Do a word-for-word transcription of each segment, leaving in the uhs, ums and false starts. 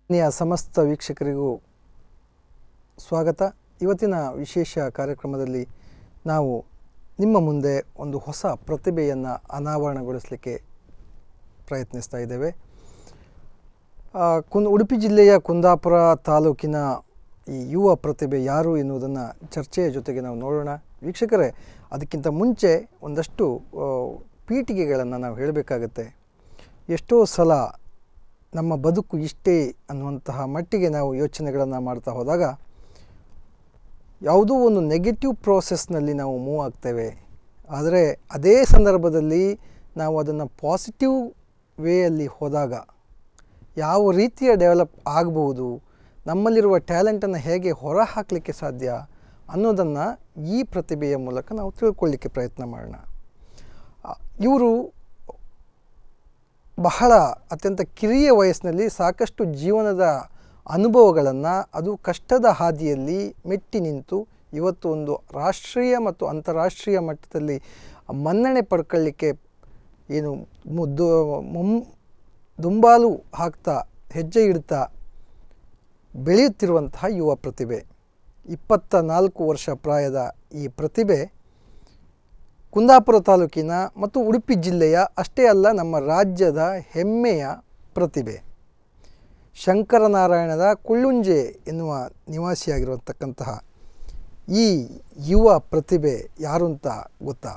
ಸಮಸ್ತ ವೀಕ್ಷಕರಿಗೂ ಸ್ವಾಗತ. ಇವತ್ತಿನ ವಿಶೇಷ ಕಾರ್ಯಕ್ರಮದಲ್ಲಿ ನಾವು ನಿಮ್ಮ ಮುಂದೆ ಒಂದು ಹೊಸ ಪ್ರತಿಭೆಯನ್ನು ಅನಾವರಣಗೊಳಿಸಲಿಕ್ಕೆ ಪ್ರಯತ್ನಿಸ್ತಾ ಇದ್ದೇವೆ. ಕುಂದ ಉಡುಪಿ ಜಿಲ್ಲೆಯ ಕುಂದಾಪುರ ತಾಲೂಕಿನ ಈ ಯುವ ಪ್ರತಿಭೆ ಯಾರು ಎನ್ನುವುದನ್ನು ಚರ್ಚೆಯ ಜೊತೆಗೆ ನಾವು ನೋಡೋಣ. ವೀಕ್ಷಕರೇ, ಅದಕ್ಕಿಂತ ಮುಂಚೆ ಒಂದಷ್ಟು ಪೀಠಿಗೆಗಳನ್ನು ನಾವು ಹೇಳಬೇಕಾಗತ್ತೆ. ಎಷ್ಟೋ ಸಲ ನಮ್ಮ ಬದುಕು ಇಷ್ಟೇ ಅನ್ನುವಂತಹ ಮಟ್ಟಿಗೆ ನಾವು ಯೋಚನೆಗಳನ್ನು ಮಾಡ್ತಾ ಹೋದಾಗ ಯಾವುದೋ ಒಂದು ನೆಗೆಟಿವ್ ಪ್ರೋಸೆಸ್ನಲ್ಲಿ ನಾವು ಮೂವ್ ಆಗ್ತೇವೆ. ಆದರೆ ಅದೇ ಸಂದರ್ಭದಲ್ಲಿ ನಾವು ಅದನ್ನು ಪಾಸಿಟಿವ್ ವೇಯಲ್ಲಿ ಹೋದಾಗ ಯಾವ ರೀತಿಯ ಡೆವಲಪ್ ಆಗಬಹುದು, ನಮ್ಮಲ್ಲಿರುವ ಟ್ಯಾಲೆಂಟನ್ನು ಹೇಗೆ ಹೊರ ಹಾಕಲಿಕ್ಕೆ ಸಾಧ್ಯ ಅನ್ನೋದನ್ನು ಈ ಪ್ರತಿಭೆಯ ಮೂಲಕ ನಾವು ತಿಳ್ಕೊಳ್ಳಿಕ್ಕೆ ಪ್ರಯತ್ನ ಮಾಡೋಣ. ಇವರು ಬಹಳ ಅತ್ಯಂತ ಕಿರಿಯ ವಯಸ್ಸಿನಲ್ಲಿ ಸಾಕಷ್ಟು ಜೀವನದ ಅನುಭವಗಳನ್ನು, ಅದು ಕಷ್ಟದ ಹಾದಿಯಲ್ಲಿ ಮೆಟ್ಟಿ ನಿಂತು ಇವತ್ತು ಒಂದು ರಾಷ್ಟ್ರೀಯ ಮತ್ತು ಅಂತಾರಾಷ್ಟ್ರೀಯ ಮಟ್ಟದಲ್ಲಿ ಮನ್ನಣೆ ಪಡ್ಕೊಳ್ಳಿಕ್ಕೆ ಏನು ಮುದ್ದು ಮುಂ ದುಂಬಾಲು ಹಾಕ್ತಾ ಹೆಜ್ಜೆ ಇಡ್ತಾ ಬೆಳೆಯುತ್ತಿರುವಂತಹ ಯುವ ಪ್ರತಿಭೆ. ಇಪ್ಪತ್ತ ನಾಲ್ಕು ವರ್ಷ ಪ್ರಾಯದ ಈ ಪ್ರತಿಭೆ ಕುಂದಾಪುರ ತಾಲೂಕಿನ ಮತ್ತು ಉಡುಪಿ ಜಿಲ್ಲೆಯ ಅಷ್ಟೇ ಅಲ್ಲ, ನಮ್ಮ ರಾಜ್ಯದ ಹೆಮ್ಮೆಯ ಪ್ರತಿಭೆ. ಶಂಕರನಾರಾಯಣದ ಕುಳ್ಳುಂಜೆ ಎನ್ನುವ ನಿವಾಸಿಯಾಗಿರುವಂತಕ್ಕಂತಹ ಈ ಯುವ ಪ್ರತಿಭೆ ಯಾರು ಅಂತ ಗೊತ್ತಾ?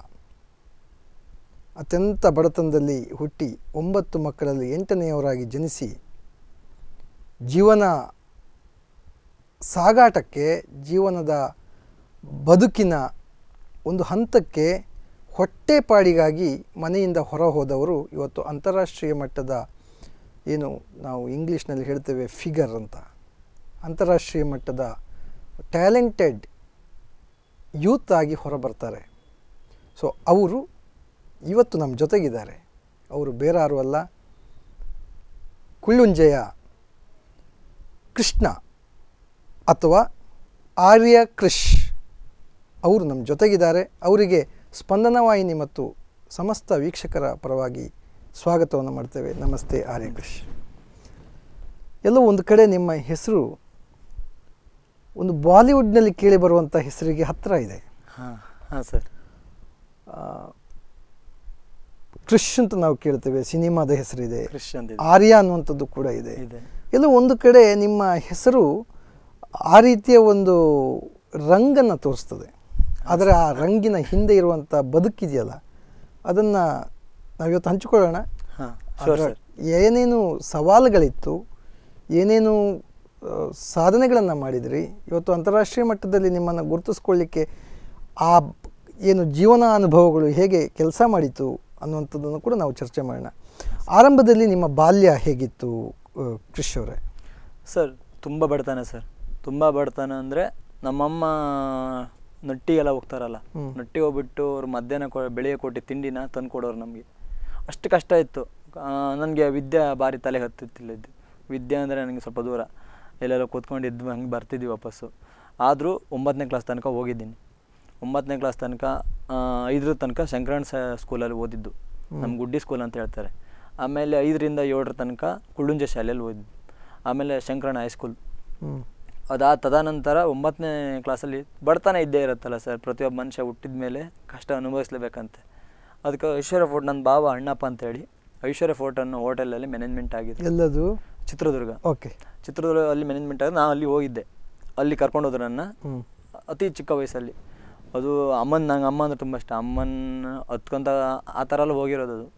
ಅತ್ಯಂತ ಬಡತನದಲ್ಲಿ ಹುಟ್ಟಿ ಒಂಬತ್ತು ಮಕ್ಕಳಲ್ಲಿ ಎಂಟನೆಯವರಾಗಿ ಜನಿಸಿ ಜೀವನ ಸಾಗಾಟಕ್ಕೆ, ಜೀವನದ ಬದುಕಿನ ಒಂದು ಹಂತಕ್ಕೆ ಹೊಟ್ಟೆಪಾಡಿಗಾಗಿ ಮನೆಯಿಂದ ಹೊರ ಹೋದವರು ಇವತ್ತು ಅಂತಾರಾಷ್ಟ್ರೀಯ ಮಟ್ಟದ, ಏನು ನಾವು ಇಂಗ್ಲೀಷ್ನಲ್ಲಿ ಹೇಳ್ತೇವೆ ಫಿಗರ್ ಅಂತ, ಅಂತಾರಾಷ್ಟ್ರೀಯ ಮಟ್ಟದ ಟ್ಯಾಲೆಂಟೆಡ್ ಯೂತ್ ಆಗಿ ಹೊರಬರ್ತಾರೆ. ಸೊ ಅವರು ಇವತ್ತು ನಮ್ಮ ಜೊತೆಗಿದ್ದಾರೆ. ಅವರು ಬೇರಾರು ಅಲ್ಲ, ಕುಳ್ಳುಂಜೆಯ ಕೃಷ್ಣ ಅಥವಾ ಆರ್ಯ ಕೃಷ್ ಅವರು ನಮ್ಮ ಜೊತೆಗಿದ್ದಾರೆ. ಅವರಿಗೆ ಸ್ಪಂದನ ವಾಹಿನಿ ಮತ್ತು ಸಮಸ್ತ ವೀಕ್ಷಕರ ಪರವಾಗಿ ಸ್ವಾಗತವನ್ನು ಮಾಡ್ತೇವೆ. ನಮಸ್ತೆ ಆರ್ಯ ಕೃಷ್. ಎಲ್ಲೋ ಒಂದು ಕಡೆ ನಿಮ್ಮ ಹೆಸರು ಒಂದು ಬಾಲಿವುಡ್ನಲ್ಲಿ ಕೇಳಿ ಬರುವಂಥ ಹೆಸರಿಗೆ ಹತ್ತಿರ ಇದೆ. ಹಾಂ ಹಾಂ ಸರ್. ಕೃಷ್ ಅಂತ ನಾವು ಕೇಳ್ತೇವೆ, ಸಿನಿಮಾದ ಹೆಸರಿದೆ. ಕೃಷ್ ಅಂತ ಆರ್ಯ ಅನ್ನುವಂಥದ್ದು ಕೂಡ ಇದೆ. ಇದೆ. ಎಲ್ಲೋ ಒಂದು ಕಡೆ ನಿಮ್ಮ ಹೆಸರು ಆ ರೀತಿಯ ಒಂದು ರಂಗನ್ನು ತೋರಿಸ್ತದೆ. ಆದರೆ ಆ ರಂಗಿನ ಹಿಂದೆ ಇರುವಂಥ ಬದುಕಿದೆಯಲ್ಲ, ಅದನ್ನು ನಾವಿವತ್ತು ಹಂಚಿಕೊಳ್ಳೋಣ. ಅದರ ಏನೇನು ಸವಾಲುಗಳಿತ್ತು, ಏನೇನು ಸಾಧನೆಗಳನ್ನು ಮಾಡಿದ್ರಿ, ಇವತ್ತು ಅಂತಾರಾಷ್ಟ್ರೀಯ ಮಟ್ಟದಲ್ಲಿ ನಿಮ್ಮನ್ನು ಗುರುತಿಸ್ಕೊಳ್ಳಿಕ್ಕೆ ಆ ಏನು ಜೀವನ ಅನುಭವಗಳು ಹೇಗೆ ಕೆಲಸ ಮಾಡಿತು ಅನ್ನುವಂಥದ್ದನ್ನು ಕೂಡ ನಾವು ಚರ್ಚೆ ಮಾಡೋಣ. ಆರಂಭದಲ್ಲಿ ನಿಮ್ಮ ಬಾಲ್ಯ ಹೇಗಿತ್ತು ಕೃಷ್ ಅವರೇ? ಸರ್, ತುಂಬ ಬಡತನ ಸರ್. ತುಂಬ ಬಡತನ ಅಂದರೆ ನಮ್ಮಮ್ಮ ನಟ್ಟಿಗೆಲ್ಲ ಹೋಗ್ತಾರಲ್ಲ, ನಟ್ಟಿ ಹೋಗ್ಬಿಟ್ಟು ಅವ್ರು ಮಧ್ಯಾಹ್ನ ಕೊ ಬೆಳಿಗ್ಗೆ ಕೊಟ್ಟು ತಿಂಡಿನ ತಂದು ಕೊಡೋರು ನಮಗೆ. ಅಷ್ಟು ಕಷ್ಟ ಇತ್ತು. ನನಗೆ ವಿದ್ಯೆ ಭಾರಿ ತಲೆ ಹತ್ತಿತ್ತಿಲ್ಲ ಇದ್ದು. ವಿದ್ಯೆ ಅಂದರೆ ನನಗೆ ಸ್ವಲ್ಪ ದೂರ, ಎಲ್ಲೆಲ್ಲ ಕೂತ್ಕೊಂಡಿದ್ದು ಹಂಗೆ ಬರ್ತಿದ್ವಿ ವಾಪಸ್ಸು. ಆದರೂ ಒಂಬತ್ತನೇ ಕ್ಲಾಸ್ ತನಕ ಹೋಗಿದ್ದೀನಿ. ಒಂಬತ್ತನೇ ಕ್ಲಾಸ್ ತನಕ ಐದರ ತನಕ ಶಂಕರಣ್ಣ ಸ ಸ್ಕೂಲಲ್ಲಿ ಓದಿದ್ದು, ನಮ್ಮ ಗುಡ್ಡಿ ಸ್ಕೂಲ್ ಅಂತ ಹೇಳ್ತಾರೆ. ಆಮೇಲೆ ಐದರಿಂದ ಏಳರ ತನಕ ಕುಳ್ಳುಂಜೆ ಶಾಲೆಯಲ್ಲಿ ಓದಿದ್ದು. ಆಮೇಲೆ ಶಂಕರಣ್ಣ ಹೈಸ್ಕೂಲ್. ಅದಾ ತದನಂತರ ಒಂಬತ್ತನೇ ಕ್ಲಾಸಲ್ಲಿ ಬಡತನ ಇದ್ದೇ ಇರುತ್ತಲ್ಲ ಸರ್, ಪ್ರತಿಯೊಬ್ಬ ಮನುಷ್ಯ ಹುಟ್ಟಿದ ಮೇಲೆ ಕಷ್ಟ ಅನುಭವಿಸ್ಲೇಬೇಕಂತೆ. ಅದಕ್ಕೆ ಐಶ್ವರ್ಯ ಫೋರ್ಟ್, ನನ್ನ ಭಾವ ಅಣ್ಣಪ್ಪ ಅಂತೇಳಿ ಐಶ್ವರ್ಯ ಫೋರ್ಟ್ ಅನ್ನೋ ಹೋಟೆಲಲ್ಲಿ ಮ್ಯಾನೇಜ್ಮೆಂಟ್ ಆಗಿದೆ. ಎಲ್ಲದು? ಚಿತ್ರದುರ್ಗ. ಓಕೆ. ಚಿತ್ರದುರ್ಗ ಅಲ್ಲಿ ಮ್ಯಾನೇಜ್ಮೆಂಟ್ ಆಗಿದೆ. ನಾನು ಅಲ್ಲಿ ಹೋಗಿದ್ದೆ. ಅಲ್ಲಿ ಕರ್ಕೊಂಡೋದ್ರು ನನ್ನ ಅತಿ ಚಿಕ್ಕ ವಯಸ್ಸಲ್ಲಿ. ಅದು ಅಮ್ಮನ, ನಂಗೆ ಅಮ್ಮ ಅಂದರೆ ತುಂಬ ಇಷ್ಟ. ಅಮ್ಮನ ಹತ್ಕೊಂತ ಆ ಥರ ಎಲ್ಲ ಹೋಗಿರೋದು ಅದು.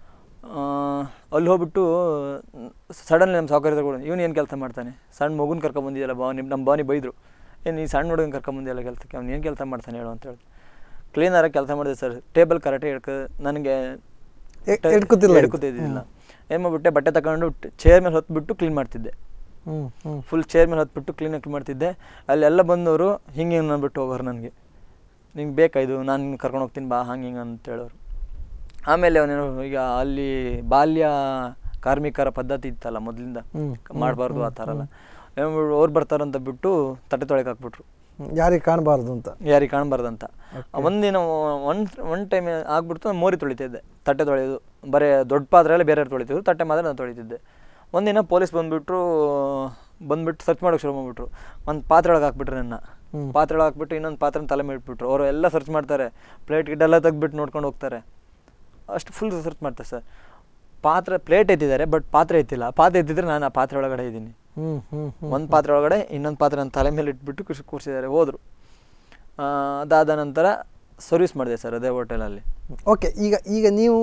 ಅಲ್ಲಿ ಹೋಗ್ಬಿಟ್ಟು ಸಡನ್ಲಿ ನಮ್ಮ ಸಹಕಾರಿಗಳು, ಇವನು ಏನು ಕೆಲಸ ಮಾಡ್ತಾನೆ, ಸಣ್ಣ ಮಗುನ ಕರ್ಕೊಂಬಂದಿದ್ದಲ್ಲ ಬಾ, ನಿಮ್ಮ ನಮ್ಮ ಬಾನಿ ಬೈದರು, ಏನು ಈ ಸಣ್ಣ ಹುಡುಗನ ಕರ್ಕೊಂಬಂದಿಲ್ಲ ಕೆಲಸಕ್ಕೆ, ಅವ್ನು ಏನು ಕೆಲಸ ಮಾಡ್ತಾನೆ ಹೇಳು ಅಂತ ಹೇಳಿ ಕ್ಲೀನಾರಾಗಿ ಕೆಲಸ ಮಾಡಿದೆ ಸರ್. ಟೇಬಲ್ ಕರೆಕ್ಟ್ ಹಿಡ್ಕ ನನಗೆ ಹಿಡ್ಕೊತಿದ್ದಿಲ್ಲ. ಏನು ಮಾಡಿಬಿಟ್ಟೆ, ಬಟ್ಟೆ ತಗೊಂಡು ಚೇರ್ ಮೇಲೆ ಹೊತ್ಬಿಟ್ಟು ಕ್ಲೀನ್ ಮಾಡ್ತಿದ್ದೆ. ಫುಲ್ ಚೇರ್ ಮೇಲೆ ಹೊತ್ಬಿಟ್ಟು ಕ್ಲೀನಾಗಿ ಕ್ಲೀನ್ ಮಾಡ್ತಿದ್ದೆ. ಅಲ್ಲೆಲ್ಲ ಬಂದವರು ಹಿಂಗೆ ಹಿಂಗೆ ಅಂದ್ಬಿಟ್ಟು ಹೋಗೋರು ನನಗೆ, ನಿಂಗೆ ಬೇಕಾಯ್ದು ನಾನು ಕರ್ಕೊಂಡು ಹೋಗ್ತೀನಿ ಬಾ, ಹಂಗೆ ಹಿಂಗೆ ಅಂತ ಹೇಳೋರು. ಆಮೇಲೆ ಅವನೇನು, ಈಗ ಅಲ್ಲಿ ಬಾಲ್ಯ ಕಾರ್ಮಿಕರ ಪದ್ಧತಿ ಇತ್ತಲ್ಲ ಮೊದಲಿಂದ, ಮಾಡಬಾರ್ದು ಆ ಥರ ಎಲ್ಲ. ಅವ್ರು ಬರ್ತಾರಂತ ಬಿಟ್ಟು ತಟ್ಟೆ ತೊಳೆಗೆ ಹಾಕ್ಬಿಟ್ರು. ಯಾರಿಗೆ ಕಾಣಬಾರ್ದು ಅಂತ ಯಾರಿಗೆ ಕಾಣಬಾರ್ದು ಅಂತ ಒಂದಿನ ಒನ್ ಒನ್ ಟೈಮ್ ಆಗ್ಬಿಡ್ತು. ನಾನು ಮೋರಿ ತೊಳಿತಿದ್ದೆ, ತಟ್ಟೆ ತೊಳೆಯೋದು ಬರೀ ದೊಡ್ಡ ಪಾತ್ರೆ ಎಲ್ಲ ಬೇರೆ ತೊಳಿತಿದ್ರು, ತಟ್ಟೆ ಮಾತ್ರ ನಾನು ತೊಳಿತಿದ್ದೆ. ಒಂದಿನ ಪೊಲೀಸ್ ಬಂದುಬಿಟ್ರು ಬಂದುಬಿಟ್ಟು ಸರ್ಚ್ ಮಾಡೋಕೆ ಶುರು ಮಾಡಿಬಿಟ್ರು. ಒಂದು ಪಾತ್ರೆ ಒಳಗೆ ಹಾಕ್ಬಿಟ್ರು ನನ್ನ, ಪಾತ್ರೆ ಒಳಗೆ ಹಾಕ್ಬಿಟ್ಟು ಇನ್ನೊಂದು ಪಾತ್ರೆನ ತಲೆ ಮೇಲೆ ಇಟ್ಬಿಟ್ರು. ಅವರು ಎಲ್ಲ ಸರ್ಚ್ ಮಾಡ್ತಾರೆ, ಪ್ಲೇಟ್ ಗಿಟ್ ಎಲ್ಲ ತೆಗ್ದುಬಿಟ್ಟು ನೋಡ್ಕೊಂಡು ಹೋಗ್ತಾರೆ. ಅಷ್ಟು ಫುಲ್ ಸರ್ಚ್ ಮಾಡ್ತಾರೆ ಸರ್. ಪಾತ್ರೆ ಪ್ಲೇಟ್ ಎತ್ತಿದ್ದಾರೆ, ಬಟ್ ಪಾತ್ರೆ ಎತ್ತಿಲ್ಲ. ಪಾತ್ರೆ ಎತ್ತಿದ್ರೆ ನಾನು ಆ ಪಾತ್ರೆ ಒಳಗಡೆ ಇದ್ದೀನಿ. ಒಂದು ಪಾತ್ರೆ ಒಳಗಡೆ ಇನ್ನೊಂದು ಪಾತ್ರೆ ನನ್ನ ತಲೆ ಮೇಲೆ ಇಟ್ಬಿಟ್ಟು ಖುಷಿ ಕೂರಿಸಿದ್ದಾರೆ, ಹೋದರು. ಅದಾದ ನಂತರ ಸರ್ವಿಸ್ ಮಾಡಿದೆ ಸರ್ ಅದೇ ಹೋಟೆಲಲ್ಲಿ. ಓಕೆ, ಈಗ ಈಗ ನೀವು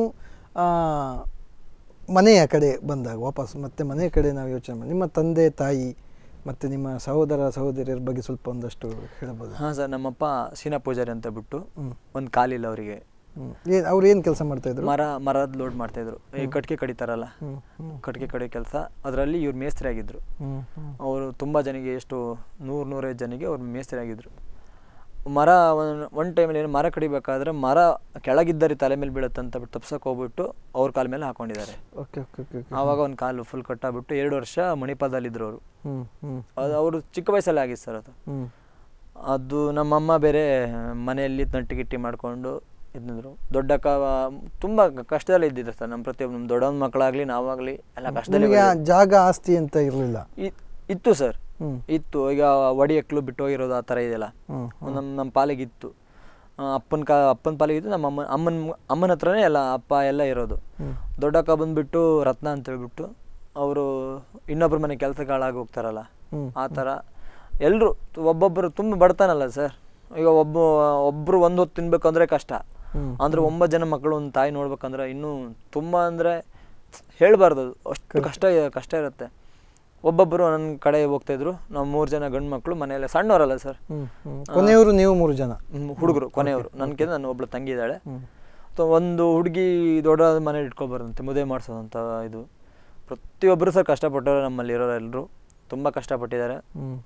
ಮನೆಯ ಕಡೆ ಬಂದಾಗ ವಾಪಸ್ ಮತ್ತೆ ಮನೆಯ ಕಡೆ ನಾವು ಯೋಚನೆ ಮಾಡಿ ನಿಮ್ಮ ತಂದೆ ತಾಯಿ ಮತ್ತು ನಿಮ್ಮ ಸಹೋದರ ಸಹೋದರಿಯರ ಬಗ್ಗೆ ಸ್ವಲ್ಪ ಒಂದಷ್ಟು ಹೇಳ್ಬೋದು? ಹಾಂ ಸರ್, ನಮ್ಮಪ್ಪ ಸೀನಾ ಪೂಜಾರಿ ಅಂತ ಬಿಟ್ಟು ಒಂದು ಕಾಲಿಲ್ಲ ಅವರಿಗೆ. ಏನು ಅವ್ರು ಏನು ಕೆಲಸ ಮಾಡ್ತಾಯಿದ್ರು? ಮರ ಮರದ ಲೋಡ್ ಮಾಡ್ತಾಯಿದ್ರು. ಈ ಕಟ್ಟಿಗೆ ಕಡಿತಾರಲ್ಲ, ಕಟ್ಟಿಗೆ ಕಡಿಯೋ ಕೆಲಸ, ಅದರಲ್ಲಿ ಇವ್ರು ಮೇಸ್ತ್ರಿ ಆಗಿದ್ರು. ಅವರು ತುಂಬ ಜನಿಗೆ ಎಷ್ಟು ನೂರು ನೂರೈದು ಜನಿಗೆ ಅವ್ರು ಮೇಸ್ತ್ರಿ ಆಗಿದ್ರು. ಮರ ಒಂದು ಟೈಮಲ್ಲಿ ಏನು ಮರ ಕಡಿಬೇಕಾದ್ರೆ ಮರ ಕೆಳಗಿದ್ದರಿ ತಲೆ ಮೇಲೆ ಬೀಳುತ್ತೆ ಅಂತ ಬಿಟ್ಟು ತಪ್ಸಕ್ಕೆ ಹೋಗ್ಬಿಟ್ಟು ಅವ್ರ ಕಾಲ ಮೇಲೆ ಹಾಕೊಂಡಿದ್ದಾರೆ. ಓಕೆ ಓಕೆ ಓಕೆ ಆವಾಗ ಒಂದು ಕಾಲು ಫುಲ್ ಕಟ್ಟಾಗ್ಬಿಟ್ಟು ಎರಡು ವರ್ಷ ಮಣಿಪಾಲದಲ್ಲಿದ್ದರು ಅವರು. ಅದು ಅವರು ಚಿಕ್ಕ ವಯಸ್ಸಲ್ಲಿ ಆಗಿತ್ತು ಸರ್ ಅದು. ಅದು ನಮ್ಮಮ್ಮ ಬೇರೆ ಮನೆಯಲ್ಲಿ ನಟ್ಟಿಗಿಟ್ಟಿ ಮಾಡಿಕೊಂಡು ಇದ್ದಿದ್ರು. ದೊಡ್ಡಕ್ಕ ತುಂಬ ಕಷ್ಟದಲ್ಲಿ ಇದ್ದಿದ್ರು ಸರ್. ನಮ್ಮ ಪ್ರತಿಯೊಬ್ಬ ನಮ್ಮ ದೊಡ್ಡವನ ಮಕ್ಕಳಾಗಲಿ ನಾವಾಗಲಿ ಎಲ್ಲ ಕಷ್ಟದಲ್ಲಿ. ಜಾಗ ಆಸ್ತಿ ಅಂತ ಇರಲಿಲ್ಲ? ಇತ್ತು ಸರ್, ಇತ್ತು. ಈಗ ಒಡಿ ಎಕ್ಲು ಬಿಟ್ಟು ಹೋಗಿರೋದು ಆ ಥರ ಇದೆಯಲ್ಲ, ನಮ್ಮ ನಮ್ಮ ಪಾಲಿಗೆ ಇತ್ತು. ಅಪ್ಪನ ಕಾ ಅಪ್ಪನ ಪಾಲಿಗೆ ಇತ್ತು. ನಮ್ಮ ಅಮ್ಮ ಅಮ್ಮನ ಅಮ್ಮನ ಹತ್ರನೇ ಎಲ್ಲ ಅಪ್ಪ ಎಲ್ಲ ಇರೋದು. ದೊಡ್ಡಕ್ಕ ಬಂದುಬಿಟ್ಟು ರತ್ನ ಅಂತ ಹೇಳ್ಬಿಟ್ಟು ಅವರು ಇನ್ನೊಬ್ಬರ ಮನೆ ಕೆಲಸಕ್ಕೆ ಹಾಳಾಗಿ ಹೋಗ್ತಾರಲ್ಲ ಆ ಥರ. ಎಲ್ಲರೂ ಒಬ್ಬೊಬ್ಬರು ತುಂಬ ಬಡತನಲ್ಲ ಸರ್. ಈಗ ಒಬ್ಬ ಒಬ್ಬರು ಒಂದು ಹೊತ್ತು ತಿನ್ಬೇಕಂದ್ರೆ ಕಷ್ಟ. ಅಂದರೆ ಒಂಬತ್ತು ಜನ ಮಕ್ಕಳು ಒಂದು ತಾಯಿ ನೋಡ್ಬೇಕಂದ್ರೆ ಇನ್ನೂ ತುಂಬ ಅಂದರೆ ಹೇಳಬಾರ್ದು, ಅಷ್ಟು ಕಷ್ಟ ಕಷ್ಟ ಇರುತ್ತೆ. ಒಬ್ಬೊಬ್ಬರು ನನ್ನ ಕಡೆ ಹೋಗ್ತಾಯಿದ್ರು. ನಾವು ಮೂರು ಜನ ಗಂಡು ಮಕ್ಕಳು ಮನೆಯಲ್ಲೇ, ಸಣ್ಣವರಲ್ಲ ಸರ್. ಕೊನೆಯವರು ನೀವು ಮೂರು ಜನ ಹುಡುಗರು, ಕೊನೆಯವರು. ನನಗೆ ನನ್ನ ಒಬ್ಳು ತಂಗಿ ಇದ್ದಾಳೆ. ಒಂದು ಹುಡುಗಿ ದೊಡ್ಡ ಮನೇಲಿ ಇಟ್ಕೊಬಾರ್ದಂತೆ, ಮದುವೆ ಮಾಡಿಸೋದಂತ ಇದು. ಪ್ರತಿಯೊಬ್ಬರು ಸರ್ ಕಷ್ಟಪಟ್ಟವರು ನಮ್ಮಲ್ಲಿ ಇರೋರು ಎಲ್ಲರೂ ತುಂಬ ಕಷ್ಟಪಟ್ಟಿದ್ದಾರೆ.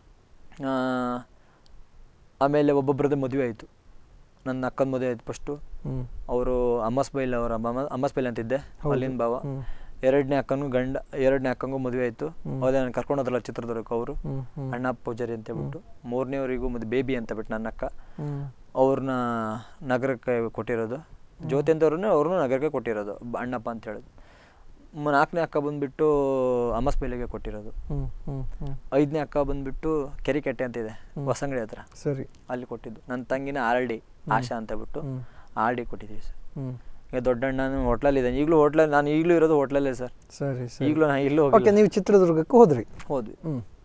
ಆಮೇಲೆ ಒಬ್ಬೊಬ್ಬರದ್ದೇ ಮದುವೆ ಆಯಿತು. ನನ್ನ ಅಕ್ಕನ ಮದುವೆ ಆಯಿತು ಫಸ್ಟು. ಅವರು ಅಮ್ಮಸ್ ಬೈಲ್ ಅವರ ಅಮ್ಮಸ್ ಬೈಲ್ ಅಂತಿದ್ದೆ, ಅಲ್ಲಿನ ಭಾವ. ಎರಡನೇ ಅಕ್ಕನೂ ಗಂಡ ಎರಡನೇ ಅಕ್ಕಂಗೂ ಮದುವೆ ಆಯಿತು. ಅದೇ ನಾನು ಕರ್ಕೊಂಡೋದ್ರಲ್ಲ ಚಿತ್ರದುರ್ಗಕ್ಕೆ ಅವರು, ಅಣ್ಣ ಪೂಜಾರಿ ಅಂತ ಹೇಳ್ಬಿಟ್ಟು. ಮೂರನೇವರಿಗೂ ಮದುವೆ ಬೇಬಿ ಅಂತ ಬಿಟ್ಟು ನನ್ನ ಅಕ್ಕ, ಅವ್ರನ್ನ ನಗರಕ್ಕೆ ಕೊಟ್ಟಿರೋದು. ಜ್ಯೋತಿ ಅಂತವ್ರನ್ನ ಅವ್ರನ್ನೂ ನಗರಕ್ಕೆ ಕೊಟ್ಟಿರೋದು, ಅಣ್ಣಪ್ಪ ಅಂತ ಹೇಳೋದು. ನಾಲ್ಕನೇ ಅಕ್ಕ ಬಂದುಬಿಟ್ಟು ಅಮ್ಮಸ್ ಬೈಲಿಗೆ ಕೊಟ್ಟಿರೋದು. ಐದನೇ ಅಕ್ಕ ಬಂದುಬಿಟ್ಟು ಕೆರಿಕೆಟ್ಟೆ ಅಂತಿದೆ ಹೊಸಂಗಡಿ ಹತ್ರ, ಸರಿ, ಅಲ್ಲಿ ಕೊಟ್ಟಿದ್ದು. ನನ್ನ ತಂಗಿನ ಆರ್ ಡಿ ಆಶಾ ಅಂತ ಬಿಟ್ಟು ಆರ್ ಡಿ ಕೊಟ್ಟಿದ್ದೀವಿ ಸರ್. ಈಗ ದೊಡ್ಡಣ್ಣನು ಹೋಟ್ಲಲ್ಲಿ ಇದ್ದಾನೆ ಈಗಲೂ. ಹೋಟ್ಲಲ್ಲಿ ನಾನು ಈಗಲೂ ಇರೋದು ಹೋಟ್ಲಲ್ಲೇ ಸರ್. ಸರಿ, ಈಗಲೂ ನಾನು ಇಲ್ಲೂ ಹೋಗಿ. ನೀವು ಚಿತ್ರದುರ್ಗಕ್ಕೆ ಹೋದ್ರಿ? ಹೋದ್ವಿ,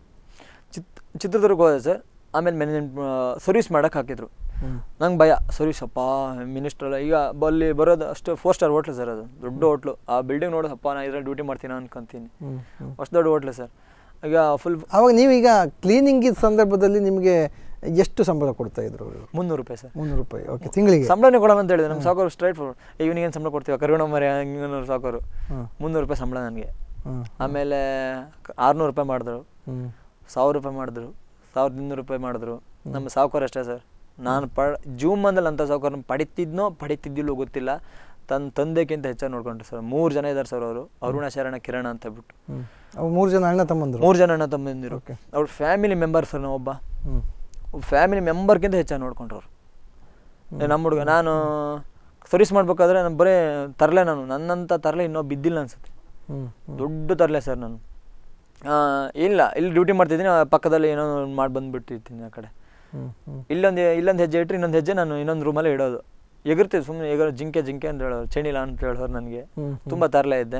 ಚಿತ್ ಚಿತ್ರದುರ್ಗ ಹೋದೆ ಸರ್. ಆಮೇಲೆ ಮ್ಯಾನೇಜ್ಮೆಂಟ್ ಸರ್ವಿಸ್ ಮಾಡೋಕೆ ಹಾಕಿದ್ರು. ನಂಗೆ ಭಯ, ಸರ್ವಿಸ್ ಅಪ್ಪ ಮಿನಿಸ್ಟ್ರಲ್ಲ. ಈಗ ಅಲ್ಲಿ ಬರೋದು ಅಷ್ಟು ಫೋರ್ ಸ್ಟಾರ್ ಹೋಟ್ಲು ಸರ್, ಅದು ದೊಡ್ಡ ಹೋಟ್ಲು. ಆ ಬಿಲ್ಡಿಂಗ್ ನೋಡೋದಪ್ಪ ನಾನು ಇದ್ರಲ್ಲಿ ಡ್ಯೂಟಿ ಮಾಡ್ತೀನಿ ಅನ್ಕೊಂತೀನಿ. ಅಷ್ಟು ದೊಡ್ಡ ಹೋಟ್ಲು ಸರ್. ಈಗ ಫುಲ್. ಅವಾಗ ನೀವೀಗ ಕ್ಲೀನಿಂಗ್ ಸಂದರ್ಭದಲ್ಲಿ ನಿಮಗೆ ಎಷ್ಟು ಸಂಬಳ ಕೊಡ್ತಾ ಇದ್ರು ಅವರು? ಮುನ್ನೂರು ರೂಪಾಯಿ ಸರ್. ಮುನ್ನೂರು ರೂಪಾಯಿ ಓಕೆ. ತಿಂಗಳಿಗೆ ಸಂಬಳನೇ ಕೊಡೋಣ ಅಂತ ಹೇಳಿದೆ ನಮ್ಮ ಸಾಕೋರು. ಸ್ಟ್ರೈಟ್ ಫಾರ್ವರ್ಡ್, ಇವನಿಗೇನು ಸಂಬಳ ಕೊಡ್ತೀವಿ ಕರುಣ ಮರಿ ಹಂಗೆ ಸಾಕೋರು. ಮುನ್ನೂರು ರೂಪಾಯಿ ಸಂಬಳ ನನಗೆ. ಆಮೇಲೆ ಆರುನೂರು ರೂಪಾಯಿ ಮಾಡಿದ್ರು, ಸಾವಿರ ರೂಪಾಯಿ ಮಾಡಿದ್ರು, ಸಾವಿರದ ಇನ್ನೂರು ರೂಪಾಯಿ ಮಾಡಿದ್ರು. ನಮ್ಮ ಸಾವುಕಾರ ಅಷ್ಟೇ ಸರ್. ನಾನು ಪ ಜೂಮ್ ಬಂದಲ್ಲಿ ಅಂಥ ಸಾವುಕಾರ ಪಡಿತಿದ್ನೋ ಪಡಿತಿದ್ದಿಲ್ಲೋ ಗೊತ್ತಿಲ್ಲ. ತನ್ನ ತಂದೆಗಿಂತ ಹೆಚ್ಚಾಗಿ ನೋಡ್ಕೊಂಡ್ರು ಸರ್. ಮೂರು ಜನ ಇದ್ದಾರೆ ಸರ್ ಅವರು, ಅರುಣ, ಶರಣ, ಕಿರಣ ಅಂತ ಬಿಟ್ಟು. ಮೂರು ಜನ ಅಣ್ಣ ತಮ್ಮಂದಿರು? ಮೂರು ಜನ ಅಣ್ಣ ತಮ್ಮಂದಿರು. ಅವ್ರ ಫ್ಯಾಮಿಲಿ ಮೆಂಬರ್ ಸರ್. ನಾವೊಬ್ಬ ಫ್ಯಾಮಿಲಿ ಮೆಂಬರ್ಗಿಂತ ಹೆಚ್ಚಾಗಿ ನೋಡ್ಕೊಂಡ್ರವ್ರು. ನಮ್ಮ ಹುಡುಗ ನಾನು ಸರ್ವಿಸ್ ಮಾಡ್ಬೇಕಾದ್ರೆ ನಾನು ಬರೀ ತರಲೆ, ನಾನು ನನ್ನಂಥ ತರಲೆ ಇನ್ನೊಬ್ಬ ಬಿದ್ದಿಲ್ಲ ಅನ್ಸುತ್ತೆ. ದೊಡ್ಡ ತರಲೆ ಸರ್ ನಾನು. ಇಲ್ಲ, ಇಲ್ಲಿ ಡ್ಯೂಟಿ ಮಾಡ್ತಿದ್ದೀನಿ, ಪಕ್ಕದಲ್ಲಿ ಏನೋ ಮಾಡಿ ಬಂದುಬಿಟ್ಟಿರ್ತೀನಿ ಆ ಕಡೆ. ಇಲ್ಲೊಂದು ಇಲ್ಲೊಂದು ಹೆಜ್ಜೆ ಇಟ್ಟರೆ ಇನ್ನೊಂದು ಹೆಜ್ಜೆ ನಾನು ಇನ್ನೊಂದು ರೂಮಲ್ಲೇ ಇಡೋದು. ಎಗಿರ್ತೀವಿ ಸುಮ್ಮನೆ, ಎಗರೋ ಜಿಂಕೆ ಜಿಂಕೆ ಅಂತ ಹೇಳೋರು, ಚಣಿಲ ಅಂತ ಹೇಳೋರು. ನನಗೆ ತುಂಬ ತರಲೆ ಇದ್ದೆ.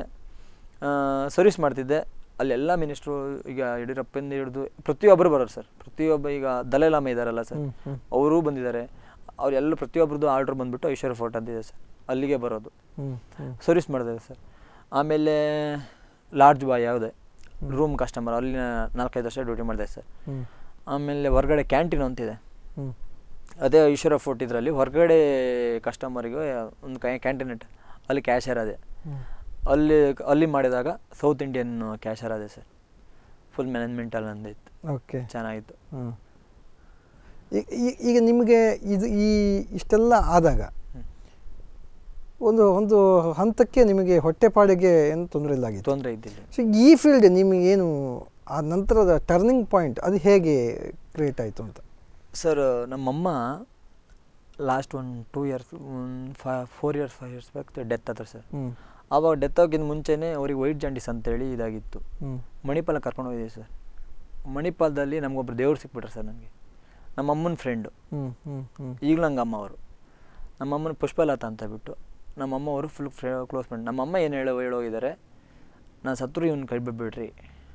ಸರ್ವಿಸ್ ಮಾಡ್ತಿದ್ದೆ. ಅಲ್ಲೆಲ್ಲ ಮಿನಿಸ್ಟ್ರು, ಈಗ ಯಡಿಯೂರಪ್ಪಂದು ಹಿಡಿದು ಪ್ರತಿಯೊಬ್ಬರು ಬರೋರು ಸರ್. ಪ್ರತಿಯೊಬ್ಬ ಈಗ ದಲೈಲಾಮ ಇದ್ದಾರಲ್ಲ ಸರ್, ಅವರೂ ಬಂದಿದ್ದಾರೆ. ಅವರೆಲ್ಲ ಪ್ರತಿಯೊಬ್ಬರದ್ದು ಆರ್ಡ್ರ್ ಬಂದುಬಿಟ್ಟು ಐಶ್ವರ್ಯ ಫೋರ್ಟ್ ಅಂತಿದೆ ಸರ್, ಅಲ್ಲಿಗೆ ಬರೋದು. ಸರ್ವಿಸ್ ಮಾಡಿದೆ ಸರ್. ಆಮೇಲೆ ಲಾಡ್ಜ್ ಬಾಯ್ ಯಾವುದೇ ರೂಮ್ ಕಸ್ಟಮರ್, ಅಲ್ಲಿ ನಾಲ್ಕೈದು ವರ್ಷ ಡ್ಯೂಟಿ ಮಾಡಿದೆ ಸರ್. ಆಮೇಲೆ ಹೊರಗಡೆ ಕ್ಯಾಂಟೀನ್ ಅಂತಿದೆ, ಅದೇ ಐಶ್ವರ್ಯ ಫೋರ್ಟ್ ಇದರಲ್ಲಿ ಹೊರಗಡೆ ಕಸ್ಟಮರಿಗೆ ಒಂದು ಕ್ಯಾಂಟೀನ್ ಇಟ್ಟು ಅಲ್ಲಿ ಕ್ಯಾಶರ್ ಅದೇ. ಅಲ್ಲಿ ಅಲ್ಲಿ ಮಾಡಿದಾಗ ಸೌತ್ ಇಂಡಿಯನ್ ಕ್ಯಾಶರ್ ಅದೇ ಸರ್. ಫುಲ್ ಮ್ಯಾನೇಜ್ಮೆಂಟಲ್ಲಿ ಅಂದಿತ್ತು. ಓಕೆ, ಚೆನ್ನಾಗಿತ್ತು. ಈಗ ನಿಮಗೆ ಇದು ಈ ಇಷ್ಟೆಲ್ಲ ಆದಾಗ ಒಂದು ಒಂದು ಹಂತಕ್ಕೆ ನಿಮಗೆ ಹೊಟ್ಟೆಪಾಡಿಗೆ ಏನು ತೊಂದರೆ ಇಲ್ಲ ಆಗಿತ್ತು? ತೊಂದರೆ ಇದ್ದಿಲ್ಲ. ಸೊ ಈ ಫೀಲ್ಡ್ ನಿಮಗೇನು ಆ ನಂತರದ ಟರ್ನಿಂಗ್ ಪಾಯಿಂಟ್ ಅದು ಹೇಗೆ ಕ್ರಿಯೇಟ್ ಆಯಿತು ಅಂತ? ಸರ್, ನಮ್ಮಮ್ಮ ಲಾಸ್ಟ್ ಒಂದು ಟೂ ಇಯರ್ಸ್ ಒಂದು ಫೈ four years five years back death ಆದ್ರು ಸರ್. ಆವಾಗ ಡೆತ್ ಆಗೋಕ್ಕಿಂತ ಮುಂಚೆನೇ ಅವ್ರಿಗೆ ವೈಟ್ ಜಾಂಡೀಸ್ ಅಂತೇಳಿ ಇದಾಗಿತ್ತು. ಮಣಿಪಾಲ ಕರ್ಕೊಂಡು ಹೋಗಿದ್ದೀವಿ ಸರ್. ಮಣಿಪಾಲದಲ್ಲಿ ನಮಗೊಬ್ರು ದೇವ್ರು ಸಿಕ್ಬಿಟ್ರೆ ಸರ್ ನನಗೆ, ನಮ್ಮ ಅಮ್ಮನ ಫ್ರೆಂಡು, ಈಗಲೂ ನಂಗೆ ಅಮ್ಮ ಅವರು. ನಮ್ಮಮ್ಮನ ಪುಷ್ಪಲತಾ ಅಂತ ಬಿಟ್ಟು ನಮ್ಮಮ್ಮ ಅವರು ಫುಲ್ ಫ್ರೇ ಕ್ಲೋಸ್ ಫ್ರೆಂಡ್. ನಮ್ಮಮ್ಮ ಏನು ಹೇಳೋ ಹೇಳೋಗಿದ್ದಾರೆ, ನಾನು ಸತ್ರು ಇವ್ನ ಕೈ ಬಿಟ್ಬಿಡ್ರಿ,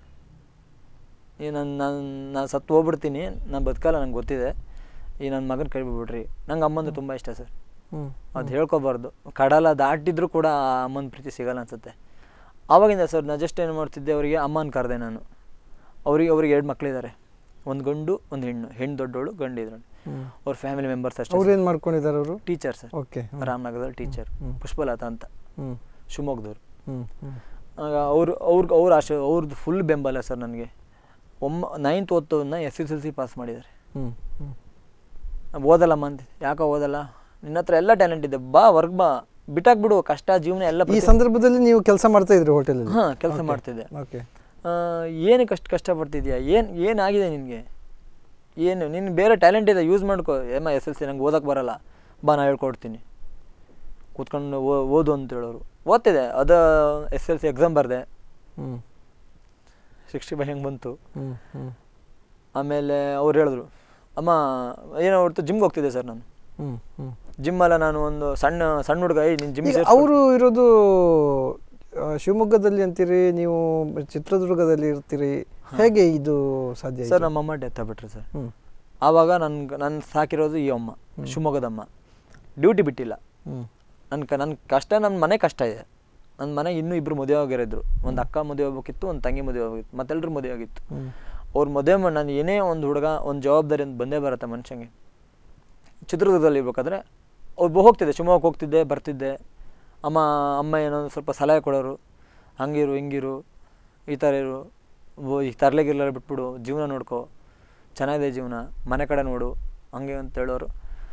ಈ ನನ್ನ ನಾನು ನಾನು ಸತ್ತು ಹೋಗ್ಬಿಡ್ತೀನಿ, ನಾನು ಬದುಕಲ್ಲ ನಂಗೆ ಗೊತ್ತಿದೆ, ಈ ನನ್ನ ಮಗನ ಕೈ ಬಿಟ್ಬಿಡ್ರಿ. ನಂಗೆ ಅಮ್ಮಂದು ತುಂಬ ಇಷ್ಟ ಸರ್. ಅದು ಹೇಳ್ಕೊಬಾರ್ದು, ಕಡಲ ದಾಟಿದ್ರೂ ಕೂಡ ಆ ಅಮ್ಮನ ಪ್ರೀತಿ ಸಿಗಲ್ಲ ಅನ್ಸುತ್ತೆ. ಆವಾಗಿಂದ ಸರ್ ನಾನು ಜಸ್ಟ್ ಏನು ಮಾಡ್ತಿದ್ದೆ, ಅವರಿಗೆ ಅಮ್ಮನ ಕರೆದೆ ನಾನು. ಅವ್ರಿಗೆ ಅವ್ರಿಗೆ ಎರಡು ಮಕ್ಕಳಿದ್ದಾರೆ, ಒಂದು ಗಂಡು ಒಂದು ಹೆಣ್ಣು. ಹೆಣ್ಣು ದೊಡ್ಡೋಳು, ಗಂಡು ಇದ್ರಲ್ಲಿ. ಅವ್ರ ಫ್ಯಾಮಿಲಿ ಮೆಂಬರ್ಸ್ ಅಷ್ಟೇ. ಅವ್ರು ಏನು ಮಾಡ್ಕೊಂಡಿದ್ದಾರೆ ಅವರು? Teacher sir. ಓಕೆ. ರಾಮನಗರದಲ್ಲಿ ಟೀಚರ್, ಪುಷ್ಪಲತಾ ಅಂತ, ಶಿವಮೊಗ್ಗದವ್ರು. ಆಗ ಅವರು ಅವ್ರಿಗೆ ಅವ್ರ ಆಶೆ ಅವ್ರದ್ದು ಫುಲ್ ಬೆಂಬಲ ಸರ್ ನನಗೆ. ಒಮ್ಮ ನೈನ್ತ್ ಓದ್ತವನ್ನ S S L C pass ಮಾಡಿದ್ದಾರೆ. ಓದಲ್ಲಮ್ಮ ಅಂತ, ಯಾಕೋ ಓದಲ್ಲ, ನಿನ್ನ ಹತ್ರ ಎಲ್ಲ ಟ್ಯಾಲೆಂಟ್ ಇದೆ, ಬಾ ವರ್ಕ್ ಬಾ, ಬಿಟ್ಟಾಕ್ಬಿಡು, ಕಷ್ಟ ಜೀವನ ಎಲ್ಲ. ಈ ಸಂದರ್ಭದಲ್ಲಿ ನೀವು ಕೆಲಸ ಮಾಡ್ತಾ ಇದ್ರಿ ಹೋಟೆಲಲ್ಲಿ? ಹಾಂ, ಕೆಲಸ ಮಾಡ್ತಿದ್ದೆ. ಓಕೆ. ಏನಕ್ಕೆ ಅಷ್ಟು ಕಷ್ಟಪಡ್ತಿದ್ಯಾ, ಏನು ಏನಾಗಿದೆ ನಿನಗೆ, ಏನು ನಿನ್ನ ಬೇರೆ ಟ್ಯಾಲೆಂಟ್ ಇದೆ, ಯೂಸ್ ಮಾಡ್ಕೋ. ಏಮ್ಮ ಎಸ್ ಎಲ್ ಸಿ ನಂಗೆ ಓದಕ್ಕೆ ಬರಲ್ಲ, ಬಾ ನಾ ಹೇಳ್ಕೊಡ್ತೀನಿ, ಕೂತ್ಕೊಂಡು ಓದು ಅಂತ ಹೇಳೋರು. ಓದ್ತಿದ್ದೆ. ಅದು ಎಸ್ ಎಲ್ ಸಿ ಎಕ್ಸಾಮ್ ಬರೆದೆ, ಸಿಕ್ಸ್ಟಿ ಬೈ ಹೆಂಗೆ ಬಂತು. ಆಮೇಲೆ ಅವ್ರು ಹೇಳಿದ್ರು, ಅಮ್ಮ ಏನೋ ಹೊರತು ಜಿಮ್ಗೆ ಹೋಗ್ತಿದ್ದೆ ಸರ್ ನಾನು. ಜಿಮ್ಮಲ್ಲ, ನಾನು ಒಂದು ಸಣ್ಣ ಸಣ್ಣ ಹುಡುಗ, ನಿನ್ನ ಜಿಮ್. ಅವರು ಇರೋದು ಶಿವಮೊಗ್ಗದಲ್ಲಿ ಅಂತೀರಿ, ನೀವು ಚಿತ್ರದುರ್ಗದಲ್ಲಿ ಇರ್ತೀರಿ, ಹೇಗೆ ಇದು ಸಾಧ್ಯ ಸರ್? ನಮ್ಮಮ್ಮ ಡೆತ್ ಆಗ್ಬಿಟ್ರಿ ಸರ್. ಆವಾಗ ನನ್ಗೆ ನನ್ನ ಸಾಕಿರೋದು ಈ ಅಮ್ಮ, ಶಿವಮೊಗ್ಗದಮ್ಮ. ಡ್ಯೂಟಿ ಬಿಟ್ಟಿಲ್ಲ. ನನ್ನ ಕ ನನ್ನ ಕಷ್ಟ, ನನ್ನ ಮನೆ ಕಷ್ಟ ಇದೆ. ನನ್ನ ಮನೆಗೆ ಇನ್ನೂ ಇಬ್ಬರು ಮದುವೆ ಆಗಿರಿದ್ರು. ಒಂದು ಅಕ್ಕ ಮದುವೆ ಹೋಗ್ಬೇಕಿತ್ತು, ಒಂದು ತಂಗಿ ಮದುವೆ ಹೋಗಿತ್ತು, ಮತ್ತೆಲ್ಲರೂ ಮದುವೆ ಆಗಿತ್ತು. ಅವ್ರ ಮದುವೆ ಮಾಡಿ ನಾನು ಏನೇ ಒಂದು ಹುಡುಗ ಒಂದು ಜವಾಬ್ದಾರಿ ಅಂತ ಬಂದೇ ಬರುತ್ತೆ ಮನುಷ್ಯಂಗೆ. ಚಿತ್ರದುರ್ಗದಲ್ಲಿ ಇರ್ಬೇಕಾದ್ರೆ ಅವ್ರು ಹೋಗ್ತಿದ್ದೆ, ಶಿವಮೊಗ್ಗಕ್ಕೆ ಹೋಗ್ತಿದ್ದೆ, ಬರ್ತಿದ್ದೆ. ಅಮ್ಮ ಅಮ್ಮ ಏನೋ ಸ್ವಲ್ಪ ಸಲಹೆ ಕೊಡೋರು, ಹಂಗಿರು ಹಿಂಗಿರು, ಈ ಥರ ಇರು, ಈ ತರಲೆಗಿರ್ಲಾರ ಬಿಟ್ಬಿಡು, ಜೀವನ ನೋಡ್ಕೊ, ಚೆನ್ನಾಗಿದೆ ಜೀವನ, ಮನೆ ಕಡೆ ನೋಡು, ಹಂಗೆ ಅಂತ ಹೇಳೋರು.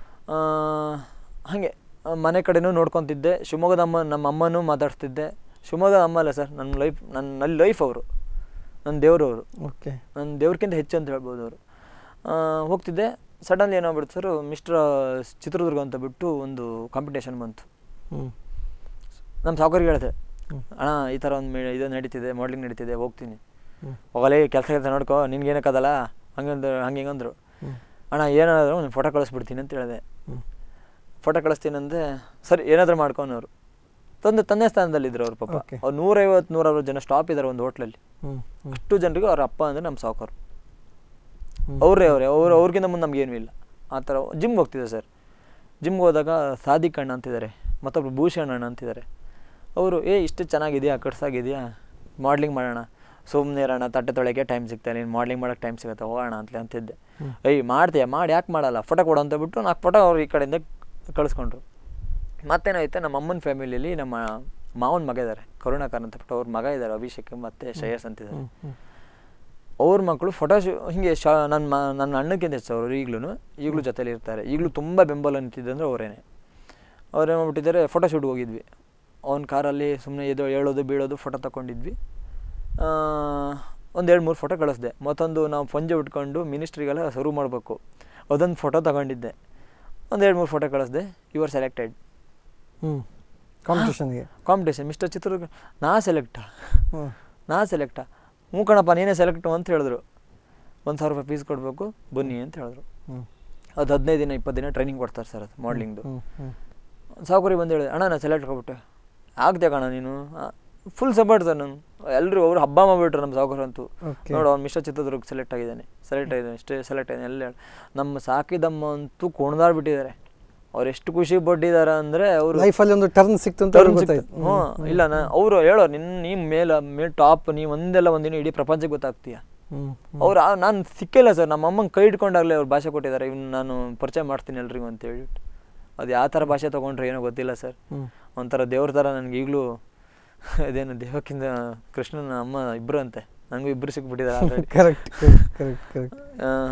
ಹಾಗೆ ಮನೆ ಕಡೆನೂ ನೋಡ್ಕೊತಿದ್ದೆ. ಶಿವಮೊಗ್ಗದ ಅಮ್ಮ, ನಮ್ಮ ಅಮ್ಮನೂ ಮಾತಾಡ್ತಿದ್ದೆ. ಶಿವಮೊಗ್ಗದ ಅಮ್ಮ ಅಲ್ಲ ಸರ್, ನನ್ನ ಲೈಫ್, ನನ್ನ ನನ್ನ ಲೈಫ್ ಅವರು, ನನ್ನ ದೇವರು ಅವರು. ಓಕೆ. ನನ್ನ ದೇವ್ರಕ್ಕಿಂತ ಹೆಚ್ಚು ಅಂತ ಹೇಳ್ಬೋದು ಅವರು. ಹೋಗ್ತಿದ್ದೆ. ಸಡನ್ಲಿ ಏನಾಗ್ಬಿಡ್ತು ಸರ್, ಮಿಸ್ಟರ್ ಚಿತ್ರದುರ್ಗ ಅಂತ ಬಿಟ್ಟು ಒಂದು ಕಾಂಪಿಟೇಷನ್ ಬಂತು. ನಮ್ಮ ಸಾವುಕಾರಿಗೆ ಹೇಳಿದೆ, ಅಣ್ಣ ಈ ಥರ ಒಂದು ಮೇ ಇದು ನಡೀತಿದೆ, ಮಾಡ್ಲಿಂಗ್ ನಡೀತಿದೆ, ಹೋಗ್ತೀನಿ. ಹೋಗಲೇ ಕೆಲಸ ಕೆಲಸ ನೋಡ್ಕೊ, ನಿನ್ಗೇನಕ್ಕದಲ್ಲ, ಹಂಗಂದ್ರೆ ಹಂಗೆ ಹಿಂಗಂದ್ರು. ಅಣ್ಣ ಏನಾದರೂ ಒಂದು ಫೋಟೋ ಕಳಿಸ್ಬಿಡ್ತೀನಿ ಅಂತ ಹೇಳಿದೆ. ಫೋಟೋ ಕಳಿಸ್ತೀನಿ ಅಂದೆ. ಸರಿ ಏನಾದರೂ ಮಾಡ್ಕೊನವ್ರು. ತಂದೆ ತಂದೆ ಸ್ಥಾನದಲ್ಲಿದ್ದರು ಅವ್ರ ಪಾಪ. ಅವ್ರು ನೂರೈವತ್ತು ನೂರವತ್ತು ಜನ ಸ್ಟಾಪ್ ಇದ್ದಾರೆ ಒಂದು ಹೋಟ್ಲಲ್ಲಿ. ಅಷ್ಟು ಜನರಿಗೂ ಅವ್ರ ಅಪ್ಪ ಅಂದರೆ ನಮ್ಮ ಸಾವುಕಾರು, ಅವರೇ ಅವರೇ ಅವ್ರು ಅವ್ರಿಗಿಂತ ಮುಂದೆ ನಮಗೇನೂ ಇಲ್ಲ. ಆ ಥರ ಜಿಮ್ಗೆ ಹೋಗ್ತಿದ್ದೆ ಸರ್. ಜಿಮ್ಗೆ ಹೋದಾಗ ಸಾದಿಕ್ ಅಣ್ಣ ಅಂತಿದ್ದಾರೆ, ಮತ್ತೊಬ್ರು ಭೂಷಣ್ ಅಣ್ಣ ಅಂತಿದ್ದಾರೆ. ಅವರು ಏ ಇಷ್ಟು ಚೆನ್ನಾಗಿದೆಯಾ, ಕಟ್ಸಾಗಿದೆಯಾ, ಮಾಡ್ಲಿಂಗ್ ಮಾಡೋಣ, ಸುಮ್ಮನೆ ಇರೋಣ, ತಟ್ಟೆ ತೊಳೆಗೆ ಟೈಮ್ ಸಿಗ್ತಾ, ನೀನು ಮಾಡ್ಲಿಂಗ್ ಮಾಡೋಕ್ಕೆ ಟೈಮ್ ಸಿಗುತ್ತೆ, ಹೋಗೋಣ ಅಂತಲೇ ಅಂತಿದ್ದೆ. ಏಯ್ ಮಾಡ್ತೀಯ, ಮಾಡಿ, ಯಾಕೆ ಮಾಡಲ್ಲ, ಫೋಟೋ ಕೊಡು ಅಂತ ಬಿಟ್ಟು ನಾಲ್ಕು ಫೋಟೋ ಅವ್ರು ಈ ಕಡೆಯಿಂದ ಕಳಿಸ್ಕೊಂಡ್ರು. ಮತ್ತೇನಾಯ್ತು, ನಮ್ಮ ಅಮ್ಮನ ಫ್ಯಾಮಿಲಿಯಲ್ಲಿ ನಮ್ಮ ಮಾವನ ಮಗ ಇದ್ದಾರೆ, ಕರುಣಾಕರ್ ಅಂತ ಬಿಟ್ಟು ಅವ್ರ ಮಗ ಇದ್ದಾರೆ, ಅಭಿಷೇಕ್ ಮತ್ತು ಶ್ರೇಯಸ್ ಅಂತಿದ್ದಾರೆ. ಅವ್ರ ಮಕ್ಕಳು ಫೋಟೋ ಶೂ ಹೀಗೆ ಶಾ ನನ್ನ ಮ ನನ್ನ ಅಣ್ಣಕ್ಕಿಂತ ಹೆಚ್ಚು ಅವರು ಈಗಲೂ ಈಗಲೂ ಜೊತೆಲಿ ಇರ್ತಾರೆ. ಈಗಲೂ ತುಂಬ ಬೆಂಬಲ ನಿಂತಿದ್ದಂದ್ರೆ ಅವರೇನೆ. ಅವ್ರೇನು ಮಾಡ್ಬಿಟ್ಟಿದ್ದಾರೆ, ಫೋಟೋ ಶೂಟ್ಗೆ ಹೋಗಿದ್ವಿ. ಅವ್ನ ಕಾರಲ್ಲಿ ಸುಮ್ಮನೆ ಎದು ಹೇಳೋದು ಬೀಳೋದು, ಫೋಟೋ ತಗೊಂಡಿದ್ವಿ. ಒಂದು ಎರಡು ಮೂರು ಫೋಟೋ ಕಳಿಸ್ದೆ. ಮತ್ತೊಂದು ನಾವು ಪಂಜೆ ಉಟ್ಕೊಂಡು ಮಿನಿಸ್ಟ್ರಿಗೆಲ್ಲ ಸರ್ವ್ ಮಾಡಬೇಕು, ಅದೊಂದು ಫೋಟೋ ತಗೊಂಡಿದ್ದೆ. ಒಂದು ಎರಡು ಮೂರು ಫೋಟೋ ಕಳಿಸ್ದೆ. ಯು ಆರ್ ಸೆಲೆಕ್ಟೆಡ್ ಕಾಂಪಿಟೇಷನ್ಗೆ. Competition mister Chitradurga. ನಾ ಸೆಲೆಕ್ಟಾ ನಾ ಸೆಲೆಕ್ಟಾ ಹ್ಞೂ ಕಣಪ್ಪ ನೀನೇ ಸೆಲೆಕ್ಟು ಅಂತ ಹೇಳಿದ್ರು. ಒಂದು ಸಾವಿರ ರೂಪಾಯಿ ಫೀಸ್ ಕೊಡಬೇಕು, ಬನ್ನಿ ಅಂತ ಹೇಳಿದ್ರು. ಅದು ಹದಿನೈದು ದಿನ ಇಪ್ಪತ್ತು ದಿನ ಟ್ರೈನಿಂಗ್ ಕೊಡ್ತಾರೆ ಸರ್, ಅದು ಮಾಡ್ಲಿಂಗ್ದು. ಸಾವುಕಾರಿಗೆ ಬಂದು ಹೇಳಿದೆ, ಅಣ್ಣ ನಾನು ಸೆಲೆಕ್ಟ್ ಕೊಬಿಟ್ಟೆ. ಆಗ್ದೆ ಕಣ ನೀನು, ಫುಲ್ ಸಪೋರ್ಟ್ ಸರ್. ನಾನು ಎಲ್ಲರೂ ಅವರು ಹಬ್ಬ ಮಾಡಿಬಿಟ್ರು ನಮ್ಮ ಸಾವುಕಾರ ಅಂತೂ. ನೋಡು ಅವ್ನು ಮಿಸ್ಟರ್ ಚಿತ್ರದುರ್ಗ ಸೆಲೆಕ್ಟ್ ಆಗಿದ್ದಾನೆ, ಸೆಲೆಕ್ಟ್ ಆಗಿದ್ದಾನೆ, ಇಷ್ಟೇ ಸೆಲೆಕ್ಟ್ ಆಗಿದ್ದಾನೆ ಎಲ್ಲ. ನಮ್ಮ ಸಾಕಿದಮ್ಮ ಅಂತೂ ಕುಣ್ದಾಡ್ಬಿಟ್ಟಿದ್ದಾರೆ. ಅವ್ರು ಎಷ್ಟು ಖುಷಿ ಪಟ್ಟಿದ್ದಾರೆ ಅಂದರೆ ಅವರು ಲೈಫಲ್ಲಿ ಒಂದು ಟರ್ನ್ ಸಿಕ್ತು ಅಂತ. ಹ್ಞೂ ಇಲ್ಲ, ನಾ ಅವರು ಹೇಳೋ ನಿನ್ನ ನೀ ಮೇಲೆ ಮೇಲೆ ಟಾಪ್, ನೀ ಒಂದೆಲ್ಲ ಒಂದಿನ ಇಡೀ ಪ್ರಪಂಚಕ್ಕೆ ಗೊತ್ತಾಗ್ತೀಯ. ಅವ್ರು ನಾನು ಸಿಕ್ಕಿಲ್ಲ ಸರ್. ನಮ್ಮ ಅಮ್ಮಂಗೆ ಕೈ ಇಟ್ಕೊಂಡಾಗಲೇ ಅವ್ರು ಭಾಷೆ ಕೊಟ್ಟಿದ್ದಾರೆ, ಇವ್ನು ನಾನು ಪರಿಚಯ ಮಾಡ್ತೀನಿ ಎಲ್ರಿಗೂ ಅಂತ ಹೇಳಿಬಿಟ್ಟು. ಅದು ಯಾವ ಥರ ಭಾಷೆ ತೊಗೊಂಡ್ರೆ ಏನೋ ಗೊತ್ತಿಲ್ಲ ಸರ್. ಒಂಥರ ದೇವ್ರ ಥರ ನನಗೆ ಈಗಲೂ ಇದೇನು ದೇವಕ್ಕಿಂತ ಕೃಷ್ಣನ ಅಮ್ಮ ಇಬ್ಬರು ಅಂತೆ, ನನಗೂ ಇಬ್ಬರು ಸಿಕ್ಬಿಟ್ಟಿದ್ದಾರೆ. Correct correct correct.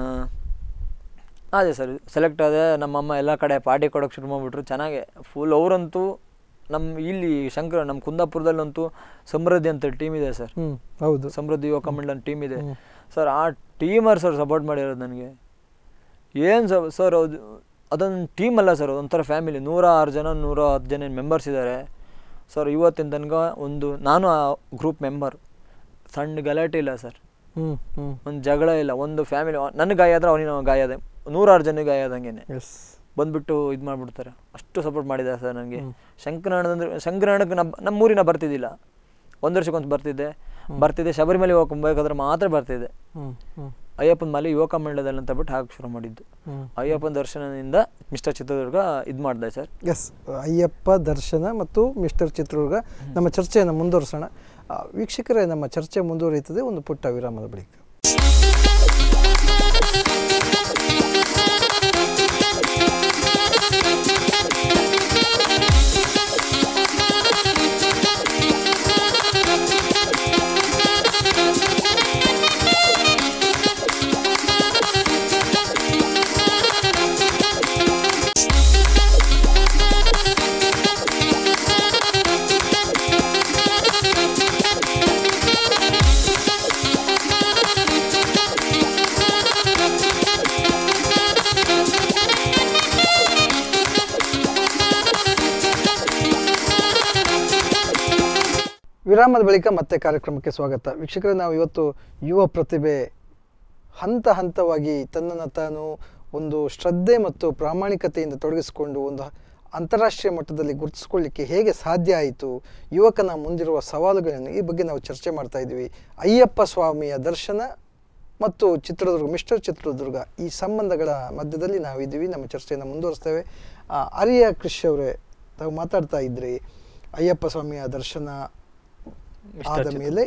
ಅದೇ ಸರ್ ಸೆಲೆಕ್ಟ್ ಆದೆ. ನಮ್ಮಮ್ಮ ಎಲ್ಲ ಕಡೆ ಪಾರ್ಟಿ ಕೊಡೋಕೆ ಶುರು ಮಾಡಿಬಿಟ್ರು ಚೆನ್ನಾಗೆ ಫುಲ್. ಅವರಂತೂ ನಮ್ಮ ಇಲ್ಲಿ ಶಂಕರ ನಮ್ಮ ಕುಂದಾಪುರದಲ್ಲಂತೂ ಸಮೃದ್ಧಿ ಅಂತ ಟೀಮ್ ಇದೆ ಸರ್. ಹೌದು, ಸಮೃದ್ಧಿ ಯುವ ಕಮಂಡಲ್ ಟೀಮ್ ಇದೆ ಸರ್. ಆ ಟೀಮರ್ ಸರ್ ಸಪೋರ್ಟ್ ಮಾಡಿರೋದು ನನಗೆ. ಏನು ಸರ್ ಸರ್ ಅದು ಅದೊಂದು ಟೀಮ್ ಅಲ್ಲ ಸರ್, ಒಂಥರ ಫ್ಯಾಮಿಲಿ. ನೂರ ಆರು ಜನ ನೂರ ಹತ್ತು ಜನ ಮೆಂಬರ್ಸ್ ಇದ್ದಾರೆ. ಸರ್ ಇವತ್ತಿನ ತನಕ ಒಂದು ನಾನು ಆ ಗ್ರೂಪ್ ಮೆಂಬರ್, ಸಣ್ಣ ಗಲಾಟೆ ಇಲ್ಲ ಸರ್, ಒಂದು ಜಗಳ ಇಲ್ಲ, ಒಂದು ಫ್ಯಾಮಿಲಿ ನನಗೆ ಗಾಯ ಆದ್ರೆ ಅವನಿಗೆ ಗಾಯ ಅದೇ, ನೂರಾರು ಜನಕ್ಕೆ ಗಾಯ ಆದಂಗೆನೆ ಬಂದ್ಬಿಟ್ಟು ಇದು ಮಾಡಿಬಿಡ್ತಾರೆ. ಅಷ್ಟು ಸಪೋರ್ಟ್ ಮಾಡಿದ್ದಾರೆ ಸರ್ ನನಗೆ. ಶಂಕರನಾಡ ಅಂದ್ರೆ ಶಂಕರನಾಡಕ್ಕೆ ನಮ್ಮ ನಮ್ಮೂರಿನ ಬರ್ತಿದ್ದಿಲ್ಲ, ಒಂದು ವರ್ಷಕ್ಕೊಂದು ಬರ್ತಿದ್ದೆ ಬರ್ತಿದ್ದೆ ಶಬರಿಮಲೆ ಹೋಗ್ಬೇಕಾದ್ರೆ ಮಾತ್ರ ಬರ್ತಿದ್ದೆ. ಅಯ್ಯಪ್ಪನ ಮಾಲೆ ಯುವಕ ಮಂಡಲದಲ್ಲಿ ಅಂತ ಬಿಟ್ಟು ಹಾಕಿ ಶುರು ಮಾಡಿದ್ದು. ಅಯ್ಯಪ್ಪನ ದರ್ಶನದಿಂದ ಮಿಸ್ಟರ್ ಚಿತ್ರದುರ್ಗ ಇದು ಮಾಡಿದೆ ಸರ್. ಎಸ್, ಅಯ್ಯಪ್ಪ ದರ್ಶನ ಮತ್ತು ಮಿಸ್ಟರ್ ಚಿತ್ರದುರ್ಗ. ನಮ್ಮ ಚರ್ಚೆಯನ್ನು ಮುಂದುವರಿಸೋಣ ವೀಕ್ಷಕರೇ. ನಮ್ಮ ಚರ್ಚೆ ಮುಂದುವರಿಯುತ್ತದೆ ಒಂದು ಪುಟ್ಟ ವಿರಾಮದ ಬಳಿಕ. ವಿರಾಮದ ಬಳಿಕ ಮತ್ತೆ ಕಾರ್ಯಕ್ರಮಕ್ಕೆ ಸ್ವಾಗತ ವೀಕ್ಷಕರೇ. ನಾವು ಇವತ್ತು ಯುವ ಪ್ರತಿಭೆ ಹಂತ ಹಂತವಾಗಿ ತನ್ನನ್ನು ತಾನು ಒಂದು ಶ್ರದ್ಧೆ ಮತ್ತು ಪ್ರಾಮಾಣಿಕತೆಯಿಂದ ತೊಡಗಿಸಿಕೊಂಡು ಒಂದು ಅಂತಾರಾಷ್ಟ್ರೀಯ ಮಟ್ಟದಲ್ಲಿ ಗುರುತಿಸ್ಕೊಳ್ಳಿಕ್ಕೆ ಹೇಗೆ ಸಾಧ್ಯ ಆಯಿತು, ಯುವಕನ ಮುಂದಿರುವ ಸವಾಲುಗಳನ್ನು, ಈ ಬಗ್ಗೆ ನಾವು ಚರ್ಚೆ ಮಾಡ್ತಾ ಇದ್ವಿ. ಅಯ್ಯಪ್ಪ ಸ್ವಾಮಿಯ ದರ್ಶನ ಮತ್ತು ಚಿತ್ರದುರ್ಗ, ಮಿಸ್ಟರ್ ಚಿತ್ರದುರ್ಗ, ಈ ಸಂಬಂಧಗಳ ಮಧ್ಯದಲ್ಲಿ ನಾವಿದ್ದೀವಿ. ನಮ್ಮ ಚರ್ಚೆಯನ್ನು ಮುಂದುವರಿಸ್ತೇವೆ. ಆರ್ಯ ಕೃಷಿ ಅವರೇ, ತಾವು ಮಾತಾಡ್ತಾ ಇದ್ರಿ ಅಯ್ಯಪ್ಪ ಸ್ವಾಮಿಯ ದರ್ಶನ ಆದ ಮೇಲೆ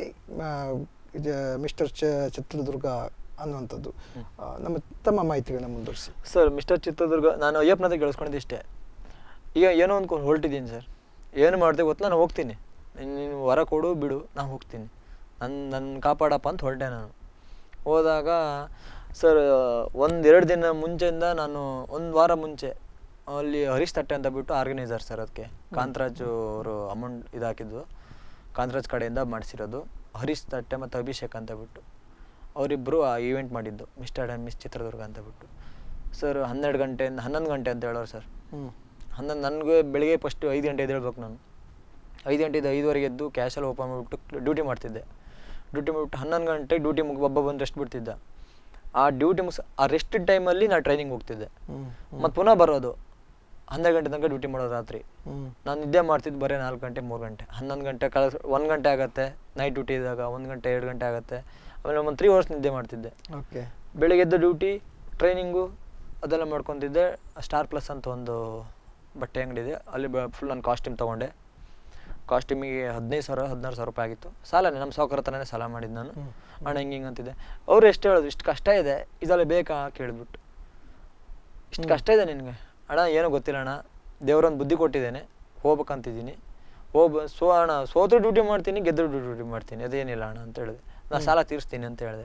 ಮಿಸ್ಟರ್ ಚಿತ್ರದುರ್ಗ ಅನ್ನುವಂಥದ್ದು. ನಮ್ಮ ತಮ್ಮ ಮಾಹಿತಿಗಳನ್ನ ಮುಂದುವರಿಸಿ ಸರ್. ಮಿಸ್ಟರ್ ಚಿತ್ರದುರ್ಗ ನಾನು ಅಯ್ಯಪ್ಪನದ ಗಳಿಸ್ಕೊಂಡಿದ್ದೆ ಇಷ್ಟೇ. ಈಗ ಏನೋ ಅಂದ್ಕೊಂಡು ಹೊರಟಿದ್ದೀನಿ ಸರ್. ಏನು ಮಾಡ್ದೆ ಗೊತ್ತು, ನಾನು ಹೋಗ್ತೀನಿ, ನೀನು ವರ ಕೊಡು ಬಿಡು, ನಾನು ಹೋಗ್ತೀನಿ, ನನ್ನ ನನ್ನ ಕಾಪಾಡಪ್ಪ ಅಂತ ಹೊರಟೆ ನಾನು. ಹೋದಾಗ ಸರ್ ಒಂದೆರಡು ದಿನ ಮುಂಚೆಯಿಂದ ನಾನು ಒಂದು ವಾರ ಮುಂಚೆ ಅಲ್ಲಿ ಹರೀಶ್ ತಟ್ಟೆ ಅಂತ ಬಿಟ್ಟು ಆರ್ಗನೈಸರ್ ಸರ್, ಅದಕ್ಕೆ ಕಾಂತರಾಜ್ ಅವರು ಅಮೌಂಟ್ ಇದಾಕಿದ್ದು, ಕಾಂತರಾಜ್ ಕಡೆಯಿಂದ ಮಾಡಿಸಿರೋದು. ಹರೀಶ್ ತಟ್ಟೆ ಮತ್ತು ಅಭಿಷೇಕ್ ಅಂತ ಬಿಟ್ಟು ಅವರಿಬ್ಬರು ಆ ಈವೆಂಟ್ ಮಾಡಿದ್ದು, ಮಿಸ್ಟರ್ ಆ್ಯಂಡ್ ಮಿಸ್ ಚಿತ್ರದುರ್ಗ ಅಂತ ಬಿಟ್ಟು. ಸರ್ ಹನ್ನೆರಡು ಗಂಟೆಯಿಂದ ಹನ್ನೊಂದು ಗಂಟೆ ಅಂತ ಹೇಳೋರು ಸರ್. ಹನ್ನೊಂದು ನನಗೆ ಬೆಳಿಗ್ಗೆ ಫಸ್ಟ್ ಐದು ಗಂಟೆ ಎದ್ದೇಳ್ಬೇಕು ನಾನು. ಐದು ಗಂಟೆಯಿಂದ ಐದುವರೆಗೆ ಎದ್ದು ಕ್ಯಾಶಲ್ಲಿ ಓಪನ್ ಮಾಡಿಬಿಟ್ಟು ಡ್ಯೂಟಿ ಮಾಡ್ತಿದ್ದೆ. ಡ್ಯೂಟಿ ಮಾಡಿಬಿಟ್ಟು ಹನ್ನೊಂದು ಗಂಟೆಗೆ ಡ್ಯೂಟಿ ಮುಗಿ ಒಬ್ಬ ಬಂದು ರೆಸ್ಟ್ ಬಿಡ್ತಿದ್ದ. ಆ ಡ್ಯೂಟಿ ಮುಗಿಸ್ ಆ ರೆಸ್ಟ್ ಟೈಮಲ್ಲಿ ನಾನು ಟ್ರೈನಿಂಗ್ ಹೋಗ್ತಿದ್ದೆ. ಮತ್ತು ಪುನಃ ಬರೋದು ಹನ್ನೆರಡು ಗಂಟೆ ತನಕ ಡ್ಯೂಟಿ ಮಾಡೋದು ರಾತ್ರಿ. ನಾನು ನಿದ್ದೆ ಮಾಡ್ತಿದ್ದು ಬರೀ ನಾಲ್ಕು ಗಂಟೆ ಮೂರು ಗಂಟೆ ಹನ್ನೊಂದು ಗಂಟೆ ಕಳ ಒಂದು ಗಂಟೆ ಆಗುತ್ತೆ ನೈಟ್ ಡ್ಯೂಟಿ ಇದ್ದಾಗ, ಒಂದು ಗಂಟೆ ಎರಡು ಗಂಟೆ ಆಗುತ್ತೆ. ಆಮೇಲೆ ಒಂದು ತ್ರೀ ಅವರ್ಸ್ ನಿದ್ದೆ ಮಾಡ್ತಿದ್ದೆ. ಓಕೆ, ಬೆಳಿಗ್ಗೆ ಎದ್ದು ಡ್ಯೂಟಿ, ಟ್ರೈನಿಂಗು ಅದೆಲ್ಲ ಮಾಡ್ಕೊತಿದ್ದೆ. ಸ್ಟಾರ್ ಪ್ಲಸ್ ಅಂತ ಒಂದು ಬಟ್ಟೆ ಅಂಗಡಿ ಇದೆ, ಅಲ್ಲಿ ಫುಲ್ ನಾನು ಕಾಸ್ಟ್ಯೂಮ್ ತೊಗೊಂಡೆ. ಕಾಸ್ಟ್ಯೂಮಿಗೆ ಹದಿನೈದು ಸಾವಿರ ಹದಿನಾರು ಸಾವಿರ ರೂಪಾಯಿ ಆಗಿತ್ತು. ಸಾಲನೇ, ನಮ್ಮ ಸಾವುಕಾರ ಹತ್ರನೇ ಸಾಲ ಮಾಡಿದ್ದು ನಾನು. ಅಣ್ಣ ಹಿಂಗೆ ಹಿಂಗೆ ಅಂತಿದ್ದೆ. ಅವರು ಎಷ್ಟು ಹೇಳೋದು, ಇಷ್ಟು ಕಷ್ಟ ಇದೆ, ಇದೆಲ್ಲ ಬೇಕಾ ಕೇಳಿದ್ಬಿಟ್ಟು. ಇಷ್ಟು ಕಷ್ಟ ಇದೆ ನಿನಗೆ ಅಣ್ಣ, ಏನೋ ಗೊತ್ತಿಲ್ಲ ಅಣ್ಣ, ದೇವರೊಂದು ಬುದ್ಧಿ ಕೊಟ್ಟಿದ್ದೇನೆ, ಹೋಗ್ಬೇಕಂತಿದ್ದೀನಿ, ಹೋಗ ಸೋ ಅಣ್ಣ ಸೋತ್ರು ಡ್ಯೂಟಿ ಮಾಡ್ತೀನಿ, ಗೆದ್ದರು ಡ್ಯೂಟಿ ಮಾಡ್ತೀನಿ, ಅದೇನಿಲ್ಲ ಅಣ್ಣ ಅಂತ ಹೇಳಿದೆ. ನಾನು ಸಾಲ ತೀರಿಸ್ತೀನಿ ಅಂತ ಹೇಳಿದೆ.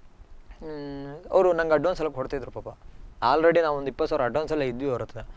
ಅವರು ನಂಗೆ ಅಡ್ವಾನ್ಸ್ ಎಲ್ಲ ಕೊಡ್ತಿದ್ರು ಪಾಪ. ಆಲ್ರೆಡಿ ನಾವು ಒಂದು ಇಪ್ಪತ್ತು ಸಾವಿರ ಅಡ್ವಾನ್ಸ್ ಎಲ್ಲ ಇದ್ವಿ ಅವ್ರ ಹತ್ರ.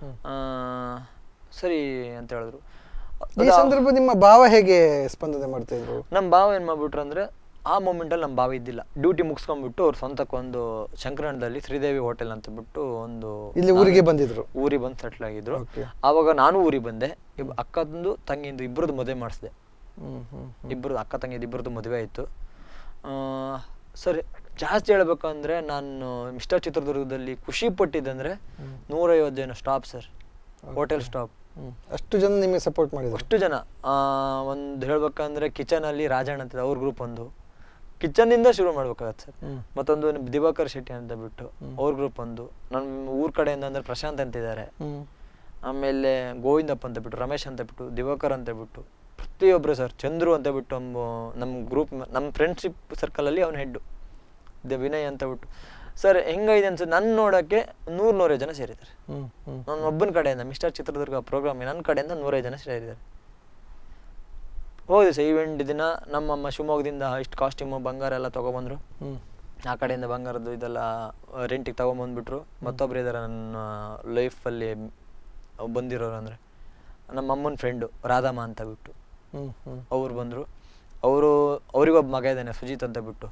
ಸರಿ ಅಂತ ಹೇಳಿದ್ರು. ಈ ಸಂದರ್ಭ ನಿಮ್ಮ ಭಾವ ಹೇಗೆ ಸ್ಪಂದನೆ ಮಾಡ್ತಾ ಇದ್ರು? ನಮ್ಮ ಭಾವ ಏನು ಮಾಡ್ಬಿಟ್ರು ಅಂದರೆ, ಆ ಮೂಮೆಂಟಲ್ಲಿ ನಮ್ಮ ಭಾವ ಇದ್ದಿಲ್ಲ. ಡ್ಯೂಟಿ ಮುಗಿಸ್ಕೊಂಡ್ಬಿಟ್ಟು ಅವ್ರ ಸ್ವಂತಕ್ಕೆ ಒಂದು ಶಂಕರಣ್ಣದಲ್ಲಿ ಶ್ರೀದೇವಿ ಹೋಟೆಲ್ ಅಂತ ಬಿಟ್ಟು ಒಂದು ಇಲ್ಲಿ ಊರಿಗೆ ಬಂದಿದ್ರು, ಊರಿಗೆ ಬಂದು ಸೆಟ್ಲ್ ಆಗಿದ್ರು. ಆವಾಗ ನಾನು ಊರಿಗೆ ಬಂದೆ. ಅಕ್ಕಂದು ತಂಗಿಂದು ಇಬ್ಬರದ್ದು ಮದುವೆ ಮಾಡಿಸಿದೆ. ಇಬ್ಬರದ್ದು ಅಕ್ಕ ತಂಗಿದು ಇಬ್ಬರದ್ದು ಮದುವೆ ಆಯಿತು. ಸರಿ, ಜಾಸ್ತಿ ಹೇಳ್ಬೇಕಂದ್ರೆ ನಾನು ಮಿಸ್ಟರ್ ಚಿತ್ರದುರ್ಗದಲ್ಲಿ ಖುಷಿ ಪಟ್ಟಿದ್ದಂದ್ರೆ ನೂರೈವತ್ತು ಜನ ಸ್ಟಾಪ್ ಸರ್, ಹೋಟೆಲ್ ಸ್ಟಾಪ್. ಅಷ್ಟು ಜನ ನಿಮಗೆ ಸಪೋರ್ಟ್ ಮಾಡಿದ್ರು? ಅಷ್ಟು ಜನ. ಒಂದು ಹೇಳ್ಬೇಕಂದ್ರೆ ಕಿಚನಲ್ಲಿ ರಾಜಣ್ಣ ಅಂತ ಅವ್ರ ಗ್ರೂಪ್ ಒಂದು, ಕಿಚನ್ನಿಂದ ಶುರು ಮಾಡ್ಬೇಕಾಗತ್ತೆ ಸರ್. ಮತ್ತೊಂದು ದಿವಾಕರ್ ಶೆಟ್ಟಿ ಅಂತ ಬಿಟ್ಟು ಅವ್ರ ಗ್ರೂಪ್ ಒಂದು, ನನ್ನ ಊರ್ ಕಡೆಯಿಂದ ಅಂದ್ರೆ ಪ್ರಶಾಂತ್ ಅಂತ ಇದ್ದಾರೆ. ಆಮೇಲೆ ಗೋವಿಂದಪ್ಪ ಅಂತ ಬಿಟ್ಟು, ರಮೇಶ್ ಅಂತ ಬಿಟ್ಟು, ದಿವಾಕರ್ ಅಂತ ಬಿಟ್ಟು, ಪ್ರತಿಯೊಬ್ಬರು ಸರ್, ಚಂದ್ರು ಅಂತ ಬಿಟ್ಟು ನಮ್ಮ ಗ್ರೂಪ್ ನಮ್ಮ ಫ್ರೆಂಡ್ಶಿಪ್ ಸರ್ಕಲಲ್ಲಿ ಅವ್ನ ಹೆಡ್ಡು ದ ವಿನಯ್ ಅಂತ ಬಿಟ್ಟು. ಸರ್ ಹೆಂಗಿದೆ ಅನ್ಸ ನನ್ನ ನೋಡೋಕ್ಕೆ ನೂರು ನೂರೈದು ಜನ ಸೇರಿದ್ದಾರೆ. ನನ್ನ ಒಬ್ಬನ ಕಡೆಯಿಂದ ಮಿಸ್ಟರ್ ಚಿತ್ರದುರ್ಗ ಪ್ರೋಗ್ರಾಮ್ ನನ್ನ ಕಡೆಯಿಂದ ನೂರೈದು ಜನ ಸೇರಿದ್ದಾರೆ. ಹೋಗಿದೆ ಸರ್ ಈವೆಂಟ್ ದಿನ. ನಮ್ಮಮ್ಮ ಶಿವಮೊಗ್ಗದಿಂದ ಇಷ್ಟು ಕಾಸ್ಟ್ಯೂಮು ಬಂಗಾರ ಎಲ್ಲ ತೊಗೊಬಂದರು. ಆ ಕಡೆಯಿಂದ ಬಂಗಾರದ್ದು ಇದೆಲ್ಲ ರೆಂಟಿಗೆ ತೊಗೊಂಬಂದ್ಬಿಟ್ರು. ಮತ್ತೊಬ್ರು ಇದ್ದಾರೆ ನನ್ನ ಲೈಫಲ್ಲಿ ಬಂದಿರೋರು ಅಂದರೆ ನಮ್ಮ ಅಮ್ಮನ ಫ್ರೆಂಡು ರಾಧಮ್ಮ ಅಂತ ಬಿಟ್ಟು ಅವ್ರು ಬಂದರು. ಅವರು ಅವ್ರಿಗೊಬ್ಬ ಮಗ ಇದ್ದಾನೆ ಸುಜಿತ್ ಅಂತ ಬಿಟ್ಟು.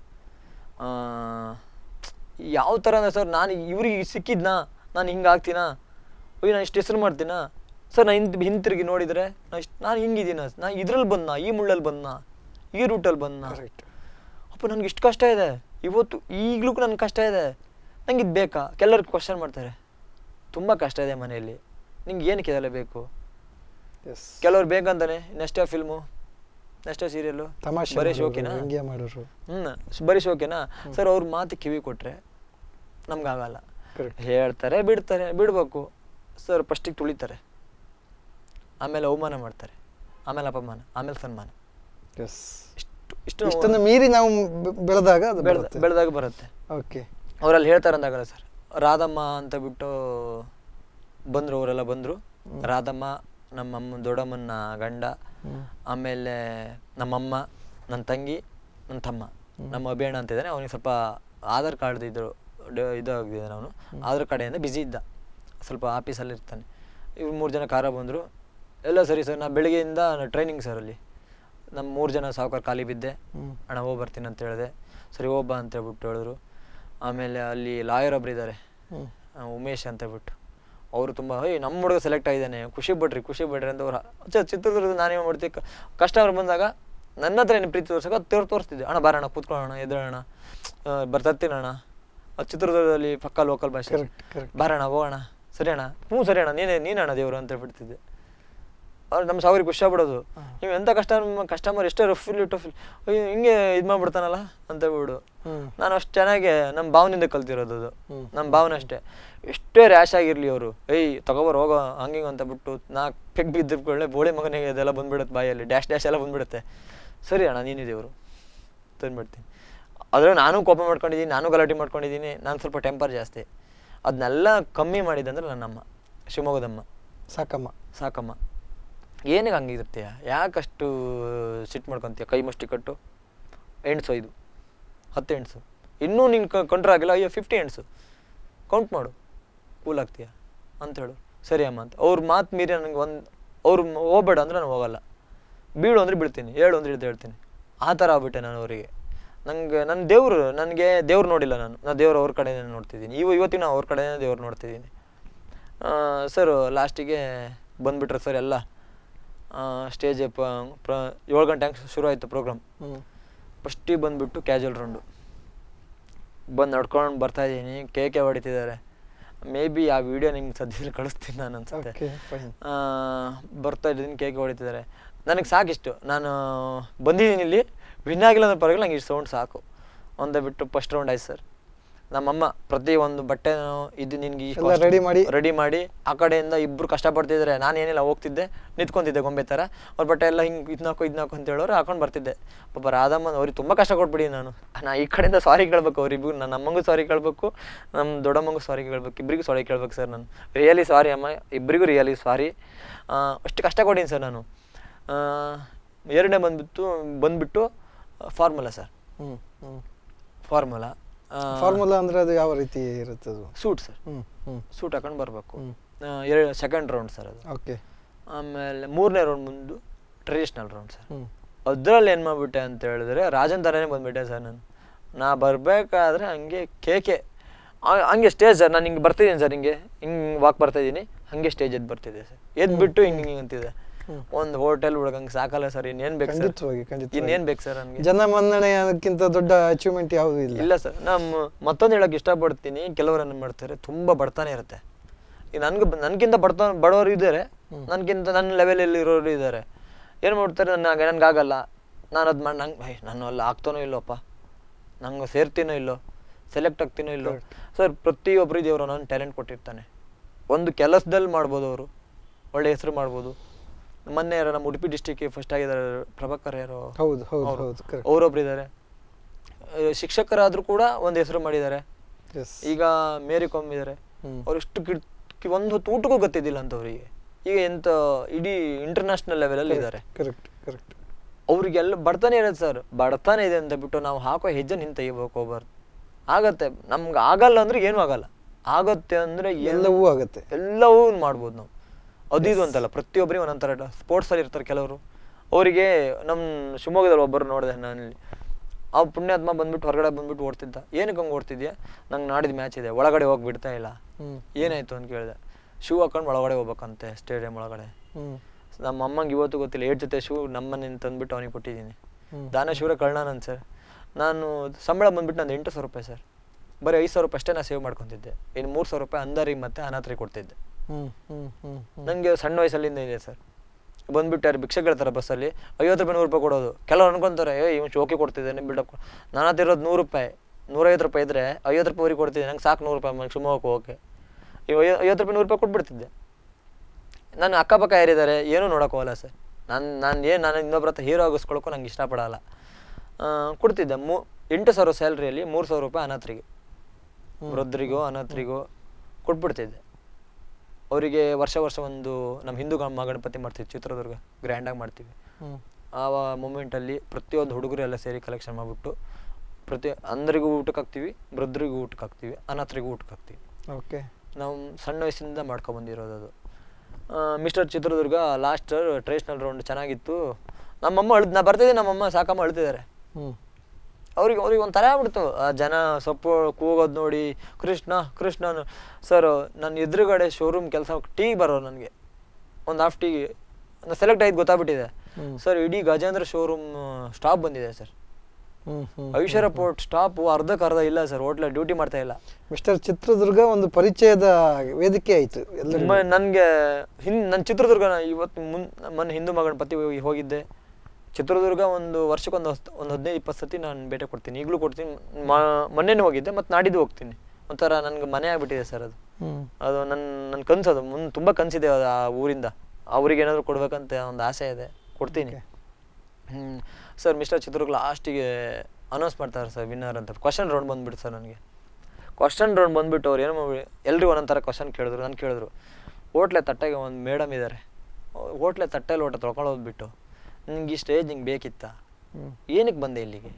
ಯಾವ ಥರ ಅಂದರೆ ಸರ್, ನಾನು ಇವ್ರಿಗೆ ಸಿಕ್ಕಿದ್ನಾ, ನಾನು ಹಿಂಗೆ ಆಗ್ತೀನಾ, ಅಯ್ಯೋ ನಾನು ಇಷ್ಟು ಹೆಸರು ಮಾಡ್ತೀನಾ, ಸರ್ ನಾ ಹಿಂದ್ ಹಿಂತಿರುಗಿ ನೋಡಿದರೆ ನಾ ಇಷ್ಟು ನಾನು ಹಿಂಗಿದ್ದೀನ ನಾ ಇದ್ರಲ್ಲಿ ಬಂದ ಈ ಮುಳ್ಳಲ್ಲಿ ಬಂದ ಈ ರೂಟಲ್ಲಿ ಬಂದ ಅಪ್ಪ ನನಗೆ ಇಷ್ಟು ಕಷ್ಟ ಇದೆ ಇವತ್ತು ಈಗಲೂ ನನಗೆ ಕಷ್ಟ ಇದೆ ನಂಗೆ ಇದು ಬೇಕಾ ಕೆಲವ್ರು ಕ್ವಶನ್ ಮಾಡ್ತಾರೆ ತುಂಬ ಕಷ್ಟ ಇದೆ ಮನೆಯಲ್ಲಿ ನಿಂಗೆ ಏನಕ್ಕೆ ಇದೆಲ್ಲ ಬೇಕು ಕೆಲವ್ರು ಬೇಕಂತಾನೆ ನೆಕ್ಸ್ಟ್ ಫಿಲ್ಮು ನೆಕ್ಸ್ಟ್ ಸೀರಿಯಲ್ಲು ಬರೀ ಶೋಕಿನಾ ಹ್ಞೂ ಬರೀ ಶೋಕಿನಾ ಸರ್ ಅವ್ರ ಮಾತು ಕಿವಿ ಕೊಟ್ಟರೆ ನಮ್ಗಾಗಲ್ಲ ಹೇಳ್ತಾರೆ ಬಿಡ್ತಾರೆ ಬಿಡ್ಬೇಕು ಸರ್ ಫಸ್ಟಿಗೆ ತುಳಿತಾರೆ ಆಮೇಲೆ ಅವಮಾನ ಮಾಡ್ತಾರೆ ಆಮೇಲೆ ಅಪಮಾನ ಆಮೇಲೆ ಸನ್ಮಾನ ಇಷ್ಟು ಇಷ್ಟನ್ನು ಮೀರಿ ನಾವು ಬೆಳೆದಾಗ ಬೆಳೆದಾಗ ಬರುತ್ತೆ ಓಕೆ ಅವರಲ್ಲಿ ಹೇಳ್ತಾರೆ ಅಂದಾಗಲ್ಲ ಸರ್ ರಾಧಮ್ಮ ಅಂತ ಬಿಟ್ಟು ಬಂದರು ಅವರೆಲ್ಲ ಬಂದರು ರಾಧಮ್ಮ ನಮ್ಮಮ್ಮ ದೊಡ್ಡಮ್ಮನ ಗಂಡ ಆಮೇಲೆ ನಮ್ಮಮ್ಮ ನನ್ನ ತಂಗಿ ನನ್ನ ತಮ್ಮ ನಮ್ಮ ಅಭಿಯಣ್ಣ ಅಂತಿದ್ದಾನೆ ಅವನಿಗೆ ಸ್ವಲ್ಪ ಆಧಾರ್ ಕಾರ್ಡ್ ಇದ್ರು ಇದಾಗಿದ್ದಾನೆ ಅವನು ಆಧಾರ್ ಕಡೆಯಿಂದ ಬ್ಯುಸಿ ಇದ್ದ ಸ್ವಲ್ಪ ಆಫೀಸಲ್ಲಿ ಇರ್ತಾನೆ ಇವ್ರು ಮೂರು ಜನ ಕಾರ ಬಂದರು ಎಲ್ಲ ಸರಿ ಸರ್ ನಾ ಬೆಳಿಗ್ಗೆಯಿಂದ ಟ್ರೈನಿಂಗ್ ಸರ್ ಅಲ್ಲಿ ನಮ್ಮ ಮೂರು ಜನ ಸಾವುಕಾರ ಖಾಲಿ ಬಿದ್ದೆ ಅಣ್ಣ ಹೋಗಿ ಬರ್ತೀನಿ ಅಂತ ಹೇಳಿದೆ ಸರಿ ಹೋಗ್ಬಾ ಅಂತ ಹೇಳ್ಬಿಟ್ಟು ಹೇಳಿದ್ರು ಆಮೇಲೆ ಅಲ್ಲಿ ಲಾಯರ್ ಒಬ್ರು ಇದ್ದಾರೆ ಉಮೇಶ್ ಅಂತ ಹೇಳ್ಬಿಟ್ಟು ಅವರು ತುಂಬ ಏಯ್ ನಮ್ಮ ಹುಡುಗ ಸೆಲೆಕ್ಟ್ ಆಗಿದ್ದಾನೆ ಖುಷಿ ಪಡ್ರಿ ಖುಷಿ ಪಡ್ರಿ ಅಂತ ಅವ್ರು ಚಿತ್ರದುರ್ಗದ ನಾನೇನು ಮಾಡ್ತೀವಿ ಕಸ್ಟಮರ್ ಬಂದಾಗ ನನ್ನ ಹತ್ರ ಏನು ಪ್ರೀತಿ ತೋರ್ಸಕ್ಕೆ ತೋರ್ ತೋರಿಸ್ತಿದ್ದೆ ಅಣ್ಣ ಬಾರಣ್ಣ ಕೂತ್ಕೊಳ್ಳೋಣ ಎದ್ರೋಣ ಬರ್ತರ್ತೀನಣ್ಣ ಚಿತ್ರದುರ್ಗದಲ್ಲಿ ಪಕ್ಕ ಲೋಕಲ್ ಭಾಷೆ ಬಾರಣ್ಣ ಹೋಗೋಣ ಸರಿ ಅಣ್ಣ ಹ್ಞೂ ಸರಿ ಅಣ್ಣ ನೀನೇ ನೀನಣ್ಣ ದೇವರು ಅಂತ ಹೇಳ್ಬಿಡ್ತಿದ್ದೆ ಅವ್ರು ನಮ್ಮ ಸಾವಿರಿಗೆ ಖುಷಿ ಆಗ್ಬಿಡೋದು ನೀವು ಎಂಥ ಕಸ್ಟಮರ್ ಕಸ್ಟಮರ್ ಎಷ್ಟೇ ರಫಿಲ್ ಟಫಿಲ್ ಹಿಂಗೆ ಇದು ಮಾಡ್ಬಿಡ್ತಾನಲ್ಲ ಅಂತ ಹೇಳ್ಬಿಡು ನಾನು ಅಷ್ಟು ಚೆನ್ನಾಗಿ ನಮ್ಮ ಭಾವನಿಂದ ಕಲ್ತಿರೋದು ಅದು ನಮ್ಮ ಭಾವನೆ ಅಷ್ಟೇ ಎಷ್ಟೇ ರ್ಯಾಶ್ ಆಗಿರಲಿ ಅವರು ಏಯ್ ತಗೋಬರ್ ಹೋಗೋ ಹಂಗೆ ಅಂತ ಬಿಟ್ಟು ನಾಲ್ಕು ಪೆಗ್ ಬಿದ್ದಿರ್ಕೊಳ್ಳೆ ಬೋಳಿ ಮಗನಿಗೆ ಅದೆಲ್ಲ ಬಂದ್ಬಿಡುತ್ತೆ ಬಾಯಲ್ಲಿ ಡ್ಯಾಶ್ ಡ್ಯಾಶ್ ಎಲ್ಲ ಬಂದ್ಬಿಡುತ್ತೆ ಸರಿ ಅಣ್ಣ ನೀನಿದೇವರು ತಂದ್ಬಿಡ್ತೀನಿ ಆದರೆ ನಾನು ಕೋಪ ಮಾಡ್ಕೊಂಡಿದ್ದೀನಿ ನಾನು ಗಲಾಟೆ ಮಾಡ್ಕೊಂಡಿದ್ದೀನಿ ನಾನು ಸ್ವಲ್ಪ ಟೆಂಪರ್ ಜಾಸ್ತಿ ಅದನ್ನೆಲ್ಲ ಕಮ್ಮಿ ಮಾಡಿದ್ದಂದ್ರೆ ನನ್ನಮ್ಮ ಶಿವಮೊಗ್ಗದಮ್ಮ ಸಾಕಮ್ಮ ಸಾಕಮ್ಮ ಏನಿಗೆ ಹಂಗಿರ್ತೀಯ ಯಾಕಷ್ಟು ಸಿಟ್ಟು ಮಾಡ್ಕೊತೀಯ ಕೈ ಮುಷ್ಟಿ ಕಟ್ಟು ಎಣ್ಸು ಇದು ಹತ್ತು ಎಣ್ಸು ಇನ್ನೂ ನಿಂಗೆ ಕಂಟ್ರೋಲ್ ಆಗಿಲ್ಲ ಅಯ್ಯೋ ಫಿಫ್ಟಿ ಎಣ್ಸು ಕೌಂಟ್ ಮಾಡು ಕೂಲ್ ಆಗ್ತೀಯ ಅಂತ ಹೇಳು ಸರಿ ಅಮ್ಮ ಅಂತ ಅವ್ರ ಮಾತು ಮೀರಿ ನನಗೆ ಒಂದು ಅವ್ರು ಹೋಗ್ಬೇಡ ಅಂದ್ರೆ ನಾನು ಹೋಗಲ್ಲ ಬೀಳು ಅಂದರೆ ಬೀಳ್ತೀನಿ ಹೇಳು ಅಂದರೆ ಇದು ಹೇಳ್ತೀನಿ ಆ ಥರ ಆಗ್ಬಿಟ್ಟೆ ನಾನು ಅವರಿಗೆ ನನಗೆ ನನ್ನ ದೇವರು ನನಗೆ ದೇವ್ರು ನೋಡಿಲ್ಲ ನಾನು ನಾನು ದೇವ್ರು ಅವ್ರ ಕಡೆನೇ ನೋಡ್ತಿದ್ದೀನಿ ಇವ ಇವತ್ತಿನ ಅವ್ರ ಕಡೆನೇ ದೇವ್ರು ನೋಡ್ತಿದ್ದೀನಿ ಸರ್ ಲಾಸ್ಟಿಗೆ ಬಂದುಬಿಟ್ರೆ ಸರ್ ಎಲ್ಲ ಸ್ಟೇಜ್ ಪ್ರ ಏಳು ಗಂಟೆ ಹಂಗೆ ಶುರು ಆಯಿತು ಪ್ರೋಗ್ರಾಮ್ ಫಸ್ಟಿಗೆ ಬಂದುಬಿಟ್ಟು ಕ್ಯಾಜುವಲ್ ರೌಂಡು ಬಂದು ನಡ್ಕೊಂಡು ಬರ್ತಾಯಿದ್ದೀನಿ ಕೇಕೆ ಹೊಡಿತಿದ್ದಾರೆ ಮೇ ಬಿ ಆ ವಿಡಿಯೋ ನಿಮ್ಗೆ ಸದ್ಯದಲ್ಲಿ ಕಳಿಸ್ತೀನಿ ನಾನು ಅನ್ಸುತ್ತೆ ಬರ್ತಾ ಇದ್ದೀನಿ ಕೇಕೆ ಹೊಡಿತಿದ್ದಾರೆ ನನಗೆ ಸಾಕಿಷ್ಟು ನಾನು ಬಂದಿದ್ದೀನಿ ಇಲ್ಲಿ ವಿನ್ ಆಗಿಲ್ಲ ಅಂದ್ರೆ ಪರವಾಗಿಲ್ಲ ನಂಗೆ ಇಷ್ಟು ಸೌಂಡ್ ಸಾಕು ಒಂದೇ ಬಿಟ್ಟು ಫಸ್ಟ್ ರೌಂಡ್ ಆಯ್ತು ಸರ್ ನಮ್ಮಮ್ಮ ಪ್ರತಿ ಒಂದು ಬಟ್ಟೆ ಇದು ನಿನ್ಗೆ ರೆಡಿ ಮಾಡಿ ರೆಡಿ ಮಾಡಿ ಆ ಕಡೆಯಿಂದ ಇಬ್ಬರು ಕಷ್ಟಪಡ್ತಿದ್ದಾರೆ ನಾನು ಏನಿಲ್ಲ ಹೋಗ್ತಿದ್ದೆ ನಿಂತ್ಕೊಂತಿದ್ದೆ ಗೊಂಬೆ ಥರ ಅವ್ರ ಬಟ್ಟೆ ಎಲ್ಲ ಹಿಂಗೆ ಇದನ್ನಾಕು ಇದನ್ನಾಕು ಅಂತ ಹೇಳೋರು ಹಾಕೊಂಡು ಬರ್ತಿದ್ದೆ ಪಾಪ ರಾಧಮ್ಮ ಅವ್ರಿಗೆ ತುಂಬ ಕಷ್ಟ ಕೊಟ್ಬಿಡಿ ನಾನು ನಾ ಈ ಕಡೆಯಿಂದ ಸಾರಿ ಕೇಳಬೇಕು ಅವ್ರಿಬ್ರು ನನ್ನ ಅಮ್ಮಂಗೂ ಸಾರಿ ಕೇಳಬೇಕು ನಮ್ಮ ದೊಡ್ಡಮ್ಮಂಗೂ ಸಾರಿ ಕೇಳಬೇಕು ಇಬ್ಬರಿಗೂ ಸಾರಿ ಕೇಳ್ಬೇಕು ಸರ್ ನಾನು ರಿಯಲಿ ಸಾರಿ ಅಮ್ಮ ಇಬ್ಬರಿಗೂ ರಿಯಲಿ ಸಾರಿ ಅಷ್ಟು ಕಷ್ಟ ಕೊಡೀನಿ ಸರ್ ನಾನು ಎರಡನೇ ಬಂದ್ಬಿಟ್ಟು ಬಂದ್ಬಿಟ್ಟು ಫಾರ್ಮುಲಾ ಸರ್ ಫಾರ್ಮುಲಾ ಫಾರ್ಮುಲಾ ಅಂದ್ರೆ ಅದು ಯಾವ ರೀತಿ ಇರುತ್ತೆ ಅದು ಸೂಟ್ ಸರ್ ಸೂಟ್ ಹಾಕೊಂಡು ಬರಬೇಕು ಎರಡು ಸೆಕೆಂಡ್ ರೌಂಡ್ ಸರ್ ಅದು ಓಕೆ ಆಮೇಲೆ ಮೂರನೇ ರೌಂಡ್ ಬಂದು ಟ್ರೆಡಿಷ್ನಲ್ ರೌಂಡ್ ಸರ್ ಅದ್ರಲ್ಲಿ ಏನು ಮಾಡ್ಬಿಟ್ಟೆ ಅಂತ ಹೇಳಿದ್ರೆ ರಾಜನ್ ಥರನೇ ಬಂದ್ಬಿಟ್ಟೆ ಸರ್ ನಾನು ನಾ ಬರಬೇಕಾದ್ರೆ ಹಂಗೆ ಕೇಕೆ ಹಂಗೆ ಸ್ಟೇಜ್ ಸರ್ ನಾನು ಹಿಂಗೆ ಬರ್ತಿದ್ದೀನಿ ಸರ್ ಹಿಂಗೆ ಹಿಂಗೆ ವಾಕ್ ಬರ್ತಾಯಿದ್ದೀನಿ ಹಾಗೆ ಸ್ಟೇಜ್ ಎದ್ದು ಬರ್ತಿದ್ದೆ ಸರ್ ಎದ್ಬಿಟ್ಟು ಹಿಂಗೆ ಹಿಂಗೆ ಅಂತಿದೆ ಒಂದು ಹೋಟೆಲ್ ಹುಡುಗಂಗೆ ಸಾಕಲ್ಲ ಸರ್ ಇನ್ನೇನು ಬೇಕು ಸರ್ ಇನ್ನೇನು ಬೇಕು ಸರ್ ನನಗೆ ಜನ ಮನ್ನಣೆ ಅದಕ್ಕಿಂತ ದೊಡ್ಡ ಅಚೀವ್ಮೆಂಟ್ ಯಾವುದು ಇಲ್ಲ ಇಲ್ಲ ಸರ್ ನಮ್ಮ ಮತ್ತೊಂದು ಹೇಳಕ್ಕೆ ಇಷ್ಟಪಡ್ತೀನಿ ಕೆಲವರನ್ನು ಮಾಡ್ತಾರೆ ತುಂಬ ಬಡತನ ಇರುತ್ತೆ ಈಗ ನನಗೆ ನನಗಿಂತ ಬಡತ ಬಡವರು ಇದ್ದಾರೆ ನನಗಿಂತ ನನ್ನ ಲೆವೆಲಲ್ಲಿ ಇರೋರು ಇದ್ದಾರೆ ಏನು ಮಾಡ್ತಾರೆ ನನಗೆ ನನಗಾಗಲ್ಲ ನಾನು ಅದು ಮಾಡಿ ನಂಗೆ ನಾನು ಅಲ್ಲಿ ಆಗ್ತಾನೋ ಇಲ್ಲೋಪ್ಪ ನಂಗೆ ಸೇರ್ತೀನೋ ಇಲ್ಲೋ ಸೆಲೆಕ್ಟ್ ಆಗ್ತೀನೋ ಇಲ್ಲೋ ಸರ್ ಪ್ರತಿಯೊಬ್ಬರು ದೇವರು ನಾನು ಟ್ಯಾಲೆಂಟ್ ಕೊಟ್ಟಿರ್ತಾನೆ ಒಂದು ಕೆಲಸದಲ್ಲಿ ಮಾಡ್ಬೋದು ಅವರು ಒಳ್ಳೆ ಹೆಸರು ಮಾಡ್ಬೋದು ಮೊನ್ನೆ ಯಾರು ನಮ್ಮ ಉಡುಪಿ ಡಿಸ್ಟಿಕ್ಗೆ ಫಸ್ಟ್ ಆಗಿದ್ದಾರೆ ಪ್ರಭಾಕರ್ ಯಾರು ಹೌದು ಅವರೊಬ್ರು ಇದ್ದಾರೆ ಶಿಕ್ಷಕರಾದ್ರೂ ಕೂಡ ಒಂದು ಹೆಸರು ಮಾಡಿದ್ದಾರೆ ಈಗ ಮೇರಿ ಕಾಮ್ ಇದ್ದಾರೆ ಅವ್ರು ಎಷ್ಟು ಕಿಡ್ ಒಂದು ಹೊತ್ತು ಊಟಕ್ಕೂ ಗೊತ್ತಿದ್ದಿಲ್ಲ ಅಂತ ಅವರಿಗೆ ಈಗ ಎಂತ ಇಡೀ ಇಂಟರ್ನ್ಯಾಷನಲ್ ಲೆವೆಲಲ್ಲಿ ಇದ್ದಾರೆ ಕರೆಕ್ಟ್ ಕರೆಕ್ಟ್ ಅವ್ರಿಗೆಲ್ಲ ಬಡತನ ಇರೋದು ಸರ್ ಬಡತನ ಇದೆ ಅಂತ ಬಿಟ್ಟು ನಾವು ಹಾಕೋ ಹೆಜ್ಜೆ ನಿಂತು ತೆಗಿಬೇಕು ಹೋಗ್ಬಾರ್ದು ಆಗತ್ತೆ ನಮ್ಗೆ ಆಗಲ್ಲ ಅಂದ್ರೆ ಏನೂ ಆಗಲ್ಲ ಆಗತ್ತೆ ಅಂದ್ರೆ ಎಲ್ಲವೂ ಆಗತ್ತೆ ಎಲ್ಲವೂ ಮಾಡ್ಬೋದು ನಾವು ಅದು ಇದು ಅಂತಲ್ಲ ಪ್ರತಿಯೊಬ್ಬರಿಗೆ ಒಂದೊಂಥರ ಸ್ಪೋರ್ಟ್ಸಲ್ಲಿ ಇರ್ತಾರೆ ಕೆಲವರು ಅವರಿಗೆ ನಮ್ಮ ಶಿವಮೊಗ್ಗದಲ್ಲಿ ಒಬ್ಬರು ನೋಡಿದೆ ನಾನಲ್ಲಿ ಆ ಪುಣ್ಯಾತ್ಮ ಬಂದ್ಬಿಟ್ಟು ಹೊರಗಡೆ ಬಂದ್ಬಿಟ್ಟು ಓಡ್ತಿದ್ದ ಏನಕ್ಕೆ ಹಂಗೆ ಓಡ್ತಿದ್ಯಾ ನಂಗೆ ನಾಡಿದ್ದು ಮ್ಯಾಚ್ ಇದೆ ಒಳಗಡೆ ಹೋಗಿ ಬಿಡ್ತಾ ಇಲ್ಲ ಏನಾಯ್ತು ಅಂತ ಕೇಳಿದೆ ಶೂ ಹಾಕೊಂಡು ಒಳಗಡೆ ಹೋಗ್ಬೇಕಂತೆ ಸ್ಟೇಡಿಯಂ ಒಳಗಡೆ. ನಮ್ಮ ಅಮ್ಮಂಗೆ ಇವತ್ತು ಗೊತ್ತಿಲ್ಲ ಏಟ್ ಜೊತೆ ಶೂ ನಮ್ಮನೆ ತಂದುಬಿಟ್ಟು ಅವನಿಗೆ ಕೊಟ್ಟಿದ್ದೀನಿ. ದಾನೇಶ್ವರ ಕಳ್ನಾನಂದ್ ಸರ್. ನಾನು ಸಂಬಳ ಬಂದ್ಬಿಟ್ಟು ನಂದು ಎಂಟು ಸಾವಿರ ರೂಪಾಯಿ ಸರ್. ಬರೀ ಐದು ಸಾವಿರ ರೂಪಾಯಿ ಅಷ್ಟೇ ನಾನು ಸೇವ್ ಮಾಡ್ಕೊತಿದ್ದೆ. ಇನ್ನು ಮೂರು ಸಾವಿರ ರೂಪಾಯಿ ಅಂಧರಿಗೆ ಮತ್ತು ಅನಾಥರಿಗೆ ಕೊಡ್ತಿದ್ದೆ. ನನಗೆ ಸಣ್ಣ ವಯಸ್ಸಲ್ಲಿಂದ ಇದೆ ಸರ್. ಬಂದ್ಬಿಟ್ಟು ಯಾರು ಭಿಕ್ಷೆ ಕೇಳ್ತಾರೆ ಬಸ್ಸಲ್ಲಿ, ಐವತ್ತು ರೂಪಾಯಿ ನೂರು ರೂಪಾಯಿ ಕೊಡೋದು. ಕೆಲವ್ರು ಅನ್ಕೊಂತಾರೆ ಏ ಇವ್ನು ಚೋಕಿ ಕೊಡ್ತಿದ್ದಾನೆ ಬಿಲ್ಡಪ್. ನನ್ನ ಹತ್ರ ಇರೋದು ನೂರು ರೂಪಾಯಿ ನೂರೈವತ್ತು ರೂಪಾಯಿ ಇದ್ದರೆ ಐವತ್ತು ರೂಪಾಯಿ ಅವ್ರಿಗೆ ಕೊಡ್ತಿದ್ದೆ. ನಂಗೆ ಸಾಕು ನೂರು ರೂಪಾಯಿ ಮನೆಗೆ ಶಿವಮೊಗ್ಗಕ್ಕೆ ಹೋಗೋಕೆ. ಇವು ಐವತ್ತು ರೂಪಾಯಿ ನೂರು ರೂಪಾಯಿ ಕೊಟ್ಬಿಡ್ತಿದ್ದೆ. ನಾನು ಅಕ್ಕಪಕ್ಕ ಯಾರಿದ್ದಾರೆ ಏನೂ ನೋಡೋಕೆ ಹೋಗಲ್ಲ ಸರ್. ನಾನು ನಾನು ಏನು ನಾನು ಇನ್ನೊಬ್ಬರ ಹತ್ರ ಹೀರೋ ಆಗಿಸ್ಕೊಳಕ್ಕೂ ನಂಗೆ ಇಷ್ಟಪಡಲ್ಲ. ಕೊಡ್ತಿದ್ದೆ. ಮೂ ಎಂಟು ಸಾವಿರ ಸ್ಯಾಲ್ರಿಯಲ್ಲಿ ಮೂರು ಸಾವಿರ ರೂಪಾಯಿ ಅನಾಥರಿಗೆ, ವೃದ್ಧರಿಗೋ ಅನಾಥರಿಗೋ ಕೊಟ್ಬಿಡ್ತಿದ್ದೆ. ಅವರಿಗೆ ವರ್ಷ ವರ್ಷ ಒಂದು ನಮ್ಮ ಹಿಂದೂ ಗಣಪತಿ ಮಾಡ್ತೀವಿ ಚಿತ್ರದುರ್ಗ, ಗ್ರ್ಯಾಂಡಾಗಿ ಮಾಡ್ತೀವಿ. ಆ ಮೂಮೆಂಟಲ್ಲಿ ಪ್ರತಿಯೊಂದು ಹುಡುಗರು ಎಲ್ಲ ಸೇರಿ ಕಲೆಕ್ಷನ್ ಮಾಡಿಬಿಟ್ಟು ಪ್ರತಿ ಅಂಧರಿಗೂ ಊಟಕ್ಕೆ ಹಾಕ್ತೀವಿ, ವೃದ್ಧರಿಗೂ ಊಟಕ್ಕೆ ಹಾಕ್ತೀವಿ, ಅನಾಥರಿಗೂ ಊಟಕ್ಕೆ ಹಾಕ್ತೀವಿ. ಓಕೆ. ನಾವು ಸಣ್ಣ ವಯಸ್ಸಿಂದ ಮಾಡ್ಕೊಬಂದಿರೋದು ಅದು. Mister Chitradurga last traditional round ಚೆನ್ನಾಗಿತ್ತು. ನಮ್ಮಮ್ಮ ಅಳ್ದು ನಾ ಬರ್ತಿದ್ದೆ, ನಮ್ಮಮ್ಮ ಸಾಕಮ್ಮ ಅಳ್ತಿದ್ದಾರೆ. ಅವ್ರಿಗೆ ಅವ್ರಿಗೆ ಒಂಥರ ಆಗ್ಬಿಡ್ತು ಆ ಜನ ಸೊಪ್ಪು ಕೂಗೋದು ನೋಡಿ. ಕೃಷ್ಣ ಕೃಷ್ಣ ಸರ್, ನನ್ನ ಎದುರುಗಡೆ ಶೋರೂಮ್ ಕೆಲಸ ಟೀ ಬರೋರು ನನಗೆ ಒಂದು ಹಾಫ್ ಟೀಗೆ ನಾನು ಸೆಲೆಕ್ಟ್ ಆಯ್ತು ಗೊತ್ತಾಗ್ಬಿಟ್ಟಿದೆ ಸರ್. ಇಡೀ ಗಜೇಂದ್ರ ಶೋರೂಮ್ ಸ್ಟಾಪ್ ಬಂದಿದೆ ಸರ್. ಐಶ್ವರ್ಯ ಪೋರ್ಟ್ ಸ್ಟಾಪ್ ಅರ್ಧಕ್ಕೆ ಅರ್ಧ ಇಲ್ಲ ಸರ್. ಹೋಟ್ಲಲ್ಲಿ ಡ್ಯೂಟಿ ಮಾಡ್ತಾ ಇಲ್ಲ. ಮಿಸ್ಟರ್ ಚಿತ್ರದುರ್ಗ ಒಂದು ಪರಿಚಯದ ವೇದಿಕೆ ಆಯಿತು ನನಗೆ. ಹಿಂದ್ ನನ್ನ ಚಿತ್ರದುರ್ಗ ಇವತ್ತು ಮುನ್ ಮೊನ್ನೆ ಹಿಂದೂ ಮಗಣಪತಿ ಹೋಗಿದ್ದೆ. ಚಿತ್ರದುರ್ಗ ಒಂದು ವರ್ಷಕ್ಕೊಂದು ಒಂದು ಹದಿನೈದು ಇಪ್ಪತ್ತು ಸತಿ ನಾನು ಭೇಟಿ ಕೊಡ್ತೀನಿ, ಈಗಲೂ ಕೊಡ್ತೀನಿ. ಮೊನ್ನೆನೇ ಹೋಗಿದ್ದೆ ಮತ್ತು ನಾಡಿದ್ದು ಹೋಗ್ತೀನಿ. ಒಂಥರ ನನಗೆ ಮನೆ ಆಗಿಬಿಟ್ಟಿದೆ ಸರ್ ಅದು. ಅದು ನನ್ನ ನನ್ನ ಕನಸು. ಅದು ಮುಂದೆ ತುಂಬ ಕನಸಿದೆ ಆ ಊರಿಂದ. ಅವ್ರಿಗೆ ಏನಾದರೂ ಕೊಡ್ಬೇಕಂತ ಒಂದು ಆಸೆ ಇದೆ, ಕೊಡ್ತೀನಿ. ಹ್ಞೂ ಸರ್. ಮಿಸ್ಟರ್ ಚಿತ್ರದುರ್ಗ ಲಾಸ್ಟಿಗೆ ಅನೌನ್ಸ್ ಮಾಡ್ತಾರೆ ಸರ್ ವಿನ್ನರ್ ಅಂತ. ಕ್ವಶನ್ ರೌಂಡ್ ಬಂದುಬಿಟ್ಟು ಸರ್ ನನಗೆ ಕ್ವಶನ್ ರೌಂಡ್ ಬಂದುಬಿಟ್ಟು ಅವ್ರು ಏನೋ ಎಲ್ರಿಗೂ ಒಂದೊಂದು ಥರ ಕ್ವಶನ್ ಕೇಳಿದ್ರು. ನಾನು ಕೇಳಿದ್ರು ಹೋಟ್ಲೆ ತಟ್ಟೆಗೆ ಒಂದು ಮೇಡಮ್ ಇದ್ದಾರೆ, ಹೋಟ್ಲೆ ತಟ್ಟೆಲಿ ಊಟ ತೊಳ್ಕೊಂಡು ಹೋಗ್ಬಿಟ್ಟು ನಿಂಗೆ ಈ ಸ್ಟೇಜ್ ನಿಂಗೆ ಬೇಕಿತ್ತಾ, ಏನಕ್ಕೆ ಬಂದೆ ಇಲ್ಲಿಗೆ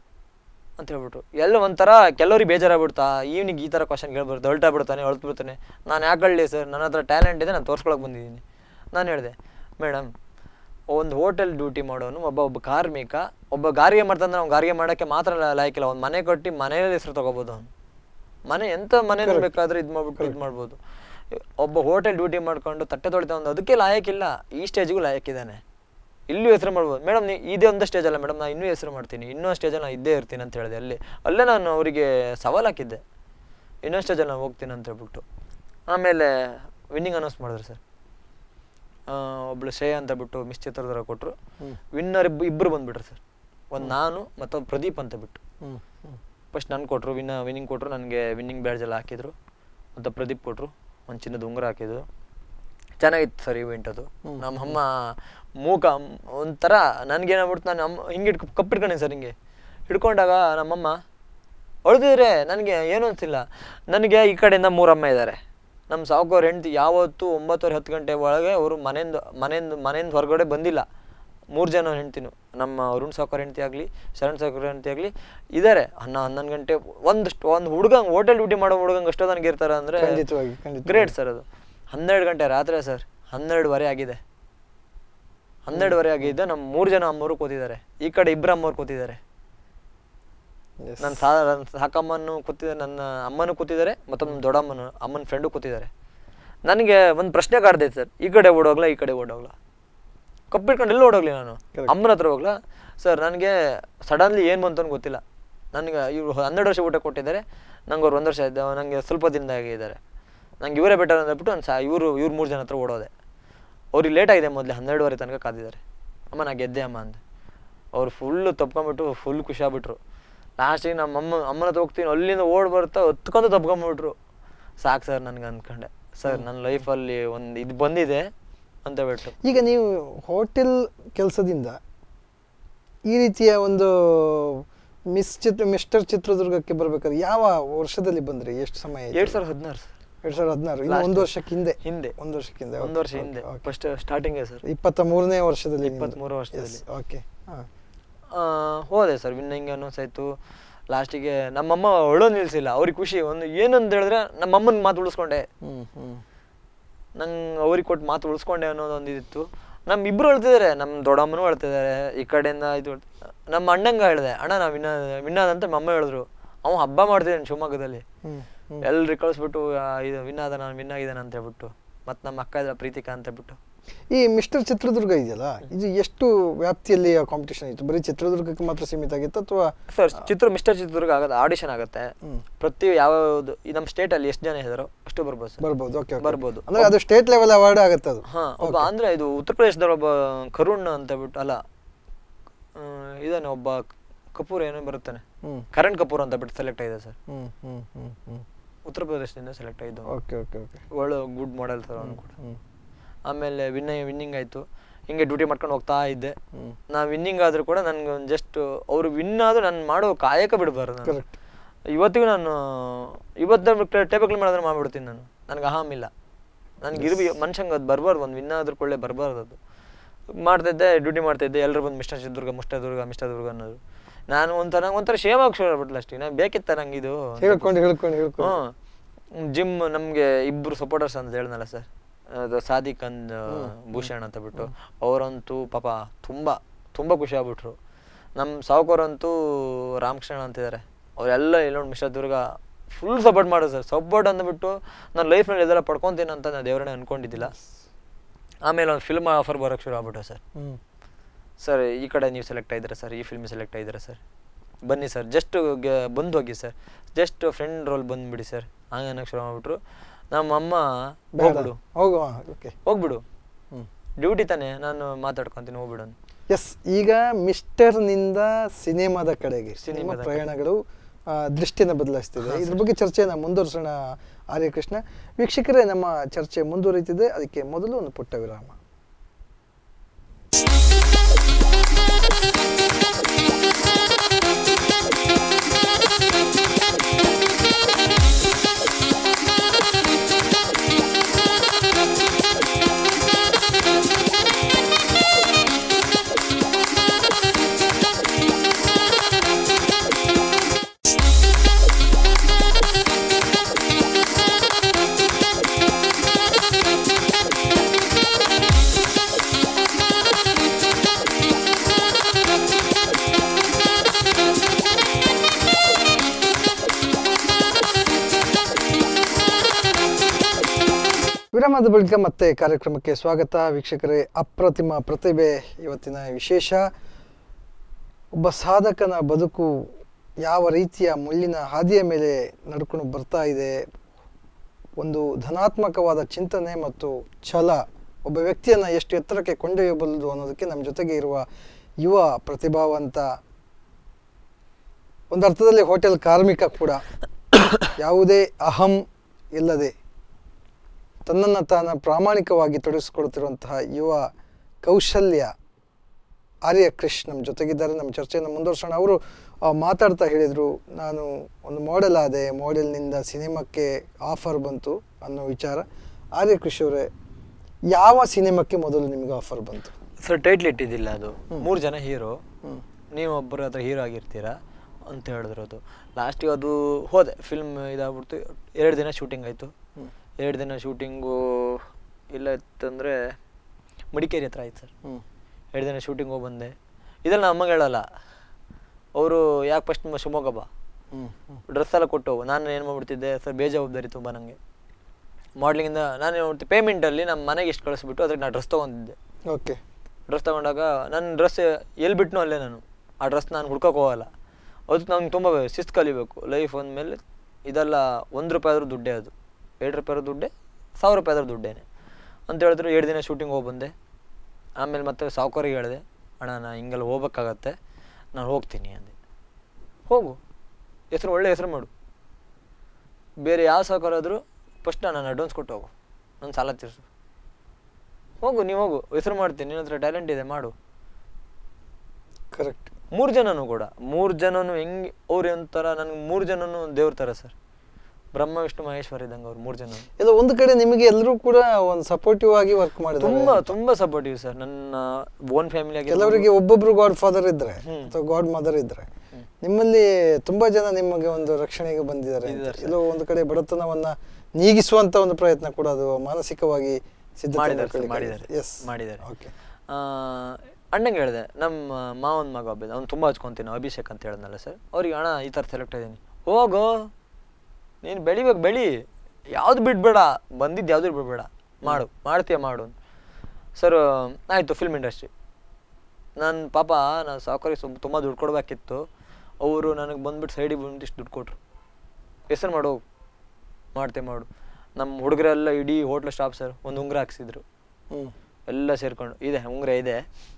ಅಂತ ಹೇಳ್ಬಿಟ್ರು. ಎಲ್ಲ ಒಂಥರ ಕೆಲವ್ರಿಗೆ ಬೇಜಾರಾಗ್ಬಿಡ್ತಾ, ಈವ್ನಿಗೆ ಈ ಥರ ಕ್ವಶನ್ ಕೇಳ್ಬಾರ್ದು, ಹೊಲ್ಟಾಗ್ಬಿಡ್ತಾನೆ ಹೊಳ್ತ್ಬಿಡ್ತಾನೆ. ನಾನು ಯಾಕೆ ಹೇಳಿ ಸರ್, ನನ್ನ ಹತ್ರ ಟ್ಯಾಲೆಂಟ್ ಇದೆ, ನಾನು ತೋರಿಸ್ಕೊಳಕ್ಕೆ ಬಂದಿದ್ದೀನಿ. ನಾನು ಹೇಳಿದೆ ಮೇಡಮ್, ಒಂದು ಹೋಟೆಲ್ ಡ್ಯೂಟಿ ಮಾಡೋನು ಒಬ್ಬ ಒಬ್ಬ ಕಾರ್ಮಿಕ, ಒಬ್ಬ ಗಾರಿಗೆ ಮಾಡ್ತಾನೆ. ಅವ್ನು ಗಾರಿಗೆ ಮಾಡೋಕ್ಕೆ ಮಾತ್ರ ಲಾಯಕ್ಕಿಲ್ಲ, ಒಂದು ಮನೆ ಕಟ್ಟಿ ಮನೆಯಲ್ಲಿ ಹೆಸರು ತೊಗೋಬೋದು. ಅವ್ನು ಮನೆ ಎಂಥ ಮನೆ ಬೇಕಾದ್ರೆ ಇದು ಮಾಡ್ಬಿಟ್ಟು ಇದು ಮಾಡ್ಬೋದು. ಒಬ್ಬ ಹೋಟೆಲ್ ಡ್ಯೂಟಿ ಮಾಡ್ಕೊಂಡು ತಟ್ಟೆ ತೊಳಿತಾ ಒಂದು ಅದಕ್ಕೆ ಲಾಯಕ್ಕಿಲ್ಲ, ಈ ಸ್ಟೇಜ್ಗೂ ಲಾಯಕ್ಕಿದ್ದಾನೆ, ಇಲ್ಲೂ ಹೆಸರು ಮಾಡ್ಬೋದು. ಮೇಡಮ್ ನೀ ಇದೇ ಒಂದು ಸ್ಟೇಜ್ ಅಲ್ಲ ಮೇಡಮ್, ನಾನು ಇನ್ನೂ ಹೆಸರು ಮಾಡ್ತೀನಿ, ಇನ್ನೊಂದು ಸ್ಟೇಜಲ್ಲಿ ನಾನು ಇದ್ದೇ ಇರ್ತೀನಿ ಅಂತ ಹೇಳಿದೆ. ಅಲ್ಲಿ ಅಲ್ಲೇ ನಾನು ಅವರಿಗೆ ಸವಾಲು ಹಾಕಿದ್ದೆ, ಇನ್ನೊಂದು ಸ್ಟೇಜಲ್ಲಿ ನಾನು ಹೋಗ್ತೀನಿ ಅಂತ ಹೇಳ್ಬಿಟ್ಟು. ಆಮೇಲೆ ವಿನ್ನಿಂಗ್ ಅನೌನ್ಸ್ ಮಾಡಿದ್ರು ಸರ್. ಒಬ್ಳು ಶ್ರೇಯ ಅಂತ ಬಿಟ್ಟು ಮಿಸ್ ಚಿತ್ರದುರ್ಗ ಕೊಟ್ಟರು. ವಿನ್ನರ್ ಇಬ್ಬ ಇಬ್ಬರು ಬಂದುಬಿಟ್ರು ಸರ್. ಒಂದು ನಾನು ಮತ್ತೊಂದು ಪ್ರದೀಪ್ ಅಂತ ಬಿಟ್ಟು. ಫಸ್ಟ್ ನಾನು ಕೊಟ್ಟರು, ವಿನ್ನ ವಿನ್ನಿಂಗ್ ಕೊಟ್ಟರು. ನನಗೆ ವಿನ್ನಿಂಗ್ ಬ್ಯಾಡ್ಜ್ ಎಲ್ಲ ಹಾಕಿದ್ರು. ಮತ್ತು ಪ್ರದೀಪ್ ಕೊಟ್ಟರು, ಒಂದು ಚಿನ್ನದ ಉಂಗುರ ಹಾಕಿದ್ರು. ಚೆನ್ನಾಗಿತ್ತು ಸರ್ ಇವೆಂಟ್ ಅದು. ನಮ್ಮ ಅಮ್ಮ ಮೂಕ ಒಂಥರ ನನಗೇನಾಗ್ಬಿಡ್ತು, ನಾನು ಅಮ್ಮ ಹಿಂಗೆ ಹಿಡ್ಕೊ ಕಪ್ಪು ಹಿಡ್ಕೊಂಡೆ ಸರ್. ಹಿಂಗೆ ಹಿಡ್ಕೊಂಡಾಗ ನಮ್ಮಮ್ಮ ಅಳ್ದಿದ್ರೆ ನನಗೆ ಏನೂ ಅನಿಸಿಲ್ಲ. ನನಗೆ ಈ ಕಡೆಯಿಂದ ಮೂರಮ್ಮ ಇದ್ದಾರೆ. ನಮ್ಮ ಸಾವುಕಾರ ಹೆಂಡ್ತಿ ಯಾವತ್ತೂ ಒಂಬತ್ತುವರೆ ಹತ್ತು ಗಂಟೆ ಒಳಗೆ ಅವರು ಮನೆಯಿಂದ ಮನೆಯಿಂದ ಮನೆಯಿಂದ ಹೊರಗಡೆ ಬಂದಿಲ್ಲ. ಮೂರು ಜನ ಹೆಂಡ್ತಿನು, ನಮ್ಮ ಅರುಣ್ ಸಾವುಕಾರ ಹೆಂಡ್ತಿ ಆಗಲಿ, ಶರಣ್ ಸಾವುಕಾರ ಹೆಂಡ್ತಿ ಆಗಲಿ ಇದ್ದಾರೆ. ಹನ್ನ ಹನ್ನೊಂದು ಗಂಟೆ ಒಂದಷ್ಟು ಒಂದು ಹುಡುಗಂಗೆ ಹೋಟೆಲ್ ಡ್ಯೂಟಿ ಮಾಡೋ ಹುಡುಗಂಗೆ ಅಷ್ಟೋ ತನಕ ಇರ್ತಾರೆ ಅಂದರೆ ಗ್ರೇಟ್ ಸರ್ ಅದು. ಹನ್ನೆರಡು ಗಂಟೆ ರಾತ್ರಿ ಸರ್, ಹನ್ನೆರಡುವರೆ ಆಗಿದೆ. ಹನ್ನೆರಡುವರೆ ಆಗಿದೆ. ನಮ್ಮ ಮೂರು ಜನ ಅಮ್ಮವರು ಕೂತಿದ್ದಾರೆ, ಈ ಕಡೆ ಇಬ್ಬರು ಅಮ್ಮವ್ರು ಕೂತಿದ್ದಾರೆ. ನನ್ನ ಸಾ ನನ್ನ ಸಾಕಮ್ಮನೂ ಕೂತಿದ್ದಾರೆ, ನನ್ನ ಅಮ್ಮನೂ ಕೂತಿದ್ದಾರೆ, ಮತ್ತೊಂದು ದೊಡ್ಡಮ್ಮನ ಅಮ್ಮನ ಫ್ರೆಂಡು ಕೂತಿದ್ದಾರೆ. ನನಗೆ ಒಂದು ಪ್ರಶ್ನೆ ಕಾಡ್ದೈತೆ ಸರ್, ಈ ಕಡೆ ಓಡೋಗ್ಲಾ ಈ ಕಡೆ ಓಡೋಗ್ಲಾ, ಕಪ್ಪಿಟ್ಕೊಂಡು ಎಲ್ಲ ಓಡೋಗ್ಲಿ ನಾನು ಅಮ್ಮನ ಹತ್ರ ಹೋಗ್ಲಾ ಸರ್. ನನಗೆ ಸಡನ್ಲಿ ಏನು ಬಂತು ಅಂತ ಗೊತ್ತಿಲ್ಲ. ನನಗೆ ಇವರು ಹನ್ನೆರಡು ವರ್ಷ ಊಟ ಕೊಟ್ಟಿದ್ದಾರೆ, ನಂಗೆ ಅವ್ರು ಒಂದು ವರ್ಷ ಇದ್ದ, ನನಗೆ ಸ್ವಲ್ಪ ದಿನದಾಗಿದ್ದಾರೆ. ನಂಗೆ ಇವರೇ ಬೆಟರ್ ಅಂದ್ಬಿಟ್ಟು ನಾನು ಸಾ ಇವರು ಇವ್ರು ಮೂರು ಜನ ಹತ್ರ ಓಡೋದೆ. ಅವ್ರಿಗೆ ಲೇಟ್ ಆಗಿದೆ, ಮೊದಲೇ ಹನ್ನೆರಡುವರೆ ತನಕ ಕಾದಿದ್ದಾರೆ. ಅಮ್ಮ ನಾ ಗೆದ್ದೆ ಅಮ್ಮ ಅಂದೆ. ಅವ್ರು ಫುಲ್ಲು ತಪ್ಕೊಂಬಿಟ್ಟು ಫುಲ್ ಖುಷಿ ಆಗ್ಬಿಟ್ರು. ಲಾಸ್ಟಿಗೆ ನಮ್ಮ ಅಮ್ಮ ಅಮ್ಮನ ಹತ್ರ ಹೋಗ್ತೀನಿ, ಅಲ್ಲಿಂದ ಓಡಿ ಬರ್ತಾ ಹೊತ್ಕೊಂಡು ತಪ್ಕೊಂಬಿಟ್ರು. ಸಾಕು ಸರ್ ನನಗೆ ಅಂದ್ಕೊಂಡೆ, ಸರ್ ನನ್ನ ಲೈಫಲ್ಲಿ ಒಂದು ಇದು ಬಂದಿದೆ ಅಂತ ಬಿಟ್ಟು. ಈಗ ನೀವು ಹೋಟೆಲ್ ಕೆಲಸದಿಂದ ಈ ರೀತಿಯ ಒಂದು ಮಿಸ್ ಚಿತ್ರ ಮಿಸ್ಟರ್ ಚಿತ್ರದುರ್ಗಕ್ಕೆ ಬರ್ಬೇಕಾದ್ರೆ ಯಾವ ವರ್ಷದಲ್ಲಿ ಬಂದ್ರಿ, ಎಷ್ಟು ಸಮಯ? ಎರಡು ಸಾವಿರದ ಹದಿನಾರು ಸರ್. ಎರಡು ಸಾವಿರದ ಹದಿನಾರು, ಇನ್ನು ಒಂದು ವರ್ಷಕ್ಕೆ ಹಿಂದೆ ಹಿಂದೆ ಒಂದು ವರ್ಷಕ್ಕೆ ಹಿಂದೆ ಒಂದು ವರ್ಷ ಹಿಂದೆ ಫಸ್ಟ್ ಸ್ಟಾರ್ಟಿಂಗ್ ಸರ್. ಇಪ್ಪತ್ತ ಮೂರನೇ ವರ್ಷದಲ್ಲಿ ಇಪ್ಪತ್ತ್ಮೂರು ವರ್ಷದಲ್ಲಿ ಓಕೆ ಹೋದೆ ಸರ್. ವಿನ್ನಿಂಗ್ ಅನೌನ್ಸ್ ಆಯಿತು. ಲಾಸ್ಟಿಗೆ ನಮ್ಮಮ್ಮ ಒಳ್ಳೋ ನಿಲ್ಲಿಸಿಲ್ಲ, ಅವ್ರಿಗೆ ಖುಷಿ. ಒಂದು ಏನಂತ ಹೇಳಿದ್ರೆ ನಮ್ಮಮ್ಮನ ಮಾತು ಉಳಿಸ್ಕೊಂಡೆ, ನಂಗೆ ಅವ್ರಿಗೆ ಕೊಟ್ಟು ಮಾತು ಉಳಿಸ್ಕೊಂಡೆ ಅನ್ನೋದೊಂದು ಇದಿತ್ತು. ನಮ್ಮ ಇಬ್ಬರು ಹೇಳ್ತಿದ್ದಾರೆ, ನಮ್ಮ ದೊಡ್ಡಮ್ಮನೂ ಹೇಳ್ತಿದ್ದಾರೆ, ಈ ಕಡೆಯಿಂದ ಇದು ನಮ್ಮ ಅಣ್ಣಂಗೆ ಹೇಳಿದೆ, ಅಣ್ಣ ನಾವು ವಿನ್ನ ವಿನ್ನಾದಂತ ನಮ್ಮ ಅಮ್ಮ ಹೇಳಿದ್ರು. ಅವ ಹಬ್ಬ ಮಾಡ್ತಿದ್ದಾನೆ ಶಿವಮೊಗ್ಗದಲ್ಲಿ, ಎಲ್ರಿ ಕಳಿಸ್ಬಿಟ್ಟು ಇದು ವಿನ್ನಾದ ನಾನು ವಿನ್ನಾಗಿದ್ದಾನೆ ಅಂತ ಹೇಳ್ಬಿಟ್ಟು ಮತ್ತು ನಮ್ಮ ಅಕ್ಕ ಇದ್ರ ಪ್ರೀತಿಕಾ ಅಂತ ಬಿಟ್ಟು. ಈ ಮಿಸ್ಟರ್ ಚಿತ್ರದುರ್ಗ ಇದೆಯಲ್ಲ, ಇದು ಎಷ್ಟು ವ್ಯಾಪ್ತಿಯಲ್ಲಿ ಕಾಂಪಿಟೇಷನ್ ಇತ್ತು? ಬರೀ ಚಿತ್ರದುರ್ಗಕ್ಕೆ ಮಾತ್ರ ಸೀಮಿತ ಆಗಿತ್ತು ಅಥವಾ? ಸರ್ ಚಿತ್ರ ಮಿಸ್ಟರ್ ಚಿತ್ರದುರ್ಗ ಆಗೋದು ಆಡಿಷನ್ ಆಗುತ್ತೆ. ಪ್ರತಿ ಯಾವ್ದು ನಮ್ಮ ಸ್ಟೇಟ್ ಅಲ್ಲಿ ಎಷ್ಟು ಜನ ಇದಾರೋ ಅಷ್ಟು ಬರ್ಬೋದು ಸರ್. ಬರ್ಬೋದು, ಓಕೆ, ಬರ್ಬೋದು. ಅಂದ್ರೆ ಅದು ಸ್ಟೇಟ್ ಲೆವೆಲ್ ಅವಾರ್ಡ್ ಆಗುತ್ತೆ ಅದು. ಹಾ, ಒಬ್ಬ ಅಂದ್ರೆ ಇದು ಉತ್ತರ ಪ್ರದೇಶದಲ್ಲಿ ಒಬ್ಬ ಕರುಣ್ ಅಂತ ಬಿಟ್ಟು, ಅಲ್ಲ ಇದಾನೆ ಒಬ್ಬ ಕಪೂರ್ ಏನೋ ಬರುತ್ತಾನೆ, ಕರಣ್ ಕಪೂರ್ ಅಂತ ಬಿಟ್ಟು ಸೆಲೆಕ್ಟ್ ಆಗಿದೆ ಸರ್. ಉತ್ತರ ಪ್ರದೇಶದಿಂದ ಸೆಲೆಕ್ಟ್ ಆಗಿದ್ದು. ಓಕೆ ಓಕೆ ಓಕೆ ಒಳ್ಳೆ ಗುಡ್ ಮಾಡೆಲ್ ಸರ್ ಅವನು ಕೂಡ. ಆಮೇಲೆ ವಿನ್ ವಿನ್ನಿಂಗ್ ಆಯಿತು. ಹಿಂಗೆ ಡ್ಯೂಟಿ ಮಾಡ್ಕೊಂಡು ಹೋಗ್ತಾ ಇದ್ದೆ. ನಾ ವಿನ್ನಿಂಗ್ ಆದರೂ ಕೂಡ ನನಗೆ ಒಂದು ಜಸ್ಟ್ ಅವರು ವಿನ್ ಆದರೂ ನಾನು ಮಾಡೋ ಕಾಯಕ ಬಿಡಬಾರ್ದು. ನಾನು ಇವತ್ತಿಗೂ ನಾನು ಇವತ್ತು ಟೇಬಲ್ ಮಾಡಿದ್ರೆ ಮಾಡಿಬಿಡ್ತೀನಿ ನಾನು. ನನಗೆ ಅಹಂ ಇಲ್ಲ, ನನಗೆ ಇರ್ಬಿ ಮನುಷ್ಯಂಗೆ ಅದು ಬರಬಾರ್ದು. ಒಂದು ವಿನ್ ಆದ್ರೂ ಕೊಳ್ಳೆ ಬರಬಾರ್ದು. ಅದು ಮಾಡ್ತಿದ್ದೆ, ಡ್ಯೂಟಿ ಮಾಡ್ತಾಯಿದ್ದೆ. ಎಲ್ಲರೂ ಬಂದು mister Chitradurga mister Durga mister Durga ಅನ್ನೋದು. ನಾನು ಒಂಥರ ನಂಗೆ ಒಂಥರ ಶೇಮ್ ಆಗ್ಬಿಟ್ಲ ಅಷ್ಟೇ. ನಾನು ಬೇಕಿತ್ತ ನಂಗೆ ಇದು ಹೇಳ್ಕೊಂಡು ಹೇಳ್ಕೊಂಡು ಹೇಳ್ಕೊಂಡು ಹ್ಞೂ ಜಿಮ್ ನಮಗೆ ಇಬ್ಬರು ಸಪೋರ್ಟರ್ಸ್ ಅಂತ ಹೇಳ್ನಲ್ಲ ಸರ್, ಅದು ಸಾದಿಕ್ ಅಂದ್ ಭೂಷಣ್ ಅಂತ ಬಿಟ್ಟು, ಅವರಂತೂ ಪಾಪ ತುಂಬ ತುಂಬ ಖುಷಿ ಆಗ್ಬಿಟ್ರು. ನಮ್ಮ ಸಾವುಕಾರಂತೂ ರಾಮಕೃಷ್ಣ ಅಂತಿದ್ದಾರೆ, ಅವರೆಲ್ಲ ಇಲ್ಲಿ ನೋಡಿ ಮಿಸ್ಟರ್ ದುರ್ಗ ಫುಲ್ ಸಪೋರ್ಟ್ ಮಾಡೋದು ಸರ್. ಸಪೋರ್ಟ್ ಅಂದ್ಬಿಟ್ಟು ನಾನು ಲೈಫ್ನಲ್ಲಿ ಇದೆಲ್ಲ ಪಡ್ಕೊತೀನಿ ಅಂತ ನಾನು ದೇವರನ್ನೇ ಅನ್ಕೊಂಡಿದ್ದಿಲ್ಲ. ಆಮೇಲೆ ಒಂದು ಫಿಲ್ಮ್ ಆಫರ್ ಬರೋಕ್ಕೆ ಶುರು ಆಗ್ಬಿಟ್ಟು ಸರ್. ಸರ್ ಈ ಕಡೆ ನೀವು ಸೆಲೆಕ್ಟ್ ಆಗಿದ್ದೀರಾ ಸರ್, ಈ ಫಿಲ್ಮ್ ಸೆಲೆಕ್ಟ್ ಆಗಿದ್ದೀರಾ ಸರ್, ಬನ್ನಿ ಸರ್, ಜಸ್ಟ್ ಬಂದು ಹೋಗಿ ಸರ್, ಜಸ್ಟ್ ಫ್ರೆಂಡ್ ರೋಲ್ ಬಂದುಬಿಡಿ ಸರ್, ಹಂಗೆ ಅನ್ನೋಕ್ಕೆ ಶುರು ಮಾಡ್ಬಿಟ್ರು. ನಮ್ಮಮ್ಮ ಹೋಗ್ಬಿಡು ಹೋಗ್ಬಿಡು ಡ್ಯೂಟಿ ತಾನೆ, ನಾನು ಮಾತಾಡ್ಕೊತೀನಿ, ಹೋಗ್ಬಿಡು. ಎಸ್, ಈಗ ಮಿಸ್ಟರ್ನಿಂದ ಸಿನಿಮಾದ ಕಡೆಗೆ ಸಿನಿಮಾ ಪ್ರಯಾಣಗಳು ದೃಷ್ಟಿಯನ್ನು ಬದಲಾಯಿಸ್ತಿದೆ. ಇದ್ರ ಬಗ್ಗೆ ಚರ್ಚೆಯನ್ನು ಮುಂದುವರಿಸೋಣ ಆರ್ಯಕೃಷ್ಣ. ವೀಕ್ಷಕರೇ, ನಮ್ಮ ಚರ್ಚೆ ಮುಂದುವರಿತಿದೆ, ಅದಕ್ಕೆ ಮೊದಲು ಒಂದು ಪುಟ್ಟ ವಿರಾಮ. ವಿರಾಮದ ಬಳಿಕ ಮತ್ತೆ ಕಾರ್ಯಕ್ರಮಕ್ಕೆ ಸ್ವಾಗತ ವೀಕ್ಷಕರೇ. ಅಪ್ರತಿಮ ಪ್ರತಿಭೆ ಇವತ್ತಿನ ವಿಶೇಷ. ಒಬ್ಬ ಸಾಧಕನ ಬದುಕು ಯಾವ ರೀತಿಯ ಮುಳ್ಳಿನ ಹಾದಿಯ ಮೇಲೆ ನಡ್ಕೊಂಡು ಬರ್ತಾ ಇದೆ, ಒಂದು ಧನಾತ್ಮಕವಾದ ಚಿಂತನೆ ಮತ್ತು ಛಲ ಒಬ್ಬ ವ್ಯಕ್ತಿಯನ್ನು ಎಷ್ಟು ಎತ್ತರಕ್ಕೆ ಕೊಂಡೊಯ್ಯಬಲ್ಲದು ಅನ್ನೋದಕ್ಕೆ ನಮ್ಮ ಜೊತೆಗೆ ಇರುವ ಯುವ ಪ್ರತಿಭಾವಂತ, ಒಂದು ಅರ್ಥದಲ್ಲಿ ಹೋಟೆಲ್ ಕಾರ್ಮಿಕ ಕೂಡ, ಯಾವುದೇ ಅಹಂ ಇಲ್ಲದೆ ತನ್ನನ್ನು ತಾನು ಪ್ರಾಮಾಣಿಕವಾಗಿ ತೊಡಗಿಸಿಕೊಳ್ತಿರುವಂತಹ ಯುವ ಕೌಶಲ್ಯ ಆರ್ಯಕೃಷ್ ನಮ್ಮ ಜೊತೆಗಿದ್ದಾರೆ. ನಮ್ಮ ಚರ್ಚೆಯನ್ನು ಮುಂದುವರ್ಸೋಣ. ಅವರು ಮಾತಾಡ್ತಾ ಹೇಳಿದರು, ನಾನು ಒಂದು ಮಾಡೆಲ್ ಆದೆ, ಮಾಡೆಲ್ನಿಂದ ಸಿನಿಮಾಕ್ಕೆ ಆಫರ್ ಬಂತು ಅನ್ನೋ ವಿಚಾರ. ಆರ್ಯಕೃಷ್ ಅವರೇ, ಯಾವ ಸಿನಿಮಾಕ್ಕೆ ಮೊದಲು ನಿಮಗೆ ಆಫರ್ ಬಂತು? ಸರ್ ಟೈಟ್ಲ್ ಇಟ್ಟಿದ್ದಿಲ್ಲ, ಅದು ಮೂರು ಜನ ಹೀರೋ, ನೀವು ಒಬ್ಬರು ಹತ್ರ ಹೀರೋ ಆಗಿರ್ತೀರಾ ಅಂತ ಹೇಳಿದ್ರು. ಅದು ಲಾಸ್ಟಿಗೆ ಅದು ಹೋದೆ, ಫಿಲ್ಮ್ ಇದಾಗ್ಬಿಡ್ತು. ಎರಡು ದಿನ ಶೂಟಿಂಗ್ ಆಯಿತು. ಎರಡು ದಿನ ಶೂಟಿಂಗು ಇಲ್ಲ ಇತ್ತಂದರೆ ಮಡಿಕೇರಿ ಹತ್ರ ಆಯ್ತು ಸರ್. ಎರಡು ದಿನ ಶೂಟಿಂಗ್ ಹೋಗಿ ಬಂದೆ. ಇದೆಲ್ಲ ಅಮ್ಮಗೆ ಹೇಳಲ್ಲ ಅವರು, ಯಾಕೆ ಫಸ್ಟ್ ಶಿವಮೊಗ್ಗ ಬಾ, ಡ್ರೆಸ್ ಎಲ್ಲ ಕೊಟ್ಟು ಹೋಗು. ನಾನು ಏನು ಮಾಡ್ಬಿಡ್ತಿದ್ದೆ ಸರ್, ಬೇಜವಾಬ್ದಾರಿ ತುಂಬ ನನಗೆ. ಮಾಡ್ಲಿಂಗಿಂದ ನಾನು ಏನು ಪೇಮೆಂಟಲ್ಲಿ ನಮ್ಮ ಮನೆಗೆ ಎಷ್ಟು ಕಳಿಸ್ಬಿಟ್ಟು ಅದಕ್ಕೆ ನಾನು ಡ್ರೆಸ್ ತೊಗೊಂಡಿದ್ದೆ. ಓಕೆ, ಡ್ರೆಸ್ ತೊಗೊಂಡಾಗ ನನ್ನ ಡ್ರೆಸ್ ಎಲ್ಲಿ ಬಿಟ್ಟನು ಅಲ್ಲೇ ನಾನು ಆ ಡ್ರೆಸ್ ನಾನು ಹುಡ್ಕೋಕೆ ಹೋಗಲ್ಲ. ಅದಕ್ಕೆ ನಂಗೆ ತುಂಬ ಶಿಸ್ತು ಕಲಿಬೇಕು ಲೈಫ್ ಅಂದಮೇಲೆ. ಇದೆಲ್ಲ ಒಂದು ರೂಪಾಯಿ ಆದರೂ ದುಡ್ಡೇ, ಅದು ಎರಡು ರೂಪಾಯಿ ಆದ್ರೂ ದುಡ್ಡೇ, ಸಾವಿರ ರೂಪಾಯಿ ಆದ್ರೂ ದುಡ್ಡೇನೆ ಅಂತ ಹೇಳಿದ್ರು. ಎರಡು ದಿನ ಶೂಟಿಂಗ್ ಹೋಗಿ ಬಂದೆ. ಆಮೇಲೆ ಮತ್ತೆ ಸಾವುಕಾರಿಗೆ ಹೇಳಿದೆ, ಅಣ್ಣ ನಾನು ಹಿಂಗೆಲ್ಲ ಹೋಗ್ಬೇಕಾಗತ್ತೆ, ನಾನು ಹೋಗ್ತೀನಿ ಅಂದೆ. ಹೋಗು, ಹೆಸರು ಒಳ್ಳೆ ಹೆಸರು ಮಾಡು, ಬೇರೆ ಯಾವ ಸಾವುಕಾರ ಆದರೂ ಫಸ್ಟ್ ನಾನು ಅಡ್ವಾನ್ಸ್ ಕೊಟ್ಟು ಹೋಗು, ನನ್ನ ಸಾಲ ತೀರಿಸು, ಹೋಗು ನೀವು ಹೋಗು, ಹೆಸರು ಮಾಡ್ತೀನಿ, ನಿನ್ನ ಹತ್ರ ಟ್ಯಾಲೆಂಟ್ ಇದೆ, ಮಾಡು. ಕರೆಕ್ಟ್. ಮೂರು ಜನನೂ ಕೂಡ ಮೂರು ಜನನು ಹೆಂಗೆ ಅವ್ರು ಒಂಥರ ನನಗೆ ಮೂರು ಜನನು ದೇವ್ರ ಥರ ಸರ್. ಬ್ರಹ್ಮ ವಿಷ್ಣು ಮಹೇಶ್ವರ ಇದ್ದಂಗೆ ಅವ್ರು ಮೂರು ಜನ. ಎಲ್ಲ ಒಂದು ಕಡೆ ನಿಮಗೆ ಎಲ್ಲರೂ ಕೂಡ ಒಂದು ಸಪೋರ್ಟಿವ್ ಆಗಿ ವರ್ಕ್ ಮಾಡಿದ್ರು. ತುಂಬಾ ತುಂಬಾ ಸಪೋರ್ಟಿವ್ ಸರ್. ನನ್ನ ಓನ್ ಫ್ಯಾಮಿಲಿ ಆಗಿ ಕೆಲವರಿಗೆ ಒಬ್ಬೊಬ್ರು ಗಾಡ್ ಫಾದರ್ ಇದ್ರೆ ಅಥವಾ ಗಾಡ್ ಮದರ್ ಇದ್ರೆ, ನಿಮ್ಮಲ್ಲಿ ತುಂಬಾ ಜನ ನಿಮಗೆ ಒಂದು ರಕ್ಷಣೆಗೆ ಬಂದಿದ್ದಾರೆ. ಎಲ್ಲೋ ಒಂದು ಕಡೆ ಬಡತನವನ್ನ ನೀಗಿಸುವಂತ ಒಂದು ಪ್ರಯತ್ನ ಕೂಡ ಅದು ಮಾನಸಿಕವಾಗಿ ಸಿದ್ಧತೆ ಮಾಡಿದ್ದಾರೆ ಮಾಡಿದ್ದಾರೆ ಓಕೆ. ಅಣ್ಣಂಗೆ ಹೇಳಿದೆ, ನಮ್ಮ ಮಾವನ ಮಗ ಒಬ್ಬ ಅವ್ನು ತುಂಬ ಹಚ್ಕೊಂತೀನಿ, ಅಭಿಷೇಕ್ ಅಂತ ಹೇಳಿದ್ನಲ್ಲ ಸರ್, ಅವ್ರಿಗೆ ಅಣ್ಣ ಈ ಥರ ಸೆಲೆಕ್ಟ್ ಆಗಿದ್ದೀನಿ, ಹೋಗೋ ನೀನು ಬೆಳಿಬೇಕು, ಬೆಳಿ, ಯಾವ್ದು ಬಿಡಬೇಡ, ಬಂದಿದ್ದು ಯಾವ್ದು ಬಿಡಬೇಡ, ಮಾಡು ಮಾಡ್ತೀಯ ಮಾಡು. ಸರ್ ಆಯಿತು ಫಿಲ್ಮ್ ಇಂಡಸ್ಟ್ರಿ. ನಾನು ಪಾಪ ನಾನು ಸಾವುಕಾರಿಗೆ ಸ್ವಲ್ಪ ತುಂಬ ದುಡ್ಡು ಕೊಡಬೇಕಿತ್ತು. ಅವರು ನನಗೆ ಬಂದುಬಿಟ್ಟು ಸೈಡಿಗೆ ಬಂದುಬಿಟ್ಟು ಇಷ್ಟು ದುಡ್ಡು ಕೊಟ್ಟರು. ಹೆಸರು ಮಾಡು ಮಾಡ್ತೆ ಮಾಡು. ನಮ್ಮ ಹುಡುಗರೆಲ್ಲ ಇಡೀ ಹೋಟ್ಲ್ ಸ್ಟಾಫ್ ಸರ್ ಒಂದು ಉಂಗುರ ಹಾಕ್ಸಿದ್ರು. ಎಲ್ಲ ಸೇರಿಕೊಂಡು ಇದೆ ಉಂಗುರ ಇದೆ,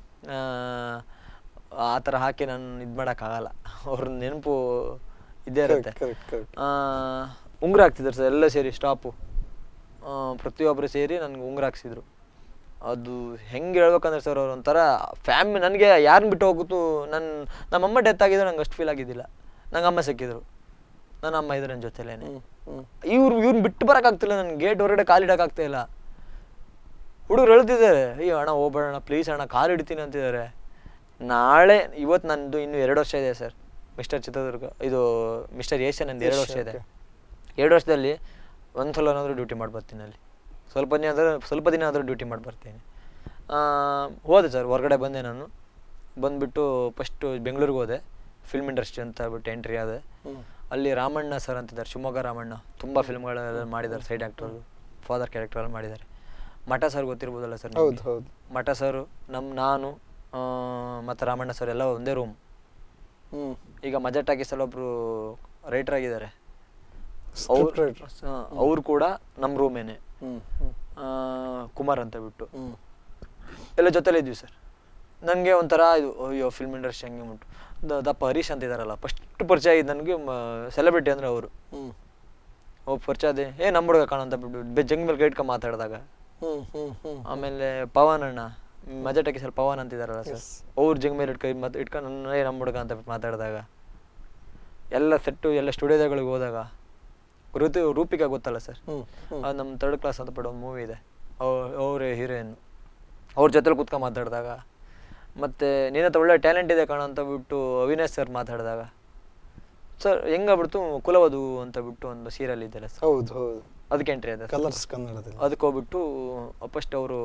ಆ ಥರ ಹಾಕಿ ನಾನು ಇದು ಮಾಡೋಕ್ಕಾಗಲ್ಲ, ಅವ್ರ ನೆನಪು ಇದ್ದೇ ಇರುತ್ತೆ. ಉಂಗುರ ಹಾಕ್ತಿದ್ರು ಸರ್ ಎಲ್ಲ ಸೇರಿ ಸ್ಟಾಪು, ಪ್ರತಿಯೊಬ್ಬರು ಸೇರಿ ನನಗೆ ಉಂಗುರ ಹಾಕ್ಸಿದ್ರು. ಅದು ಹೆಂಗೆ ಹೇಳ್ಬೇಕಂದ್ರೆ ಸರ್ ಅವ್ರು ಒಂಥರ ಫ್ಯಾಮಿಲಿ. ನನಗೆ ಯಾರನ್ನ ಬಿಟ್ಟು ಹೋಗುತ್ತೂ, ನನ್ನ ನಮ್ಮಮ್ಮ ಡೆತ್ ಆಗಿದ್ರು ನಂಗೆ ಅಷ್ಟು ಫೀಲ್ ಆಗಿದ್ದಿಲ್ಲ. ನಂಗೆ ಅಮ್ಮ ಸಿಕ್ಕಿದ್ರು, ನನ್ನ ಅಮ್ಮ ಇದ್ರು ನನ್ನ ಜೊತೆಲೇನೆ. ಇವ್ರು ಇವ್ರನ್ನ ಬಿಟ್ಟು ಬರೋಕ್ಕಾಗ್ತಿಲ್ಲ, ನನಗೆ ಗೇಟ್ ಹೊರಗಡೆ ಕಾಲಿಡೋಕ್ಕಾಗ್ತಾ ಇಲ್ಲ. ಹುಡುಗರು ಹೇಳ್ತಿದ್ದಾರೆ, ಅಯ್ಯೋ ಅಣ್ಣ ಹೋಗ್ಬೇಡಣ್ಣ ಪ್ಲೀಸ್ ಅಣ್ಣ ಕಾಲು ಹಿಡ್ತೀನಿ ಅಂತಿದ್ದಾರೆ. ನಾಳೆ ಇವತ್ತು ನಂದು ಇನ್ನೂ ಎರಡು ವರ್ಷ ಇದೆ ಸರ್ ಮಿಸ್ಟರ್ ಚಿತ್ರದುರ್ಗ, ಇದು ಮಿಸ್ಟರ್ ಏಷ್ಯನ್ ನಂದು ಎರಡು ವರ್ಷ ಇದೆ. ಎರಡು ವರ್ಷದಲ್ಲಿ ಒಂದು ಸಲ ಏನಾದರೂ ಡ್ಯೂಟಿ ಮಾಡಿ ಬರ್ತೀನಿ ಅಲ್ಲಿ, ಸ್ವಲ್ಪ ದಿನ ಆದರೂ ಸ್ವಲ್ಪ ದಿನ ಆದರೂ ಡ್ಯೂಟಿ ಮಾಡಿ ಬರ್ತೀನಿ. ಹೋದೆ ಸರ್, ಹೊರಗಡೆ ಬಂದೆ ನಾನು. ಬಂದುಬಿಟ್ಟು ಫಸ್ಟು ಬೆಂಗಳೂರಿಗೆ ಹೋದೆ, ಫಿಲ್ಮ್ ಇಂಡಸ್ಟ್ರಿ ಅಂತ ಬಿಟ್ಟು ಎಂಟ್ರಿ ಆದೆ. ಅಲ್ಲಿ ರಾಮಣ್ಣ ಸರ್ ಅಂತಿದ್ದಾರೆ, ಶಿವಮೊಗ್ಗ ರಾಮಣ್ಣ, ತುಂಬ ಫಿಲ್ಮ್ಗಳೆಲ್ಲ ಮಾಡಿದ್ದಾರೆ, ಸೈಡ್ ಆ್ಯಕ್ಟರ್ ಫಾದರ್ ಕ್ಯಾರೆಕ್ಟರ್ ಮಾಡಿದ್ದಾರೆ. ಮಠ ಸರ್ ಗೊತ್ತಿರ್ಬೋದಲ್ಲ ಸರ್? ಹೌದು ಹೌದು. ಮಠ ಸರು, ನಮ್ಮ ನಾನು ಮತ್ತು ರಾಮಣ್ಣ ಸರ್ ಎಲ್ಲ ಒಂದೇ ರೂಮ್. ಈಗ ಮಜಾ ಟಾಕೀಸಲ್ಲಿ ಒಬ್ಬರು ರೈಟರ್ ಆಗಿದ್ದಾರೆ, ಅವ್ರು ಅವ್ರು ಕೂಡ ನಮ್ಮ ರೂಮೇನೆ, ಕುಮಾರ್ ಅಂತ ಬಿಟ್ಟು ಎಲ್ಲ ಜೊತೆಲೇ ಇದ್ವಿ ಸರ್. ನನಗೆ ಒಂಥರ ಇದು ಅಯ್ಯೋ ಫಿಲ್ಮ್ ಇಂಡಸ್ಟ್ರಿ ಹಂಗೆ ಉಂಟು. ದಪ್ಪ ಹರೀಶ್ ಅಂತ ಇದ್ದಾರಲ್ಲ, ಫಸ್ಟ್ ಪರಿಚಯ ಆಗಿದ್ದು ನನಗೆ ಸೆಲೆಬ್ರಿಟಿ ಅಂದರೆ ಅವರು. ಹೋಗಿ ಪರಿಚಯ ಅದೇ ಏ ನಮ್ಮ ಹುಡುಗ ಕಾಣ ಅಂತ ಬಿಟ್ಟು ಜಂಗ್ ಮೇಲೆ ಗೈಡ್ಕ ಮಾತಾಡಿದಾಗ. ಆಮೇಲೆ ಪವನ್ ಅಣ್ಣ ಮಜಾ ಟಾಕೀಸಲ್ಲಿ ಪವನ್ ಅಂತಿದ್ದಾರಲ್ಲ ಸರ್, ಅವ್ರು ಜಂಗ್ ಮೇಲೆ ಇಟ್ಕೊ ಮತ್ತೆ ಇಟ್ಕೊಂಡು ನನ್ನ ಏ ನಮ್ಮ ಹುಡುಗ ಅಂತ ಬಿಟ್ಟು ಮಾತಾಡಿದಾಗ, ಎಲ್ಲ ಸೆಟ್ಟು ಎಲ್ಲ ಸ್ಟುಡಿಯೋಗಳಿಗೆ ಹೋದಾಗ ಋತು ರೂಪಿಕಾ ಗೊತ್ತಲ್ಲ ಸರ್, ಅದು ನಮ್ಮ ಥರ್ಡ್ ಕ್ಲಾಸ್ ಅಂತ ಬಿಟ್ಟು ಒಂದು ಮೂವಿ ಇದೆ, ಅವರೇ ಹೀರೋಯಿನ್, ಅವ್ರ ಜೊತೆಲಿ ಕೂತ್ಕೊಂಡು ಮಾತಾಡಿದಾಗ, ಮತ್ತು ನಿನ್ನ ಹತ್ರ ಒಳ್ಳೆ ಟ್ಯಾಲೆಂಟ್ ಇದೆ ಕಾಣ ಅಂತ ಬಿಟ್ಟು ಅವಿನಾಶ್ ಸರ್ ಮಾತಾಡಿದಾಗ, ಸರ್ ಹೆಂಗಾಗ್ಬಿಡ್ತು ಕುಲವಧು ಅಂತ ಬಿಟ್ಟು ಒಂದು ಸೀರಿಯಲ್ ಇದೆಯಲ್ಲ ಸರ್, ಹೌದು ಹೌದು, ಅದಕ್ಕೆ ಎಂಟ್ರಿ ಇದೆ ಕಲರ್ಸ್ ಕನ್ನಡದಲ್ಲಿ. ಅದಕ್ಕೆ ಹೋಗ್ಬಿಟ್ಟು ಫಸ್ಟ್ ಅವರು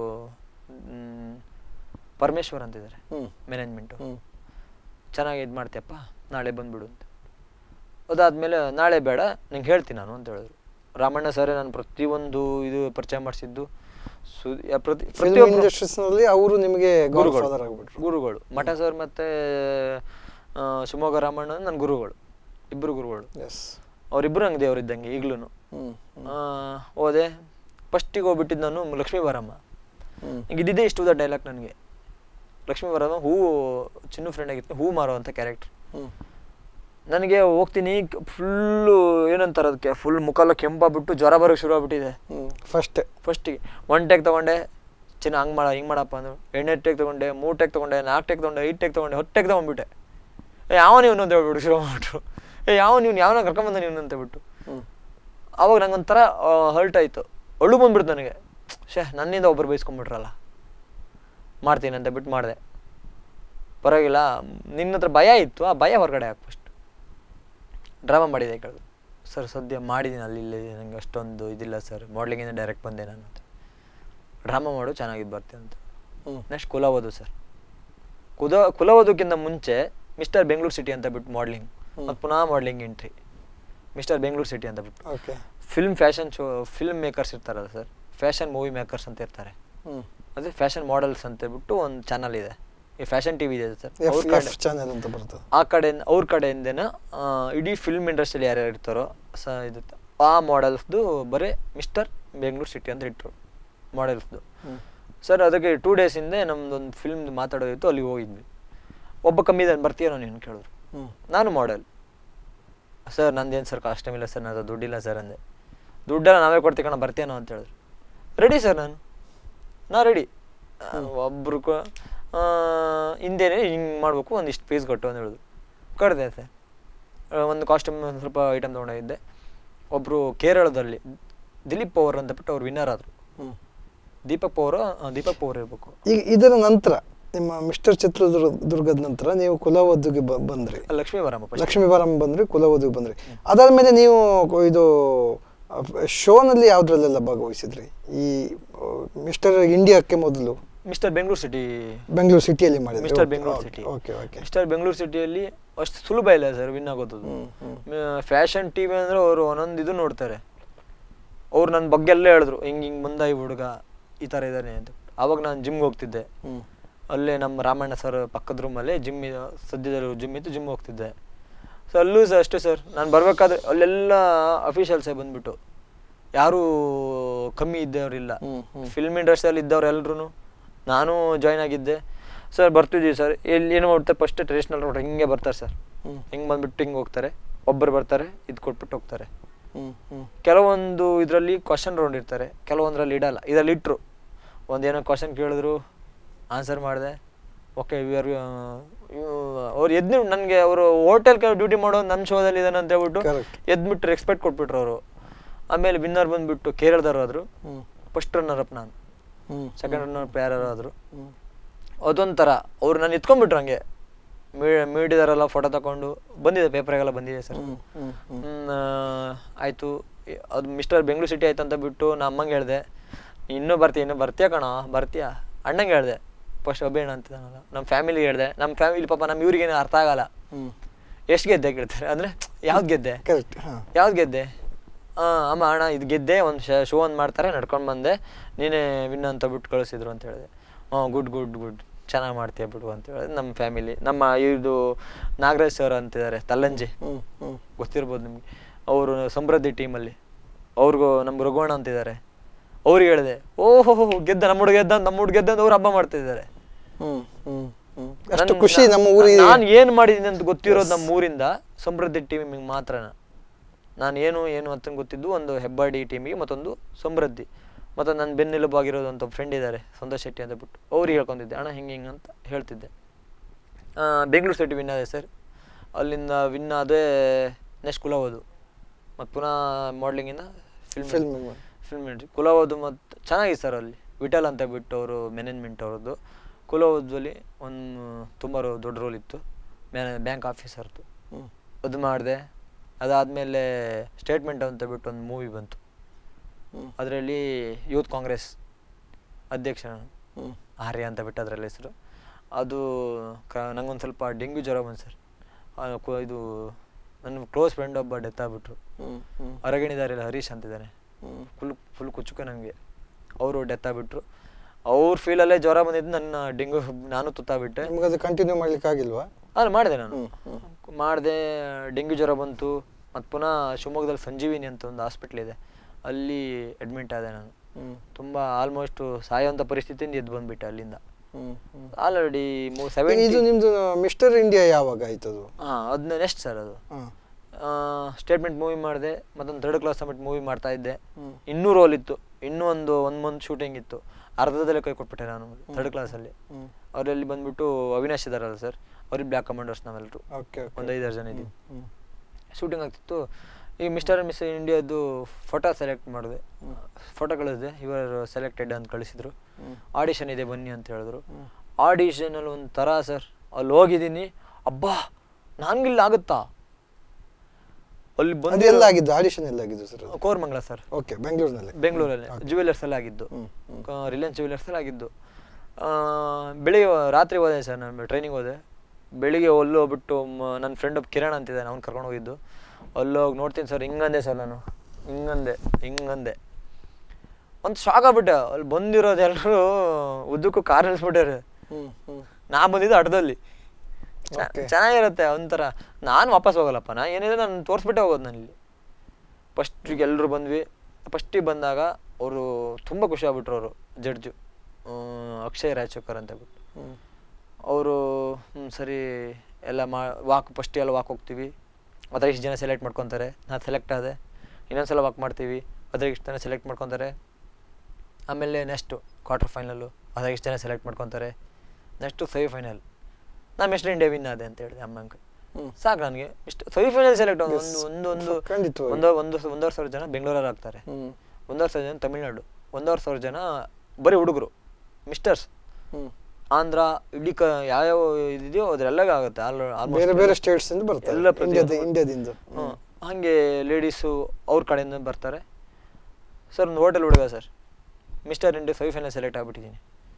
ಪರಮೇಶ್ವರ್ ಅಂತಿದ್ದಾರೆ ಮ್ಯಾನೇಜ್ಮೆಂಟು, ಚೆನ್ನಾಗಿ ಇದು ಮಾಡ್ತೀಯಪ್ಪ ನಾಳೆ ಬಂದುಬಿಡು ಅಂತ. ಅದಾದಮೇಲೆ ನಾಳೆ ಬೇಡ ನಿಂಗೆ ಹೇಳ್ತೀನಿ ನಾನು ಅಂತ ಹೇಳಿದ್ರು. ರಾಮಣ್ಣ ಸರೇ ನಾನು ಪ್ರತಿಯೊಂದು ಇದು ಪರಿಚಯ ಮಾಡಿಸಿದ್ದು ಪ್ರತಿ ಪ್ರತಿಯೊಂದು ಅವರು ನಿಮಗೆ ಗುರುಗಳು ಗುರುಗಳು ಮಠ ಸರ್ ಮತ್ತು ಶಿವಮೊಗ್ಗ ರಾಮಣ್ಣ ನನ್ನ ಗುರುಗಳು, ಇಬ್ಬರು ಗುರುಗಳು. ಅವರಿಬ್ಬರು ಹಂಗೆ ದೇವರಿದ್ದಂಗೆ ಈಗಲೂ. ಹೋದೆ, ಫಸ್ಟಿಗೆ ಹೋಗ್ಬಿಟ್ಟಿದ್ದು ನಾನು ಲಕ್ಷ್ಮೀ ಬಾರಮ್ಮ. ಈಗ ಇದ್ದಿದ್ದೇ ಇಷ್ಟು ಉದ ಡೈಲಾಗ್ ನನಗೆ. ಲಕ್ಷ್ಮೀ ಬಾರಮ್ಮ ಹೂವು ಚಿನ್ನು ಫ್ರೆಂಡ್ ಆಗಿತ್ತು, ಹೂ ಮಾರೋ ಅಂತ ಕ್ಯಾರೆಕ್ಟರ್. ನನಗೆ ಹೋಗ್ತೀನಿ ಫುಲ್ಲು ಏನಂತಾರೆ ಅದಕ್ಕೆ, ಫುಲ್ ಮುಖಲ್ಲ ಕೆಂಪಾಗ್ಬಿಟ್ಟು ಜ್ವರ ಬರೋಕ್ಕೆ ಶುರು ಆಗ್ಬಿಟ್ಟಿದೆ. ಫಸ್ಟ್ ಫಸ್ಟಿಗೆ ಒನ್ ಟೇಕ್ ತೊಗೊಂಡೆ, ಚಿನ್ನ ಹಂಗೆ ಮಾಡ ಹಿಂಗೆ ಮಾಡಪ್ಪ ಅಂದರು. ಎರಡನೇ ಟೇಕ್ ತೊಗೊಂಡೆ, ಮೂರು ಟೇಕ್ ತೊಗೊಂಡೆ, ನಾಲ್ಕು ಟೇಕ್ ತೊಗೊಂಡೆ, ಐದು ಟೇಕ್ ತೊಗೊಂಡೆ, ಹತ್ತು ಟೇಕ್ ತೊಗೊಂಡ್ಬಿಟ್ಟೆ. ಯಾವ ನೀವು ಅಂತ ಹೇಳ್ಬಿಟ್ಟು ಶುರು ಮಾಡ್ಬಿಟ್ರು. ಏ ಯಾವ ನೀವು ಯಾವನ ಕರ್ಕೊಂಬಂದ ನೀವು ಅಂತ ಬಿಟ್ಟು. ಅವಾಗ ನಂಗೆ ಒಂಥರ ಹರ್ಟ್ ಆಯಿತು, ಅಳು ಬಂದ್ಬಿಡ್ತು ನನಗೆ. ಶೇ ನನ್ನಿಂದ ಒಬ್ಬರು ಬೈಸ್ಕೊಂಡ್ಬಿಟ್ರಲ್ಲ, ಮಾಡ್ತೀನಿ ಅಂತ ಬಿಟ್ಟು ಮಾಡಿದೆ. ಪರವಾಗಿಲ್ಲ, ನಿನ್ನ ಹತ್ರ ಭಯ ಇತ್ತು, ಆ ಭಯ ಹೊರಗಡೆ ಹಾಕಿ ಫಸ್ಟ್ ಡ್ರಾಮಾ ಮಾಡಿದೆ ಕೇಳಿದ್ರು. ಸರ್ ಸದ್ಯ ಮಾಡಿದ್ದೀನಿ ಅಲ್ಲಿ ಇಲ್ಲಿ ನನಗೆ ಅಷ್ಟೊಂದು ಇದಿಲ್ಲ ಸರ್, ಮಾಡ್ಲಿಂಗಿಂದ ಡೈರೆಕ್ಟ್ ಬಂದೆ ನಾನು ಅಂತ. ಡ್ರಾಮಾ ಮಾಡು ಚೆನ್ನಾಗಿದ್ದು ಬರ್ತೀನಿ ಅಂತ. Next ಕುಲವಧು sir. ಕುದ ಕುಲವಧುಕ್ಕಿಂತ ಮುಂಚೆ ಮಿಸ್ಟರ್ ಬೆಂಗಳೂರು ಸಿಟಿ ಅಂತ ಬಿಟ್ಟು ಮಾಡ್ಲಿಂಗ್, ಮತ್ತು ಪುನಃ modelling entry mister Bengaluru city ಅಂತ ಬಿಟ್ಟು. Film fashion show film makers ಇರ್ತಾರಲ್ಲ ಸರ್, ಫ್ಯಾಷನ್ ಮೂವಿ ಮೇಕರ್ಸ್ ಅಂತ ಇರ್ತಾರೆ, ಅದೇ ಫ್ಯಾಷನ್ ಮಾಡೆಲ್ಸ್ ಅಂತ ಬಿಟ್ಟು ಒಂದು ಚಾನಲ್ ಇದೆ, ಈ ಫ್ಯಾಷನ್ ಟಿವಿ ಇದೆ ಸರ್, ಆ ಕಡೆ ಅವ್ರ ಕಡೆಯಿಂದನ ಇಡೀ ಫಿಲ್ಮ್ ಇಂಡಸ್ಟ್ರಿಯಲ್ಲಿ ಯಾರ್ಯಾರು ಇರ್ತಾರೋ ಸ ಇದು ಆ ಮಾಡೆಲ್ಸ್ದು ಬರೀ ಮಿಸ್ಟರ್ ಬೆಂಗಳೂರು ಸಿಟಿ ಅಂತ ಇಟ್ಟರು ಮಾಡೆಲ್ಸ್ದು ಸರ್. ಅದಕ್ಕೆ ಟೂ ಡೇಸ್ ಹಿಂದೆ ನಮ್ದೊಂದು ಫಿಲ್ಮ್ದು ಮಾತಾಡೋದಿತ್ತು, ಅಲ್ಲಿ ಹೋಗಿದ್ವಿ. ಒಬ್ಬ ಕಮ್ಮಿ ಇದೆ ಬರ್ತೀಯನೋ ನೀನು ಕೇಳಿದ್ರು. ನಾನು ಮಾಡೆಲ್ ಸರ್, ನಂದೇನು ಸರ್ ಕಾಸ್ಟ್ಯೂಮ್ ಇಲ್ಲ ಸರ್, ನಾನು ದುಡ್ಡಿಲ್ಲ ಸರ್ ಅಂದೆ. ದುಡ್ಡೆಲ್ಲ ನಾವೇ ಕೊಡ್ತೀವಿ ಕಣ ಬರ್ತೀಯನೋ ಅಂತ ಹೇಳಿದ್ರು. ರೆಡಿ ಸರ್ ನಾನು ನಾ ರೆಡಿ. ಒಬ್ರು ಹಿಂದೇನೆ ಹಿಂಗೆ ಮಾಡಬೇಕು, ಒಂದಿಷ್ಟು ಪೀಸ್ ಕೊಟ್ಟು ಅಂತ ಹೇಳಿದ್ರು. ಕಡ್ದೆ ಸರ್, ಒಂದು ಕಾಸ್ಟ್ಯೂಮ್ ಒಂದು ಸ್ವಲ್ಪ ಐಟಮ್ ತೊಗೊಂಡೋಗಿದ್ದೆ. ಒಬ್ಬರು ಕೇರಳದಲ್ಲಿ ದಿಲೀಪ್ ಪವರ್ ಅಂತ ಬಿಟ್ಟು ಅವ್ರು ವಿನ್ನರ್ ಆದರು. ದೀಪಕ್ ಪವರ್ ದೀಪಕ್ ಪವರ್ ಇರಬೇಕು. ಈಗ ಇದರ ನಂತರ ನಿಮ್ಮ ಮಿಸ್ಟರ್ ಚಿತ್ರದುರ್ಗದ ನಂತರ ನೀವು ಕುಲವಧುಗೆ ಬಂದ್ರಿ, ಲಕ್ಷ್ಮೀ ಬಾರಮ್ಮ ಲಕ್ಷ್ಮೀ ಬಾರಮ್ಮ ಬಂದ್ರಿ, ಕುಲವಧುಗೆ ಬಂದ್ರಿ. ಅದಾದ್ಮೇಲೆ ನೀವು ಇದು ಶೋನಲ್ಲಿ ಯಾವ್ದ್ರಲ್ಲೆಲ್ಲ ಭಾಗವಹಿಸಿದ್ರಿ? ಈ ಮಿಸ್ಟರ್ ಇಂಡಿಯಾಕ್ಕೆ ಮೊದಲು ಮಿಸ್ಟರ್ ಬೆಂಗಳೂರು ಸಿಟಿ ಬೆಂಗಳೂರು ಸಿಟಿಯಲ್ಲಿ ಮಾಡಿದ್ರಿ. Mister Bengaluru city okay okay mister Bengaluru ಸಿಟಿಯಲ್ಲಿ ಅಷ್ಟು ಸುಲಭ ಇಲ್ಲ ಸರ್ ವಿನ್ ಆಗೋದು. ಫ್ಯಾಷನ್ ಟಿವಿ ಅಂದ್ರೆ ಅವರು ಒಂದೊಂದು ಇದು ನೋಡ್ತಾರೆ. ಅವ್ರು ನನ್ನ ಬಗ್ಗೆ ಎಲ್ಲ ಹೇಳಿದ್ರು, ಹಿಂಗೆ ಹಿಂಗೆ ಬಂದ ಈ ಹುಡುಗ ಈ ಥರ ಇದ್ದಾನೆ ಅಂತ. ಆವಾಗ ನಾನು ಜಿಮ್ಗೆ ಹೋಗ್ತಿದ್ದೆ. ಅಲ್ಲೇ ನಮ್ಮ ರಾಮಣ್ಣ ಸರ್ ಪಕ್ಕದ ರೂಮಲ್ಲೇ ಜಿಮ್ ಸದ್ಯದಲ್ಲಿ ಜಿಮ್ ಇತ್ತು, ಜಿಮ್ ಹೋಗ್ತಿದ್ದೆ. ಸೊ ಅಲ್ಲೂ ಸರ್ ಅಷ್ಟೇ ಸರ್, ನಾನು ಬರಬೇಕಾದ್ರೆ ಅಲ್ಲೆಲ್ಲ ಅಫಿಷಿಯಲ್ಸೇ ಬಂದ್ಬಿಟ್ಟು, ಯಾರೂ ಕಮ್ಮಿ ಇದ್ದವರಿಲ್ಲ. ಫಿಲ್ಮ್ ಇಂಡಸ್ಟ್ರಿಯಲ್ಲಿ ಇದ್ದವ್ರು ಎಲ್ರು. ನಾನು ಜಾಯ್ನ್ ಆಗಿದ್ದೆ. ಸರ್ ಬರ್ತಿದ್ದೀವಿ ಸರ್, ಎಲ್ಲಿ ಏನು ಮಾಡ್ತಾರೆ ಫಸ್ಟ್ ಟ್ರೆಡಿಷ್ನಲ್ ರೋಡ್ ಹಿಂಗೆ ಬರ್ತಾರೆ ಸರ್, ಹಿಂಗೆ ಬಂದ್ಬಿಟ್ಟು ಹಿಂಗೆ ಹೋಗ್ತಾರೆ, ಒಬ್ಬರು ಬರ್ತಾರೆ ಇದು ಕೊಟ್ಬಿಟ್ಟು ಹೋಗ್ತಾರೆ. ಕೆಲವೊಂದು ಇದರಲ್ಲಿ ಕ್ವಶನ್ ರೌಂಡ್ ಇರ್ತಾರೆ, ಕೆಲವೊಂದರಲ್ಲಿ ಇಡಲ್ಲ. ಇದರಲ್ಲಿ ಇಟ್ಟರು ಒಂದೇನೋ ಕ್ವಶನ್ ಕೇಳಿದ್ರು, ಆನ್ಸರ್ ಮಾಡಿದೆ, ಓಕೆ ಇವ್ರು ಅವ್ರು ಎದ್ದು ನನಗೆ ಅವರು ಹೋಟೆಲ್ ಡ್ಯೂಟಿ ಮಾಡೋ ನನ್ನ ಶೋದಲ್ಲಿ ಇದ್ದಾನೆ ಅಂತ ಹೇಳ್ಬಿಟ್ಟು ಎದ್ಬಿಟ್ಟು ರೆಸ್ಪೆಕ್ಟ್ ಕೊಟ್ಬಿಟ್ರು ಅವರು. ಆಮೇಲೆ ವಿನ್ನರ್ ಬಂದ್ಬಿಟ್ಟು ಕೇರಳದವ್ರು ಆದರು, ಫಸ್ಟ್ ರನ್ನರ್ ಅಪ್ ನಾನು, ಸೆಕೆಂಡ್ ರನ್ನರ್ ಅಪ್ ಯಾರು ಆದರು. ಅದೊಂಥರ ಅವ್ರು ನಾನು ಎತ್ಕೊಂಡ್ಬಿಟ್ರು ಹಂಗೆ ಮೀ ಮೀಡಿದಾರೆಲ್ಲ ಫೋಟೋ ತಗೊಂಡು ಬಂದಿದೆ, ಪೇಪರಾಗೆಲ್ಲ ಬಂದಿದೆ ಸರ್. ಆಯಿತು, ಅದು ಮಿಸ್ಟರ್ ಬೆಂಗಳೂರು ಸಿಟಿ ಆಯ್ತು ಅಂತ ಬಿಟ್ಟು ನಾ ಅಮ್ಮಂಗೆ ಹೇಳಿದೆ, ಇನ್ನೂ ಬರ್ತೀಯ ಇನ್ನೂ ಬರ್ತೀಯ ಕಣ ಬರ್ತೀಯ. ಅಣ್ಣಂಗೆ ಹೇಳಿದೆ ಫಸ್ಟ್ ಅಭಿಣ್ಣ ಅಂತಿದ್ದಾನಲ್ಲ, ನಮ್ಮ ಫ್ಯಾಮಿಲಿಗೆ ಹೇಳಿದೆ. ನಮ್ಮ ಫ್ಯಾಮಿಲಿ ಪಾಪ ನಮ್ಮ ಇವ್ರಿಗೇನು ಅರ್ಥ ಆಗಲ್ಲ, ಎಷ್ಟು ಗೆದ್ದೆ ಕೇಳ್ತಾರೆ ಅಂದರೆ ಯಾವ್ದು ಗೆದ್ದೆ ಯಾವ್ದು ಗೆದ್ದೆ ಹಾಂ ಅಮ್ಮ ಅಣ್ಣ ಇದು ಗೆದ್ದೆ, ಒಂದು ಶೋ ಒಂದು ಮಾಡ್ತಾರೆ ನಡ್ಕೊಂಡು ಬಂದೆ, ನೀನೇ ವಿನ್ ಅಂತ ಬಿಟ್ಟು ಕಳಿಸಿದ್ರು ಅಂತ ಹೇಳಿದೆ. ಹಾಂ ಗುಡ್ ಗುಡ್ ಗುಡ್ ಚೆನ್ನಾಗಿ ಮಾಡ್ತೀಯ ಬಿಡು ಅಂತ ಹೇಳಿದೆ. ನಮ್ಮ ಫ್ಯಾಮಿಲಿ ನಮ್ಮ ಇದು ನಾಗರಾಜ್ ಸರ್ ಅಂತಿದ್ದಾರೆ ತಲ್ಲಂಜಿ, ಗೊತ್ತಿರ್ಬೋದು ನಿಮಗೆ, ಅವರು ಸಮೃದ್ಧಿ ಟೀಮಲ್ಲಿ ಅವ್ರಿಗೂ ನಮ್ಮ ರಘುವಣ್ಣ ಅಂತಿದ್ದಾರೆ, ಅವ್ರಿಗೆ ಹೇಳಿದೆ ಓಹೋ ಗೆದ್ದ ನಮ್ಮ ಹುಡುಗ ಗೆದ್ದ ನಮ್ಮ ಹುಡುಗ ಗೆದ್ದ ಅಂತ ಅವ್ರು ಹಬ್ಬ ಮಾಡ್ತಿದ್ದಾರೆ. ಅಷ್ಟು ಖುಷಿ ನಮ್ಮ ಊರಿಗೆ. ನಾನು ಏನು ಮಾಡಿದ್ದೀನಿ ಅಂತ ಗೊತ್ತಿರೋದು ನಮ್ಮ ಊರಿಂದ ಸಮೃದ್ಧಿ ಟೀಮಿಗೆ ಮಾತ್ರ. ನಾನು ಏನು ಏನು ಅಂತ ಗೊತ್ತಿದ್ದು ಒಂದು ಹೆಬ್ಬಾಡಿ ಟೀಮಿಗೆ, ಮತ್ತೊಂದು ಸಮೃದ್ಧಿ, ಮತ್ತು ನನ್ನ ಬೆನ್ನೆಲುಬಾಗಿರೋದು ಅಂತ ಫ್ರೆಂಡ್ ಇದ್ದಾರೆ ಸಂತೋಷ್ ಶೆಟ್ಟಿ ಅಂತ ಬಿಟ್ಟು, ಅವ್ರಿಗೆ ಹೇಳ್ಕೊಂಡಿದ್ದೆ ಅಣ್ಣ ಹಿಂಗೆ ಹಿಂಗೆ ಅಂತ ಹೇಳ್ತಿದ್ದೆ. ಬೆಂಗಳೂರು ಸಿಟಿ ವಿನ್ ಆದೆ ಸರ್. ಅಲ್ಲಿಂದ ವಿನ್ ಆದೇ ನೆಕ್ಸ್ಟ್ ಕುಲವೋದು, ಮತ್ತು ಪುನಃ ಮಾಡಲಿಂಗಿಂದ ಫಿಲ್ಮ್ ಫಿಲ್ಮ್ ಫಿಲ್ಮ್ ಕುಲವೋದು. ಮತ್ತು ಚೆನ್ನಾಗಿತ್ತು ಸರ್ ಅಲ್ಲಿ ವಿಠಲ್ ಅಂತ ಬಿಟ್ಟು ಅವರು ಮ್ಯಾನೇಜ್ಮೆಂಟ್ ಅವ್ರದ್ದು. ಕುಲವೋದಲ್ಲಿ ಒಂದು ತುಂಬ ದೊಡ್ಡ ರೋಲ್ ಇತ್ತು, ಮ್ಯಾನೇ ಬ್ಯಾಂಕ್ ಆಫೀಸರ್ದು, ಅದು ಮಾಡಿದೆ. ಅದಾದಮೇಲೆ ಸ್ಟೇಟ್ಮೆಂಟ್ ಅಂತ ಬಿಟ್ಟು ಒಂದು ಮೂವಿ ಬಂತು, ಅದರಲ್ಲಿ ಯೂತ್ ಕಾಂಗ್ರೆಸ್ ಅಧ್ಯಕ್ಷ ಆರ್ಯ ಅಂತ ಬಿಟ್ಟು ಅದರಲ್ಲಿ ಹೆಸರು. ಅದು ಕ ನಂಗೊಂದು ಸ್ವಲ್ಪ ಡೆಂಗ್ಯೂ ಜ್ವರ ಬಂತು ಸರ್. ಇದು ನನ್ನ ಕ್ಲೋಸ್ ಫ್ರೆಂಡ್ ಒಬ್ಬ ಡೆತ್ ಆಗಿಬಿಟ್ರು, ಹೊರಗಣಿದಾರೆಲ್ಲ ಹರೀಶ್ ಅಂತಿದ್ದಾನೆ, ಫುಲ್ ಫುಲ್ ಕುಚ್ಚುಕ ನನಗೆ. ಅವರು ಡೆತ್ ಆಗಿಬಿಟ್ರು. ಅವ್ರ ಫೀಲಲ್ಲೇ ಜ್ವರ ಬಂದಿದ್ದು, ನನ್ನ ಡೆಂಗ್ಯೂ ನಾನು ತುತ್ತಾಗ್ಬಿಟ್ಟೆ. ಅದು ಕಂಟಿನ್ಯೂ ಮಾಡ್ಲಿಕ್ಕೆ ಆಗಿಲ್ವಾ? ಅಲ್ಲಿ ಮಾಡಿದೆ ನಾನು ಮಾಡಿದೆ. ಡೆಂಗ್ಯೂ ಜ್ವರ ಬಂತು. ಮತ್ತು ಪುನಃ ಶಿವಮೊಗ್ಗದಲ್ಲಿ ಸಂಜೀವಿನಿ ಅಂತ ಒಂದು ಹಾಸ್ಪಿಟ್ಲ್ ಇದೆ, ಅಲ್ಲಿ ಅಡ್ಮಿಟ್ ಆದೆ ನಾನು. ತುಂಬ ಆಲ್ಮೋಸ್ಟ್ ಸಾಯೋಂಥ ಪರಿಸ್ಥಿತಿಯಿಂದ ಎದ್ದು ಬಂದುಬಿಟ್ಟೆ ಅಲ್ಲಿಂದ. Already seven. ಇದು ನಿಮ್ಮದು ಮಿಸ್ಟರ್ ಇಂಡಿಯಾ ಯಾವಾಗ ಆಯ್ತು ಅದು? ಹಾಂ ಅದನ್ನ ನೆಕ್ಸ್ಟ್ ಸರ್ ಅದು ಸ್ಟೇಟ್ಮೆಂಟ್ ಮೂವಿ ಮಾಡಿದೆ, ಮತ್ತೊಂದು ಥರ್ಡ್ ಕ್ಲಾಸ್ ಸಮಿಟ್ ಮೂವಿ ಮಾಡ್ತಾ ಇದ್ದೆ. ಇನ್ನೂ ರೋಲ್ ಇತ್ತು, ಇನ್ನೂ ಒಂದು ಒಂದು ಮಂತ್ ಶೂಟಿಂಗ್ ಇತ್ತು. ಅರ್ಧದಲ್ಲೇ ಕೈ ಕೊಟ್ಬಿಟ್ಟೆ ನಾನು ಥರ್ಡ್ ಕ್ಲಾಸಲ್ಲಿ. ಅವರಲ್ಲಿ ಬಂದ್ಬಿಟ್ಟು ಅವಿನಾಶ್ ಇದ್ದಾರಲ್ಲ ಸರ್, ಅವ್ರಿಗೆ ಬ್ಲ್ಯಾಕ್ ಕಮಾಂಡರ್ಸ್ ನಾವೆಲ್ಲರೂ ಒಂದು ಐದಾರು ಜನ ಇದ್ದೀವಿ. ಶೂಟಿಂಗ್ ಆಗ್ತಿತ್ತು. ಈಗ ಮಿಸ್ಟರ್ ಆ್ಯಂಡ್ ಮಿಸ್ ಇಂಡಿಯಾದು ಫೋಟೋ ಸೆಲೆಕ್ಟ್ ಮಾಡಿದೆ, ಫೋಟೋ ಕಳಿಸಿದೆ. ಇವರು ಸೆಲೆಕ್ಟೆಡ್ ಅಂತ ಕಳಿಸಿದ್ರು. ಆಡಿಷನ್ ಇದೆ ಬನ್ನಿ ಅಂತ ಹೇಳಿದ್ರು. ಆಡಿಷನಲ್ಲಿ ಒಂದು ಥರ ಸರ್, ಅಲ್ಲಿ ಹೋಗಿದ್ದೀನಿ, ಅಬ್ಬಾ ನನಗಿಲ್ಲ ಆಗುತ್ತಾ ಅಲ್ಲಿ ಬಂದು. ಎಲ್ಲ ಆಗಿದ್ದು ಆಡಿಷನ್ ಎಲ್ಲ ಆಗಿದ್ದು ಸರ್? ಕೋರಮಂಗಲ ಸರ್. ಓಕೆ, ಬೆಂಗಳೂರಿನಲ್ಲಿ ಬೆಂಗಳೂರಲ್ಲಿ ಜುವೆಲರ್ಸ್ ಎಲ್ಲ ಆಗಿದ್ದು, ರಿಲಯನ್ಸ್ ಜುವೆಲರ್ಸ್ ಎಲ್ಲ ಆಗಿದ್ದು. ಬೆಳಿಗ್ಗೆ ರಾತ್ರಿ ಹೋದೆ ಸರ್, ನಾನು ಟ್ರೈನಿಂಗ್ ಹೋದೆ. ಬೆಳಿಗ್ಗೆ ಅಲ್ಲಿ ಹೋಗ್ಬಿಟ್ಟು ನನ್ನ ಫ್ರೆಂಡ್ ಒಬ್ಬ ಕಿರಣ್ ಅಂತಿದ್ದಾನೆ, ಅವ್ನು ಕರ್ಕೊಂಡು ಹೋಗಿದ್ದು. ಅಲ್ಲೋಗಿ ನೋಡ್ತೀನಿ ಸರ್, ಹಿಂಗಂದೆ ಸರ್ ನಾನು, ಹಿಂಗಂದೆ ಹಿಂಗಂದೆ ಒಂದು ಶಾಕ್ ಆಗ್ಬಿಟ್ಟೆ. ಅಲ್ಲಿ ಬಂದಿರೋದು ಎಲ್ಲರೂ ಉದ್ದಕ್ಕೂ ಕಾರ್ ನಿಲ್ಸ್ಬಿಟ್ಟಾರೆ, ನಾ ಬಂದಿದ್ದು ಅಡ್ಡದಲ್ಲಿ. ಚೆನ್ನಾಗಿರುತ್ತೆ ಒಂಥರ. ನಾನು ವಾಪಸ್ ಹೋಗಲ್ಲಪ್ಪ, ನಾ ಏನಿದೆ ನಾನು ತೋರಿಸ್ಬಿಟ್ಟೆ ಹೋಗೋದು ನಾನು ಇಲ್ಲಿ. ಫಸ್ಟಿಗೆ ಎಲ್ಲರೂ ಬಂದ್ವಿ. ಫಸ್ಟಿಗೆ ಬಂದಾಗ ಅವರು ತುಂಬ ಖುಷಿ ಆಗ್ಬಿಟ್ರು. ಅವರು ಜಡ್ಜು ಅಕ್ಷಯ್ ರಾಜಶೇಖರ್ ಅಂತ ಬಿಟ್ಟು ಅವರು, ಹ್ಞೂ ಸರಿ ಎಲ್ಲ ಮಾ ವಾಕ್ ಫಸ್ಟ್ ಎಲ್ಲ ವಾಕ್ ಹೋಗ್ತೀವಿ, ಅದ್ರ ಇಷ್ಟು ಜನ ಸೆಲೆಕ್ಟ್ ಮಾಡ್ಕೊತಾರೆ. ನಾನು ಸೆಲೆಕ್ಟ್ ಆದೆ. ಇನ್ನೊಂದ್ಸಲ ವಾಕ್ ಮಾಡ್ತೀವಿ, ಅದ್ರ ಇಷ್ಟು ಜನ ಸೆಲೆಕ್ಟ್ ಮಾಡ್ಕೊತಾರೆ. ಆಮೇಲೆ ನೆಕ್ಸ್ಟು ಕ್ವಾರ್ಟರ್ ಫೈನಲ್ಲು, ಅದ್ರ ಇಷ್ಟು ಜನ ಸೆಲೆಕ್ಟ್ ಮಾಡ್ಕೊತಾರೆ. Next semifinal. ನಾನು ಮಿಸ್ಟರ್ ಇಂಡಿಯಾ ವಿನ್ ಆದೆ ಅಂತ ಹೇಳಿದೆ ಅಮ್ಮಂಗೆ. ಸಾಕು ನನಗೆ ಇಷ್ಟು ಸೆಮಿಫೈನಲ್ ಸೆಲೆಕ್ಟ್. ಒಂದು ಒಂದು ಒಂದು ಒಂದು ಒಂದು ಒಂದೂವರೆ ಸಾವಿರ ಜನ ಬೆಂಗಳೂರಲ್ಲಿ ಆಗ್ತಾರೆ, ಒಂದೂವರೆ ಸಾವಿರ ಜನ ತಮಿಳ್ನಾಡು, ಒಂದೂವರೆ ಸಾವಿರ ಜನ ಬರೀ ಹುಡುಗರು ಮಿಸ್ಟರ್ಸ್. ಆಂಧ್ರ ಇಡೀ ಕ ಯಾವ್ಯಾವ ಇದೆಯೋ ಅದರೆಲ್ಲ ಆಗುತ್ತೆ. ಬೇರೆ ಬೇರೆ ಸ್ಟೇಟ್ಸ್ ಇಂದ ಬರ್ತಾರೆ, ಎಲ್ಲ ಇಂಡಿಯಾದಿಂದ. ಹಾಂ, ಹಾಗೆ ಲೇಡೀಸು ಅವ್ರ ಕಡೆಯಿಂದ ಬರ್ತಾರೆ ಸರ್. ಒಂದು ಹೋಟೆಲ್ ಹುಡುಗ sir, mister India semifinal select ಆಗಿಬಿಟ್ಟಿದ್ದೀನಿ.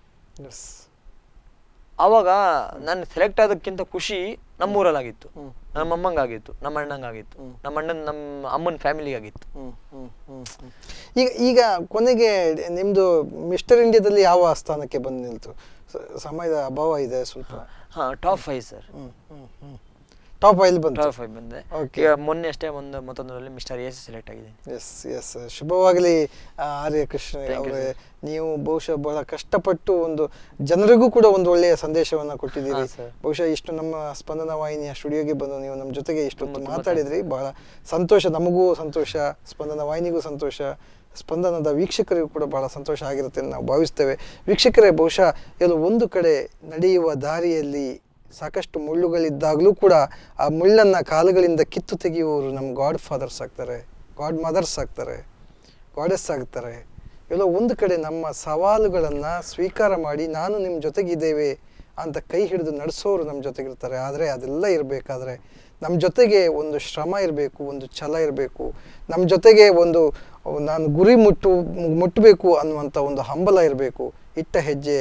ಆವಾಗ ನಾನು ಸೆಲೆಕ್ಟ್ ಆದಕ್ಕಿಂತ ಖುಷಿ ನಮ್ಮೂರಲ್ಲಾಗಿತ್ತು, ನಮ್ಮ ಅಮ್ಮಂಗಾಗಿತ್ತು, ನಮ್ಮ ಅಣ್ಣಂಗಾಗಿತ್ತು, ನಮ್ಮ ಅಣ್ಣನ ನಮ್ಮ ಅಮ್ಮನ ಫ್ಯಾಮಿಲಿಗಾಗಿತ್ತು. ಈಗ ಈಗ ಕೊನೆಗೆ ನಿಮ್ಮದು ಮಿಸ್ಟರ್ ಇಂಡಿಯಾದಲ್ಲಿ ಯಾವ ಸ್ಥಾನಕ್ಕೆ ಬಂದು ನಿಲ್ತು? ಸಮಯದ ಅಭಾವ ಇದೆ ಸ್ವಲ್ಪ. ಹಾಂ, ಟಾಪ್ ಫೈವ್ ಸರ್. ಹ್ಞೂ ಹ್ಞೂ ಹ್ಞೂ ಟಾಪ್ ಫೈವ್ ಬಂದು ಟಾಪ್ ಫೈವ್ ಬಂದೆ. ಓಕೆ. ಈಗ ಮೊನ್ನೆ ಅಷ್ಟೇ ಒಂದು ಮತ್ತೊಂದರಲ್ಲಿ ಮಿಸ್ಟರ್ ಎಸ್ ಸೆಲೆಕ್ಟ್ ಆಗಿದ್ದೀನಿ. ಎಸ್ ಎಸ್ ಶುಭವಾಗಲಿ ಆರ್ಯ ಕೃಷ್ಣ ಅವರೇ. ನೀವು ಬಹುಶಃ ಬಹಳ ಕಷ್ಟಪಟ್ಟು ಒಂದು ಜನರಿಗೂ ಕೂಡ ಒಂದು ಒಳ್ಳೆಯ ಸಂದೇಶವನ್ನು ಕೊಟ್ಟಿದ್ದೀರಿ. ಬಹುಶಃ ಇಷ್ಟು ನಮ್ಮ ಸ್ಪಂದನ ವಾಹಿನಿಯ ಸ್ಟುಡಿಯೋಗೆ ಬಂದು ನೀವು ನಮ್ಮ ಜೊತೆಗೆ ಇಷ್ಟೊತ್ತು ಮಾತಾಡಿದ್ರಿ. ಬಹಳ ಸಂತೋಷ, ನಮಗೂ ಸಂತೋಷ, ಸ್ಪಂದನ ವಾಹಿನಿಗೂ ಸಂತೋಷ, ಸ್ಪಂದನದ ವೀಕ್ಷಕರಿಗೂ ಕೂಡ ಬಹಳ ಸಂತೋಷ ಆಗಿರುತ್ತೆ ಅಂತ ನಾವು ಭಾವಿಸ್ತೇವೆ. ವೀಕ್ಷಕರೇ, ಬಹುಶಃ ಎಲ್ಲೋ ಒಂದು ಕಡೆ ನಡೆಯುವ ದಾರಿಯಲ್ಲಿ ಸಾಕಷ್ಟು ಮುಳ್ಳುಗಳಿದ್ದಾಗಲೂ ಕೂಡ ಆ ಮುಳ್ಳನ್ನು ಕಾಲುಗಳಿಂದ ಕಿತ್ತು ತೆಗೆಯುವವರು ನಮ್ಮ ಗಾಡ್ ಫಾದರ್ಸ್ ಆಗ್ತಾರೆ, ಗಾಡ್ ಮದರ್ಸ್ ಆಗ್ತಾರೆ, ಗಾಡೆಸ್ ಆಗ್ತಾರೆ. ಎಲ್ಲೋ ಒಂದು ಕಡೆ ನಮ್ಮ ಸವಾಲುಗಳನ್ನು ಸ್ವೀಕಾರ ಮಾಡಿ ನಾನು ನಿಮ್ಮ ಜೊತೆಗಿದ್ದೇವೆ ಅಂತ ಕೈ ಹಿಡಿದು ನಡೆಸೋರು ನಮ್ಮ ಜೊತೆಗಿರ್ತಾರೆ. ಆದರೆ ಅದೆಲ್ಲ ಇರಬೇಕಾದ್ರೆ ನಮ್ಮ ಜೊತೆಗೆ ಒಂದು ಶ್ರಮ ಇರಬೇಕು, ಒಂದು ಛಲ ಇರಬೇಕು, ನಮ್ಮ ಜೊತೆಗೆ ಒಂದು ನಾನು ಗುರಿ ಮುಟ್ಟು ಮುಟ್ಟಬೇಕು ಅನ್ನುವಂಥ ಒಂದು ಹಂಬಲ ಇರಬೇಕು. ಇಟ್ಟ ಹೆಜ್ಜೆ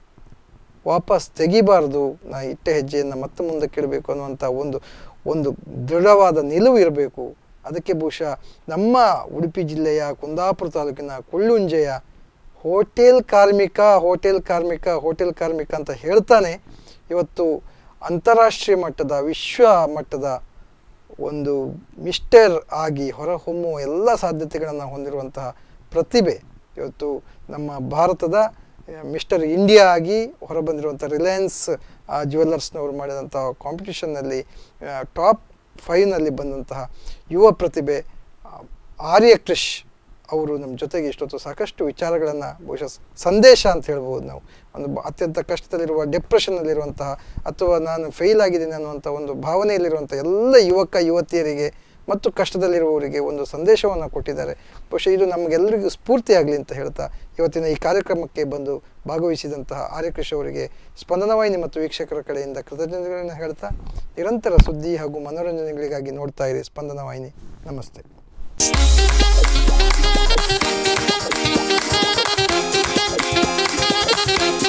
ವಾಪಸ್ ತೆಗಿಬಾರ್ದು, ನಾ ಇಟ್ಟ ಹೆಜ್ಜೆಯನ್ನು ಮತ್ತೆ ಮುಂದಕ್ಕೆ ಇಡಬೇಕು ಅನ್ನುವಂಥ ಒಂದು ಒಂದು ದೃಢವಾದ ನಿಲುವು ಇರಬೇಕು. ಅದಕ್ಕೆ ಬಹುಶಃ ನಮ್ಮ ಉಡುಪಿ ಜಿಲ್ಲೆಯ ಕುಂದಾಪುರ ತಾಲೂಕಿನ ಕೊಳ್ಳುಂಜೆಯ ಹೋಟೆಲ್ ಕಾರ್ಮಿಕ ಹೋಟೆಲ್ ಕಾರ್ಮಿಕ ಹೋಟೆಲ್ ಕಾರ್ಮಿಕ ಅಂತ ಹೇಳ್ತಾನೆ ಇವತ್ತು ಅಂತಾರಾಷ್ಟ್ರೀಯ ಮಟ್ಟದ ವಿಶ್ವ ಮಟ್ಟದ ಒಂದು ಮಿಸ್ಟರ್ ಆಗಿ ಹೊರಹೊಮ್ಮುವ ಎಲ್ಲ ಸಾಧ್ಯತೆಗಳನ್ನು ಹೊಂದಿರುವಂತಹ ಪ್ರತಿಭೆ ಇವತ್ತು ನಮ್ಮ ಭಾರತದ ಮಿಸ್ಟರ್ ಇಂಡಿಯಾ ಆಗಿ ಹೊರಬಂದಿರುವಂಥ ರಿಲಯನ್ಸ್ ಜ್ಯುವೆಲ್ಲರ್ಸ್ನವರು ಮಾಡಿದಂಥ ಕಾಂಪಿಟಿಷನ್ನಲ್ಲಿ ಟಾಪ್ ಫೈವ್ನಲ್ಲಿ ಬಂದಂತಹ ಯುವ ಪ್ರತಿಭೆ ಆರ್ಯ ಕ್ರಿಶ್ ಅವರು ನಮ್ಮ ಜೊತೆಗೆ ಇಷ್ಟೊತ್ತು ಸಾಕಷ್ಟು ವಿಚಾರಗಳನ್ನು, ಬಹುಶಃ ಸಂದೇಶ ಅಂತ ಹೇಳ್ಬೋದು ನಾವು, ಒಂದು ಅತ್ಯಂತ ಕಷ್ಟದಲ್ಲಿರುವ ಡಿಪ್ರೆಷನ್ನಲ್ಲಿರುವಂತಹ ಅಥವಾ ನಾನು ಫೇಲ್ ಆಗಿದ್ದೀನಿ ಅನ್ನುವಂಥ ಒಂದು ಭಾವನೆಯಲ್ಲಿರುವಂಥ ಎಲ್ಲ ಯುವಕ ಯುವತಿಯರಿಗೆ ಮತ್ತು ಕಷ್ಟದಲ್ಲಿರುವವರಿಗೆ ಒಂದು ಸಂದೇಶವನ್ನು ಕೊಟ್ಟಿದ್ದಾರೆ. ಬಹುಶಃ ಇದು ನಮಗೆಲ್ಲರಿಗೂ ಸ್ಫೂರ್ತಿಯಾಗಲಿ ಅಂತ ಹೇಳ್ತಾ ಇವತ್ತಿನ ಈ ಕಾರ್ಯಕ್ರಮಕ್ಕೆ ಬಂದು ಭಾಗವಹಿಸಿದಂತಹ ಆರ್ಯಕೃಷ್ ಅವರಿಗೆ ಸ್ಪಂದನ ವಾಹಿನಿ ಮತ್ತು ವೀಕ್ಷಕರ ಕಡೆಯಿಂದ ಕೃತಜ್ಞತೆಗಳನ್ನು ಹೇಳ್ತಾ ನಿರಂತರ ಸುದ್ದಿ ಹಾಗೂ ಮನೋರಂಜನೆಗಳಿಗಾಗಿ ನೋಡ್ತಾ ಇರಿ ಸ್ಪಂದನ ವಾಹಿನಿ. ನಮಸ್ತೆ. Thank you.